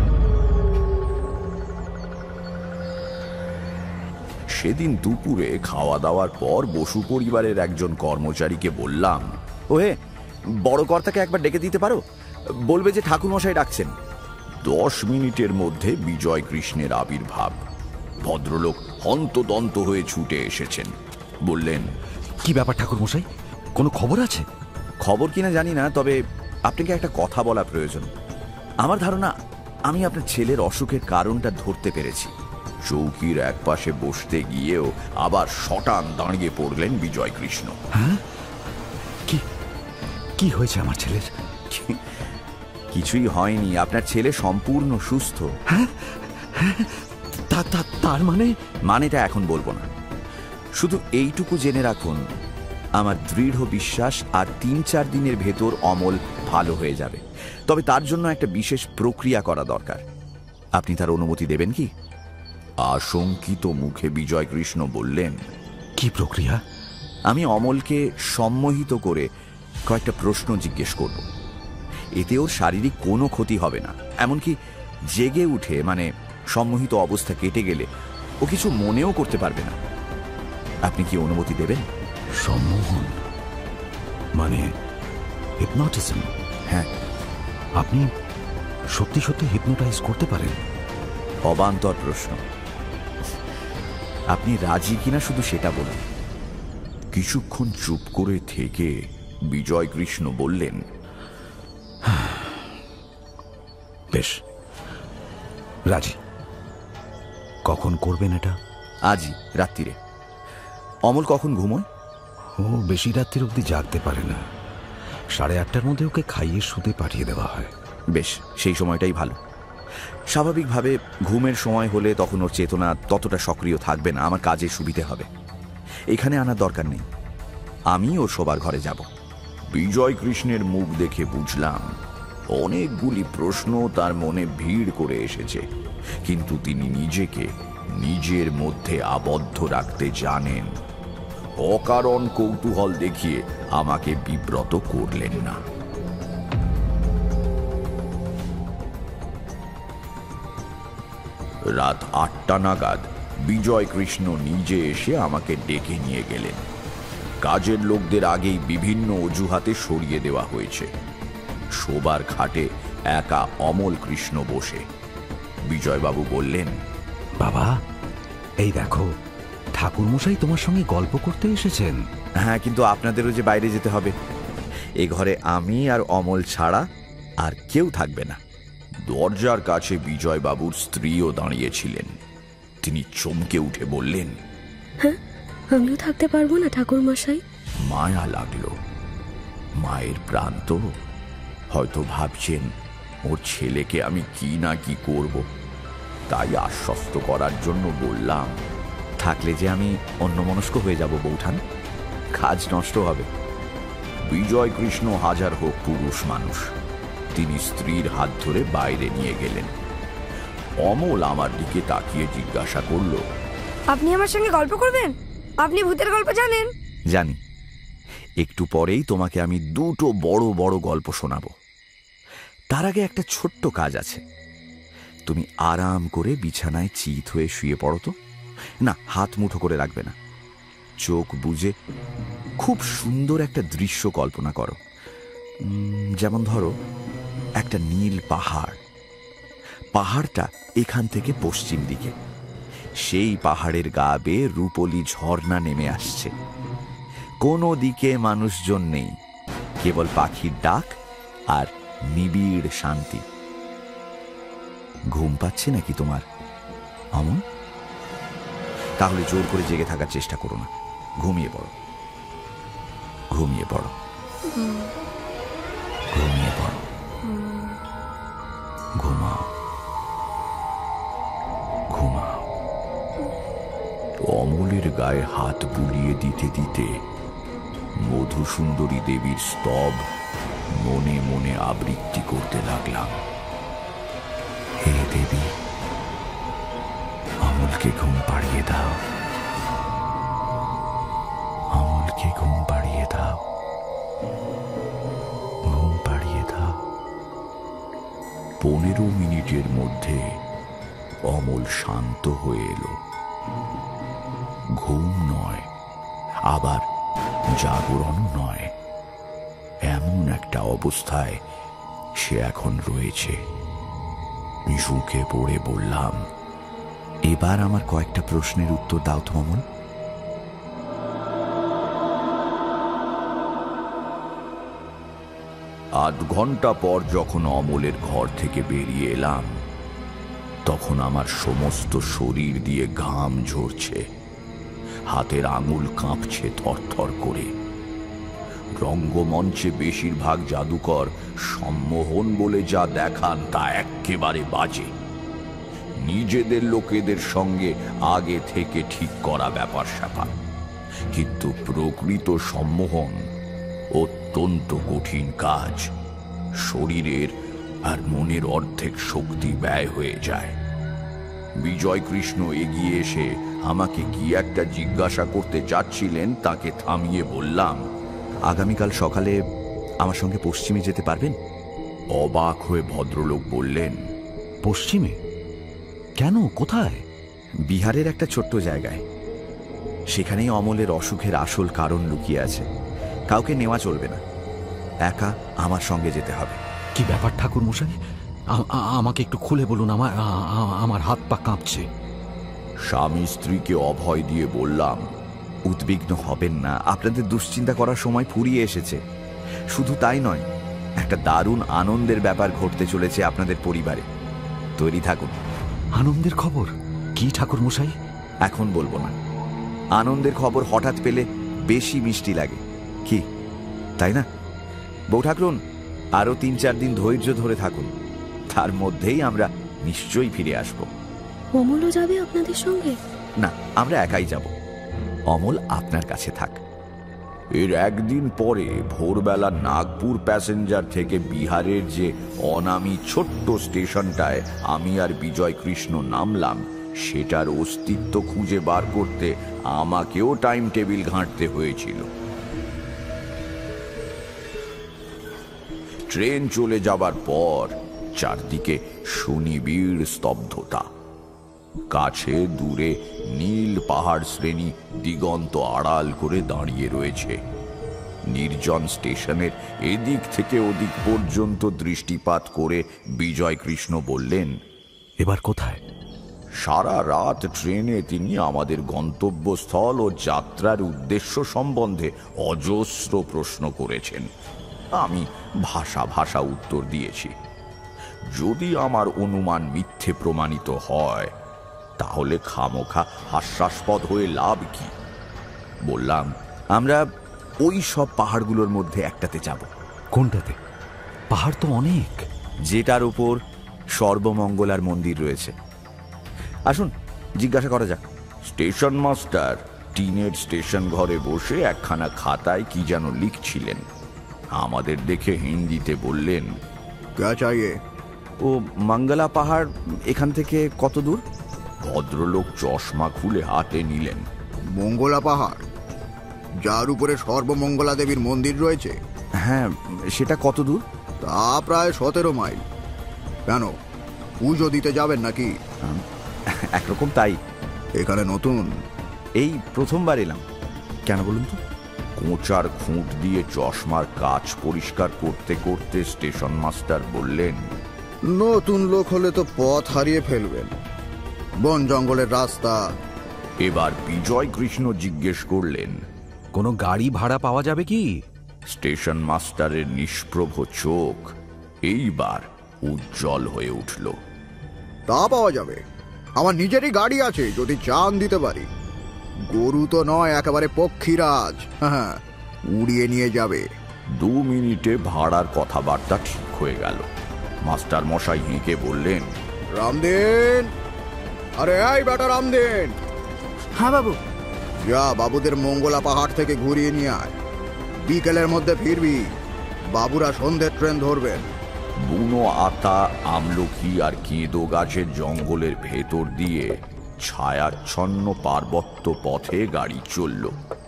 সেদিন দুপুরে খাওয়া দাওয়ার পর বসু পরিবারের একজন কর্মচারীকে বললাম, ওহে, বড় কর্তাকে একবার ডেকে দিতে পারো? বলবে যে ঠাকুরমশাই ডাকছেন। 10 মিনিটের মধ্যে বিজয় কৃষ্ণের আবির্ভাব। ভদ্রলোক হন্তদন্ত হয়ে ছুটে এসেছেন। বললেন, কি ব্যাপার ঠাকুরমশাই, কোনো খবর আছে? খবর কিনা জানি না, তবে আপনাকে একটা কথা বলা প্রয়োজন। আমার ধারণা আমি আপনার ছেলের অসুখের কারণটা ধরতে পেরেছি। চৌকির এক পাশে বসতে গিয়েও আবার শটান দাঁড়িয়ে পড়লেন বিজয় কৃষ্ণ। হ্যাঁ, কি হয়েছে আমার ছেলের? কিছুই হয়নি, আপনার ছেলে সম্পূর্ণ সুস্থ। হ্যাঁ, তার মানেটা এখন বলবো না, শুধু এইটুকু জেনে রাখুন, আমার দৃঢ় বিশ্বাস আর 3-4 দিনের ভেতর অমল ভালো হয়ে যাবে। তবে তার জন্য একটা বিশেষ প্রক্রিয়া করা দরকার। আপনি তার অনুমতি দেবেন কি? আশঙ্কিত মুখে বিজয় কৃষ্ণ বললেন, কি প্রক্রিয়া? আমি অমলকে সম্মোহিত করে কয়েকটা প্রশ্ন জিজ্ঞেস করব। এতে ওর শারীরিক কোনো ক্ষতি হবে না, এমনকি জেগে উঠে, মানে সম্মোহিত অবস্থা কেটে গেলে ও কিছু মনেও করতে পারবে না। আপনি কি অনুমতি দেবেন? সম্মোহন মানে হিপনোটিজম? হ্যাঁ। আপনি সত্যি সত্যি হিপনোটাইজ করতে পারেন? অবান্তর প্রশ্ন। আপনি রাজি কিনা শুধু সেটা বলুন। কিছুক্ষণ চুপ করে থেকে বিজয় কৃষ্ণ বললেন, বেশ, রাজি। কখন করবেন এটা? আজই রাত্রিরে। অমল কখন ঘুমোয়? ও বেশি রাত্রির অবধি জাগতে পারে না। 8:30টার মধ্যে ওকে খাইয়ে শুতে পাঠিয়ে দেওয়া হয়। বেশ, সেই সময়টাই ভালো। স্বাভাবিকভাবে ঘুমের সময় হলে তখন ওর চেতনা ততটা সক্রিয় থাকবে না, আমার কাজে সুবিধে হবে। এখানে আনার দরকার নেই, আমি ওর শোবার ঘরে যাব। বিজয় কৃষ্ণের মুখ দেখে বুঝলাম অনেকগুলি প্রশ্ন তার মনে ভিড় করে এসেছে, কিন্তু তিনি নিজেকে নিজের মধ্যে আবদ্ধ রাখতে জানেন। অকারণ কৌতূহল দেখিয়ে আমাকে বিব্রত করলেন না। রাত 8টা নাগাদ বিজয় কৃষ্ণ নিজে এসে আমাকে ডেকে নিয়ে গেলেন। কাজের লোকদের আগেই বিভিন্ন অজুহাতে সরিয়ে দেওয়া হয়েছে। শোবার খাটে একা অমল কৃষ্ণ বসে। বিজয়বাবু বললেন, বাবা, এই দেখো, ঠাকুরমশাই তোমার সঙ্গে গল্প করতে এসেছেন। হ্যাঁ, কিন্তু আপনাদেরও যে বাইরে যেতে হবে। এ ঘরে আমি আর অমল ছাড়া আর কেউ থাকবে না। দরজার কাছে বিজয়বাবুর স্ত্রীও দাঁড়িয়েছিলেন। তিনি চমকে উঠে বললেন, হ্যাঁ, আমিও থাকতে পারবো না ঠাকুরমশাই? মায়া লাগলো। মায়ের প্রাণ তো। হয়তো ভাবছেন ওর ছেলেকে আমি কি না কি করব, তাই আশ্বস্ত করার জন্য বললাম, থাকলে যে আমি অন্যমনস্ক হয়ে যাব বৌঠান, কাজ নষ্ট হবে। বিজয় কৃষ্ণ হাজার হোক পুরুষ মানুষ, তিনি স্ত্রীর হাত ধরে বাইরে নিয়ে গেলেন। অমল আমার দিকে তাকিয়ে জিজ্ঞাসা করল, আপনি আমার সঙ্গে গল্প করবেন? আপনি ভূতের গল্প জানেন? জানি। একটু পরেই তোমাকে আমি দুটো বড় বড় গল্প শোনাবো। তার আগে একটা ছোট্ট কাজ আছে। তুমি আরাম করে বিছানায় চিত হয়ে শুয়ে পড়ো তো। না, হাত মুঠো করে রাখবে না। চোখ বুজে খুব সুন্দর একটা দৃশ্য কল্পনা করো। যেমন ধরো একটা নীল পাহাড়। পাহাড়টা এখান থেকে পশ্চিম দিকে। সেই পাহাড়ের গা বেয়ে রূপলি ঝর্ণা নেমে আসছে। কোনো দিকে মানুষজন নেই, কেবল পাখির ডাক আর নিবিড় শান্তি। ঘুম পাচ্ছে নাকি তোমার অমল? তাহলে জোর করে জেগে থাকার চেষ্টা করো না, ঘুমিয়ে পড়ো, ঘুমিয়ে পড়ো, ঘুমিয়ে পড়ো, ঘুমাও, ঘুমাও। অমলের গায়ে হাত বুলিয়ে দিতে দিতে মধুসুন্দরী দেবীর স্তব মনে মনে আবৃত্তি করতে লাগলাম। হে দেবী, অমলকে ঘুম পাড়িয়ে দাও, অমলকে ঘুম পাড়িয়ে দাও, ঘুম পাড়িয়ে দাও। 15 মিনিটের মধ্যে অমল শান্ত হয়ে এলো। ঘুম নয়, আবার জাগরণও নয়, এমন একটা অবস্থায় সে এখন রয়েছে। ঝুঁকে পড়ে বললাম, এবার আমার কয়েকটা প্রশ্নের উত্তর দাও তো অমল। আধ ঘন্টা পর যখন অমলের ঘর থেকে বেরিয়ে এলাম, তখন আমার সমস্ত শরীর দিয়ে ঘাম ঝরছে, হাতের আঙুল কাঁপছে থরথর করে। রঙ্গমঞ্চে বেশিরভাগ জাদুকর সম্মোহন বলে যা দেখান তা একেবারে বাজে। নিজেদের লোকেদের সঙ্গে আগে থেকে ঠিক করা ব্যাপার স্যাপার, কিন্তু প্রকৃত সম্মোহন অত্যন্ত কঠিন কাজ। শরীরের আর মনের অর্ধেক শক্তি ব্যয় হয়ে যায়। বিজয় কৃষ্ণ এগিয়ে এসে আমাকে কি একটা জিজ্ঞাসা করতে চাচ্ছিলেন, তাকে থামিয়ে বললাম, আগামীকাল সকালে আমার সঙ্গে পশ্চিমে যেতে পারবেন? অবাক হয়ে ভদ্রলোক বললেন, পশ্চিমে? কেন, কোথায়? বিহারের একটা ছোট্ট জায়গায়। সেখানেই অমলের অসুখের আসল কারণ লুকিয়ে আছে। কাউকে নেওয়া চলবে না, একা আমার সঙ্গে যেতে হবে। কি ব্যাপার ঠাকুর মশাই, আমাকে একটু খুলে বলুন, আমার হাত পা কাঁপছে। স্বামী স্ত্রীকে অভয় দিয়ে বললাম, উদ্বিগ্ন হবেন না, আপনাদের দুশ্চিন্তা করার সময় ফুরিয়ে এসেছে। শুধু তাই নয়, একটা দারুণ আনন্দের ব্যাপার ঘটতে চলেছে আপনাদের পরিবারে। তৈরি থাকুন। আনন্দের খবর কি ঠাকুর মশাই? এখন বলবো না। আনন্দের খবর হঠাৎ পেলে বেশি মিষ্টি লাগে, কি তাই না? বউ ঠাকুরন, আরো ৩-৪ দিন ধৈর্য ধরে থাকুন, তার মধ্যেই আমরা নিশ্চয়ই ফিরে আসব। অমলও যাবে আপনাদের সঙ্গে? না, আমরা একাই যাব। অমল আপনার কাছে থাক। এর একদিন পরে ভোরবেলা নাগপুর প্যাসেঞ্জার থেকে বিহারের যে অনামী ছোট্ট স্টেশনটায় আমি আর বিজয় কৃষ্ণ নামলাম, সেটার অস্তিত্ব খুঁজে বার করতে আমাকেও টাইম টেবিল ঘাঁটতে হয়েছিল। ট্রেন চলে যাবার পর চারদিকে সুনিবিড় স্তব্ধতা। কাছে দূরে নীল পাহাড় শ্রেণী দিগন্ত আড়াল করে দাঁড়িয়ে রয়েছে। নির্জন স্টেশনের এদিক থেকে ওদিক পর্যন্ত দৃষ্টিপাত করে বিজয় কৃষ্ণ বললেন, এবার কোথায়? সারা রাত ট্রেনে তিনি আমাদের গন্তব্যস্থল ও যাত্রার উদ্দেশ্য সম্বন্ধে অজস্র প্রশ্ন করেছেন। আমি ভাষা ভাষা উত্তর দিয়েছি। যদি আমার অনুমান মিথ্যে প্রমাণিত হয়, তাহলে খামোখা হাস্যাস্পদ হয়ে লাভ কি? বললাম, আমরা ওই সব পাহাড়গুলোর মধ্যে একটাতে যাব। কোনটাতে? পাহাড় তো অনেক। যেটার উপর সর্বমঙ্গলার মন্দির রয়েছে। আসুন জিজ্ঞাসা করা যাক। স্টেশন মাস্টার টিনের স্টেশন ঘরে বসে একখানা খাতায় কি যেন লিখছিলেন। আমাদের দেখে হিন্দিতে বললেন, ক্যা চাইয়ে? ও মঙ্গলা পাহাড় এখান থেকে কত দূর? ভদ্রলোক চশমা খুলে হাতে নিলেন। মঙ্গলা পাহাড়, যার উপরে সর্বমঙ্গলা দেবীর মন্দির রয়েছে? হ্যাঁ, সেটা কত দূর? তা প্রায় 17 মাইল। কেন, পুজো দিতে যাবেন নাকি? একরকম তাই। এখানে নতুন? এই প্রথমবার এলাম। কেন বলুন তো? কোঁচার খুঁট দিয়ে চশমার কাচ পরিষ্কার করতে করতে স্টেশন মাস্টার বললেন, নতুন লোক হলে তো পথ হারিয়ে ফেলবেন, বন জঙ্গলের রাস্তা। এবার বিজয় কৃষ্ণ জিজ্ঞেস করলেন, কোনো গাড়ি ভাড়া পাওয়া যাবে কি? স্টেশন মাস্টারের নিষ্প্রভ চোখ এইবার উজ্জ্বল হয়ে উঠল। তা পাওয়া যাবে, আমার নিজেরই গাড়ি আছে, যদি চান দিতে পারি। গরু তো নয়, একেবারে পক্ষীরাজ, হ্যাঁ, উড়িয়ে নিয়ে যাবে। 2 মিনিটে ভাড়ার কথাবার্তা ঠিক হয়ে গেল। মাস্টার মশাই হেঁকে বললেন, রামদেন, আরে এই বেটা রামদেন। হ্যাঁ বাবু। যা বাবুদের মঙ্গলা পাহাড় থেকে ঘুরিয়ে নিয়ে আয়, বিকেলের মধ্যে ফিরবি। বাবুরা সন্ধ্যের ট্রেন ধরবেন। বুনো আতা, আমলকি আর কেঁদো গাছের জঙ্গলের ভেতর দিয়ে ছায়াচ্ছন্ন পার্বত্য পথে গাড়ি চলল।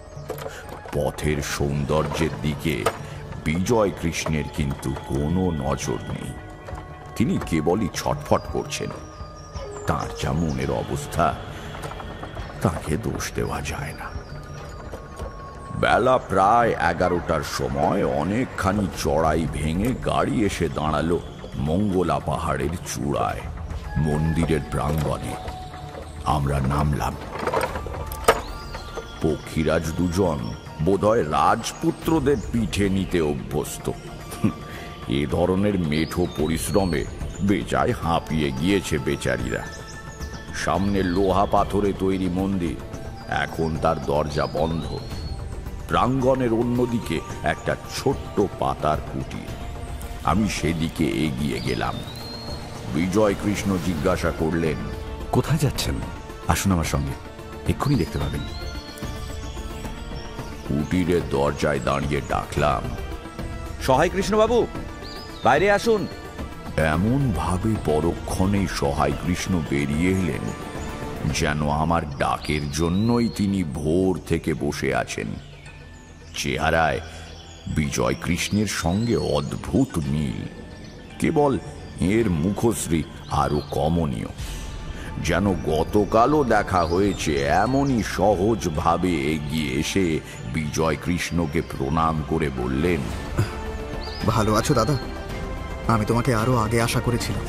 পথের সৌন্দর্যের দিকে বিজয় কৃষ্ণের কিন্তু কোনো নজর নেই। তিনি কেবলই ছটফট করছেন। তার যা মনের অবস্থা, তাকে দোষ দেওয়া যায় না। বেলা প্রায় 11টার সময় অনেকখানি চড়াই ভেঙে গাড়ি এসে দাঁড়ালো মঙ্গলা পাহাড়ের চূড়ায়, মন্দিরের প্রাঙ্গণে। আমরা নামলাম। পক্ষীরাজ দুজন বোধহয় রাজপুত্রদের পিঠে নিতে অভ্যস্ত। এ ধরনের মেঠো পরিশ্রমে বেজায় হাঁপিয়ে গিয়েছে বেচারীরা। সামনে লোহা পাথরে তৈরি মন্দির, এখন তার দরজা বন্ধ। প্রাঙ্গণের অন্যদিকে একটা ছোট্ট পাতার কুটির। আমি সেদিকে এগিয়ে গেলাম। বিজয় কৃষ্ণ জিজ্ঞাসা করলেন, কোথায় যাচ্ছেন? আসুন আমার সঙ্গে, এক্ষুনি দেখতে পাবেন। কুটিরের দরজায় দাঁড়িয়ে ডাকলাম, সহায় কৃষ্ণবাবু, বাইরে আসুন। এমন ভাবে পরক্ষণেই সহায় কৃষ্ণ বেরিয়ে এলেন যেন আমার ডাকের জন্যই তিনি ভোর থেকে বসে আছেন। চেহারায় বিজয় কৃষ্ণের সঙ্গে অদ্ভুত মিল, কেবল এর মুখশ্রী আরো কমনীয়। যেন গতকালও দেখা হয়েছে এমনই সহজভাবে এগিয়ে এসে বিজয় কৃষ্ণকে প্রণাম করে বললেন, ভালো আছো দাদা? আমি তোমাকে আরো আগে আশা করেছিলাম।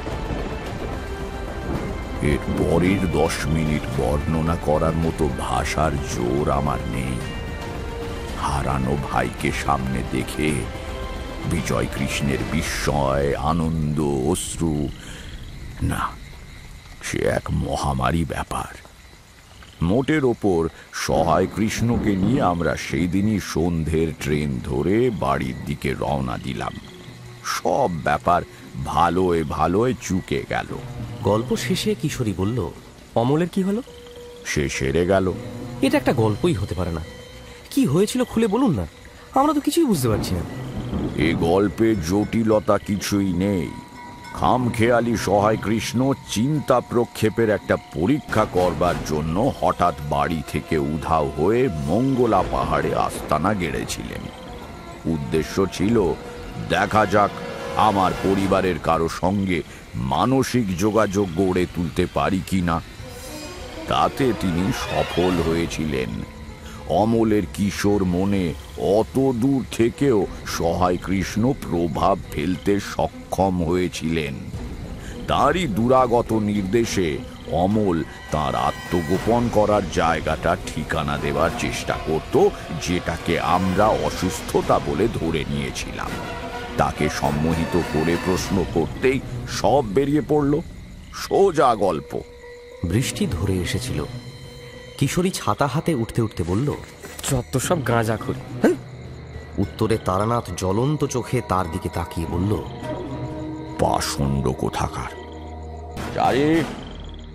এর পরের 10 মিনিট বর্ণনা করার মতো ভাষার জোর আমার নেই। হারানো ভাইকে সামনে দেখে বিজয় কৃষ্ণের বিস্ময়, আনন্দ, অশ্রু, না, সে এক মহামারী ব্যাপার। মোটের ওপর সহায় কৃষ্ণকে নিয়ে আমরা সেই দিনই সন্ধ্যের ট্রেন ধরে বাড়ির দিকে রওনা দিলাম। সব ব্যাপার ভালোয় ভালোয় চুকে গেল। গল্প শেষে কিশোরী বলল, অমলের কি হলো? সে সেরে গেল। এটা একটা গল্পই হতে পারে না। কি হয়েছিল খুলে বলুন না, আমরা তো কিছুই বুঝতে পারছি না। এ গল্পে জটিলতা কিছুই নেই। খামখেয়ালি সহায় কৃষ্ণ চিন্তা প্রক্ষেপের একটা পরীক্ষা করবার জন্য হঠাৎ বাড়ি থেকে উধাও হয়ে মঙ্গলা পাহাড়ে আস্তানা গেড়েছিলেন। উদ্দেশ্য ছিল দেখা যাক আমার পরিবারের কারো সঙ্গে মানসিক যোগাযোগ গড়ে তুলতে পারি কিনা। তাতে তিনি সফল হয়েছিলেন। অমলের কিশোর মনে অত দূর থেকেও সহায় কৃষ্ণ প্রভাব ফেলতে সক্ষম হয়েছিলেন। তারই দুরাগত নির্দেশে অমল তার আত্মগোপন করার জায়গাটা ঠিকানা দেওয়ার চেষ্টা করত, যেটাকে আমরা অসুস্থতা বলে ধরে নিয়েছিলাম। তাকে সম্মোহিত করে প্রশ্ন করতেই সব বেরিয়ে পড়ল। সোজা গল্প। বৃষ্টি ধরে এসেছিল। কিশোরী ছাতা হাতে উঠতে উঠতে বলল, যত সব গাঁজাখড়ি। উত্তরে তারানাথ জ্বলন্ত চোখে তার দিকে তাকিয়ে বলল, পাষণ্ড কোথাকার। চারি,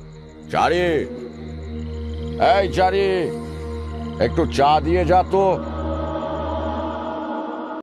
চারি, এই চারি, একটু চা দিয়ে যা তো।